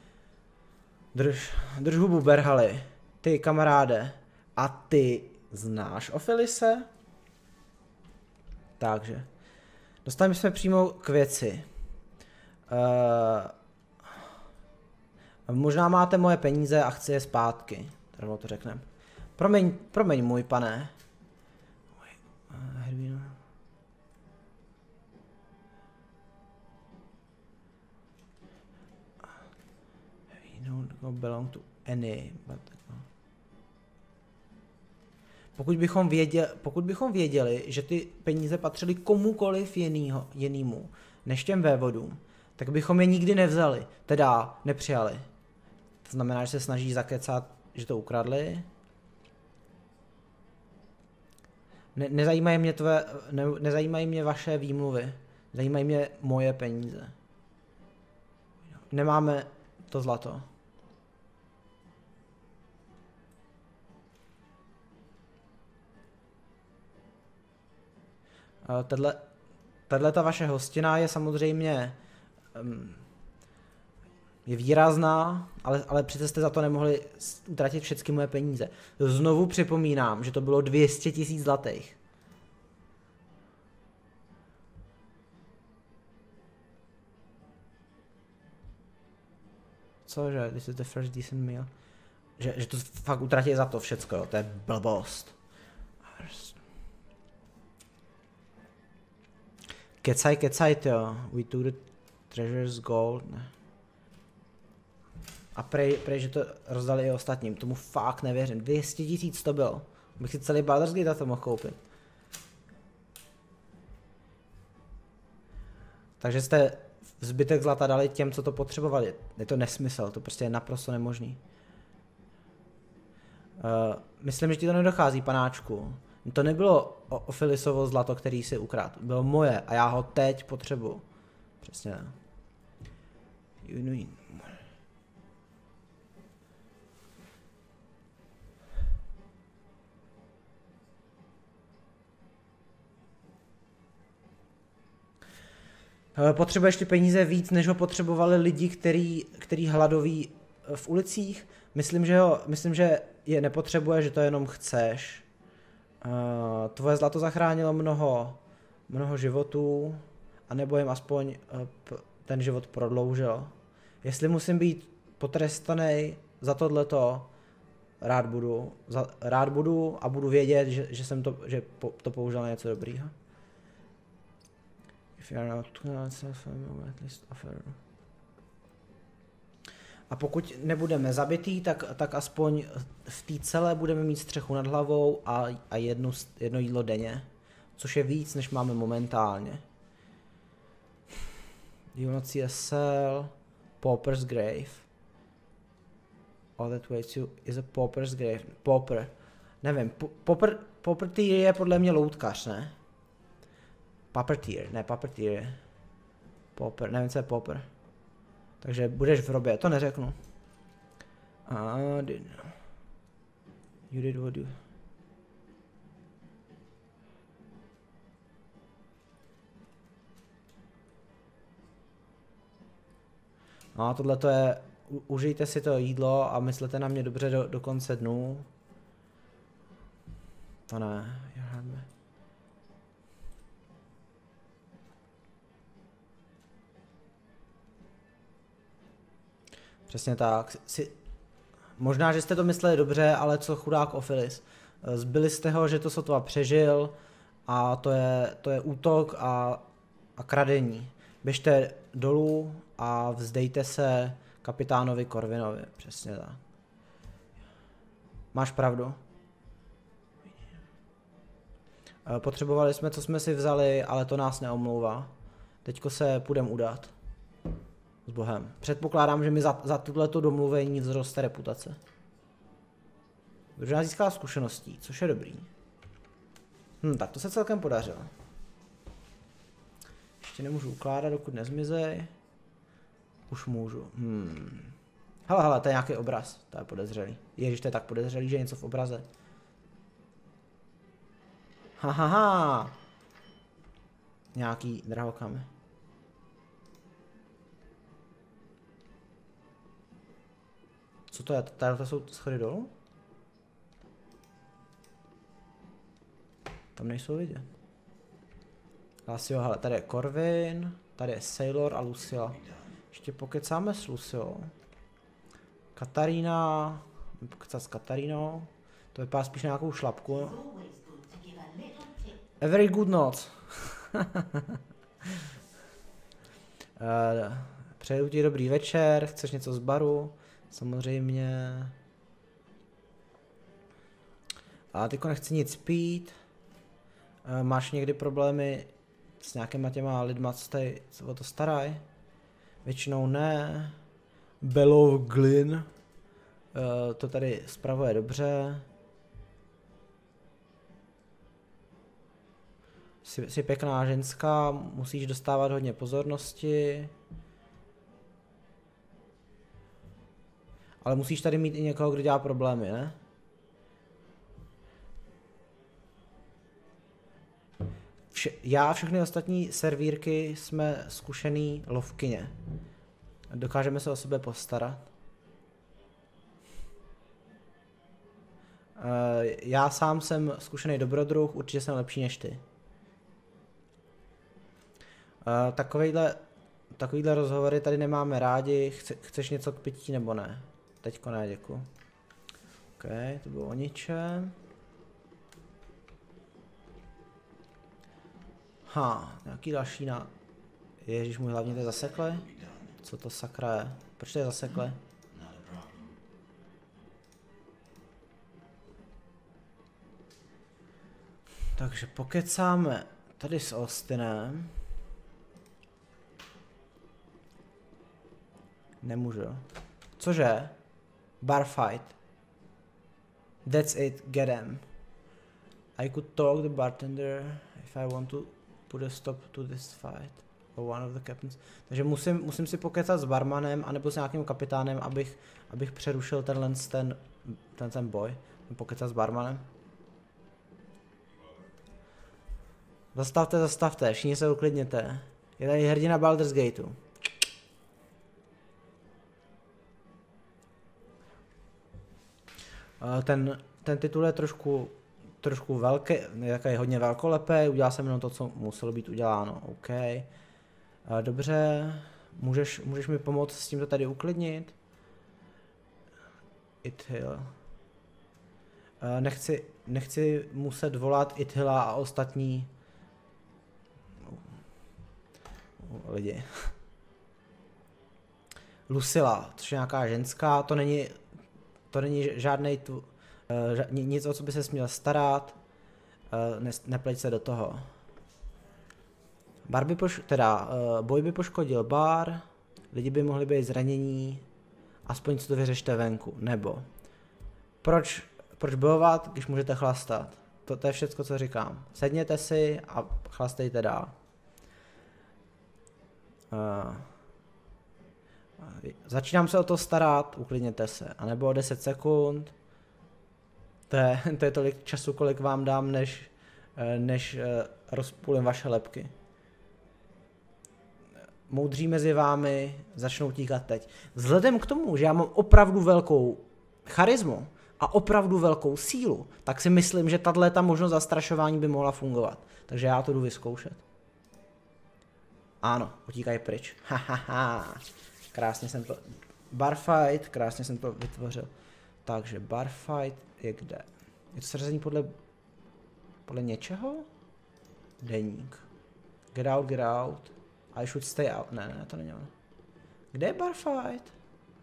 Drž hubu, Berhali. Ty, kamaráde. A ty znáš Ophilise? Takže. Dostali jsme přímo k věci. Možná máte moje peníze a chci je zpátky. Rovnou to řekneme. Promiň můj pane. belong to any, but... pokud bychom věděli, že ty peníze patřily komukoliv jinému než těm vévodům, tak bychom je nikdy nevzali, teda nepřijali. To znamená, že se snaží zakecat, že to ukradli. Nezajímají mě vaše výmluvy, zajímají mě moje peníze. Nemáme to zlato. Tahle ta vaše hostina je samozřejmě je výrazná, ale přece jste za to nemohli utratit všechny moje peníze. Znovu připomínám, že to bylo 200 000 zlatých. Cože? This is the first decent meal. Že to fakt utratí za to všecko, jo? To je blbost. Kecaj, jo. We took the treasures gold. Ne. A prej, že to rozdali i ostatním. Tomu fakt nevěřím. 200 000 to bylo. Bych si celý Baldur's Gate za to mohl koupit. Takže jste zbytek zlata dali těm, co to potřebovali. Je to nesmysl, to prostě je naprosto nemožný. Myslím, že ti to nedochází, panáčku. To nebylo Ophilisovo zlato, který si ukradl. Bylo moje a já ho teď potřebuju. Přesně. Potřebuješ ty peníze víc, než ho potřebovali lidi, který hladoví v ulicích? Myslím, že je nepotřebuje, že to jenom chceš. Tvoje zlato zachránilo mnoho životů, anebo jim aspoň ten život prodloužil. Jestli musím být potrestaný za tohleto, rád budu a budu vědět, že to použil na něco dobrýho. A pokud nebudeme zabitý, tak aspoň v té celé budeme mít střechu nad hlavou a jedno jídlo denně, což je víc, než máme momentálně. You will not see a cell, pauper's grave. All that waits you is a pauper's grave. Pauper. Nevím, pauper je podle mě loutkař, ne? Puppeteer. Pauper, nevím, co je pauper. Takže budeš v hrobě, to neřeknu. You did what you... No, tohle to je... Užijte si to jídlo a myslete na mě dobře do konce dnů. To ne, Přesně tak. Možná, že jste to mysleli dobře, ale co chudák Ophilis. Zbyli jste ho, že to sotva přežil a to je útok a kradení. Běžte dolů a vzdejte se kapitánovi Corvinovi. Přesně tak. Máš pravdu. Potřebovali jsme, co jsme si vzali, ale to nás neomlouvá. Teďko se půjdeme udat. S Bohem. Předpokládám, že mi za tuto domluvení vzroste reputace. Protože získala zkušeností, což je dobrý. Tak to se celkem podařilo. Ještě nemůžu ukládat, dokud nezmizej. Už můžu. Hele, to je nějaký obraz. To je podezřelý. Ježiš, to je tak podezřelý, že je něco v obraze. Hahaha. Nějaký drahokamy. Co to je? Tady jsou schody dolů? Tam nejsou vidět. Lucio, hele, tady je Corvin, tady je Sailor a Lucia. Ještě pokecáme s Luciou. Katarína, pokecat s Katarínou. To vypadá spíš nějakou šlapku. A very good noc. Přeju ti dobrý večer, chceš něco z baru? Samozřejmě. A teďko nechci nic pít. Máš někdy problémy s nějakýma těma lidma, co se o to starají? Většinou ne. Belov Glyn. To tady spravuje dobře. Jsi pěkná ženská, musíš dostávat hodně pozornosti. Ale musíš tady mít i někoho, kdo dělá problémy, ne? Všechny ostatní servírky jsme zkušený lovkyně. Dokážeme se o sebe postarat. Já sám jsem zkušený dobrodruh, určitě jsem lepší než ty. Takovýhle rozhovory tady nemáme rádi. Chceš něco k pití nebo ne? Teďko ne, děkuji. OK, to bylo o ničem. Nějaký další na... Ježíš můj, hlavně to je zaseklé? Co to sakra je? Proč to je zaseklé? Takže pokecáme tady s Austinem. Nemůžu. Cože? Bar fight. That's it, get him. I could talk the bartender if I want to put a stop to this fight. Or one of the captains. Takže musím si pokecat s barmanem anebo s nějakým kapitánem, abych přerušil ten boj. Pokecat s barmanem. Zastavte, všichni se uklidněte. Je tady hrdina Baldur's Gateu. Ten titul je trošku velký, je hodně velkolepý, udělal jsem jenom to, co muselo být uděláno, OK. Dobře, můžeš mi pomoct s tímto tady uklidnit? Ithill. Nechci muset volat Ithilla a ostatní lidi. Lucilla, což je nějaká ženská, to není žádnej nic, o co by se směl starat, nepleť se do toho. Boj by poškodil bar, lidi by mohli být zranění, aspoň si to vyřešte venku, nebo proč bojovat, když můžete chlastat? To je všecko, co říkám. Sedněte si a chlastejte dál. Začínám se o to starat, uklidněte se, anebo o 10 sekund. To je tolik času, kolik vám dám, než rozpůlím vaše lebky. Moudří mezi vámi začnou tíkat teď. Vzhledem k tomu, že já mám opravdu velkou charismu a opravdu velkou sílu, tak si myslím, že tato možnost zastrašování by mohla fungovat. Takže já to jdu vyzkoušet. Ano, utíkají pryč. Hahaha. Krásně jsem to... Barfight, krásně jsem to vytvořil. Takže barfight je kde? Je to seřazení podle něčeho? Deník. Get out. I should stay out. Ne, to není ono. Kde je barfight?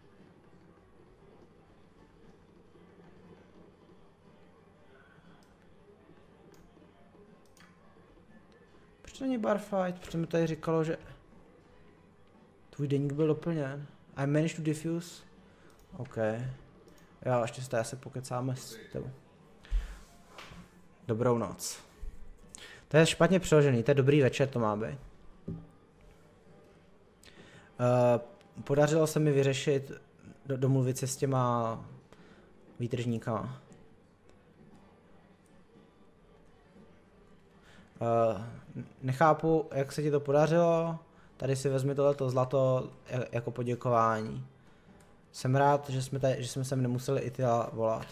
Proč to není barfight? Protože mi tady říkalo, že... Tvůj deník byl doplněn. I managed to diffuse. OK. Jo, ještě se pokecáme s tebou. Dobrou noc. To je špatně přeložený, to je dobrý večer, to má být. Podařilo se mi vyřešit, domluvit se s těma výtržníkama. Nechápu, jak se ti to podařilo. Tady si vezmi tohleto zlato jako poděkování. Jsem rád, že jsme sem nemuseli Ithilla volat.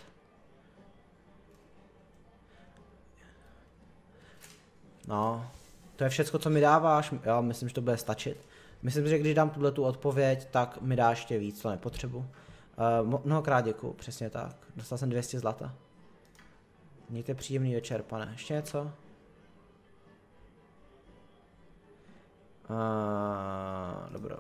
No, to je všecko, co mi dáváš. Jo, myslím, že to bude stačit. Myslím, že když dám tu odpověď, tak mi dáš ještě víc, to nepotřebuji. Mnohokrát děkuju, přesně tak. Dostal jsem 200 zlata. Mějte příjemný večer, pane. Ještě něco? Dobro.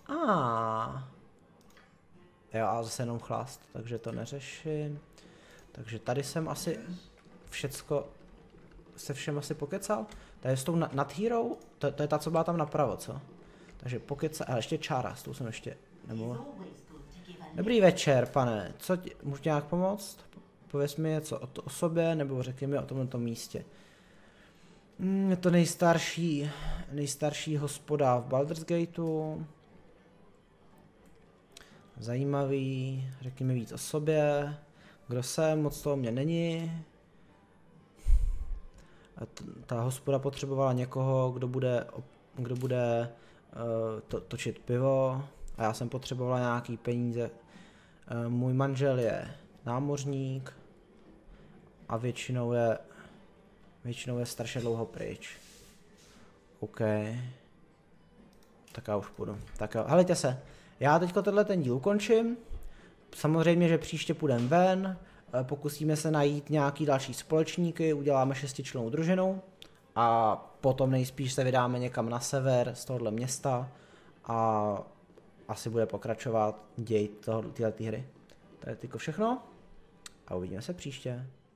Jo, a zase jenom chlast, takže to neřeším. Takže tady jsem asi všecko se všem asi pokecal. Tady s tou nadhýrou, to je ta, co byla tam napravo, co? Takže pokecal, ale ještě čára, s tou jsem ještě nemohl. Dobrý večer, pane, co ti, můžu nějak pomoct? Pověz mi něco o sobě, nebo řekni mi o tomto místě. Je to nejstarší hospoda v Baldur's Gateu. Zajímavý, řekni mi víc o sobě. Kdo jsem, moc toho mě není. A ta hospoda potřebovala někoho, kdo bude točit pivo. A já jsem potřebovala nějaký peníze. Můj manžel je námořník. A většinou je strašně dlouho pryč. OK. Tak já už půjdu. Tak jo, helejte se. Já teďko ten díl ukončím. Samozřejmě, že příště půjdeme ven. Pokusíme se najít nějaký další společníky. Uděláme 6člennou družinu. A potom nejspíš se vydáme někam na sever z tohohle města. A asi bude pokračovat děj této hry. To je teďko všechno. A uvidíme se příště.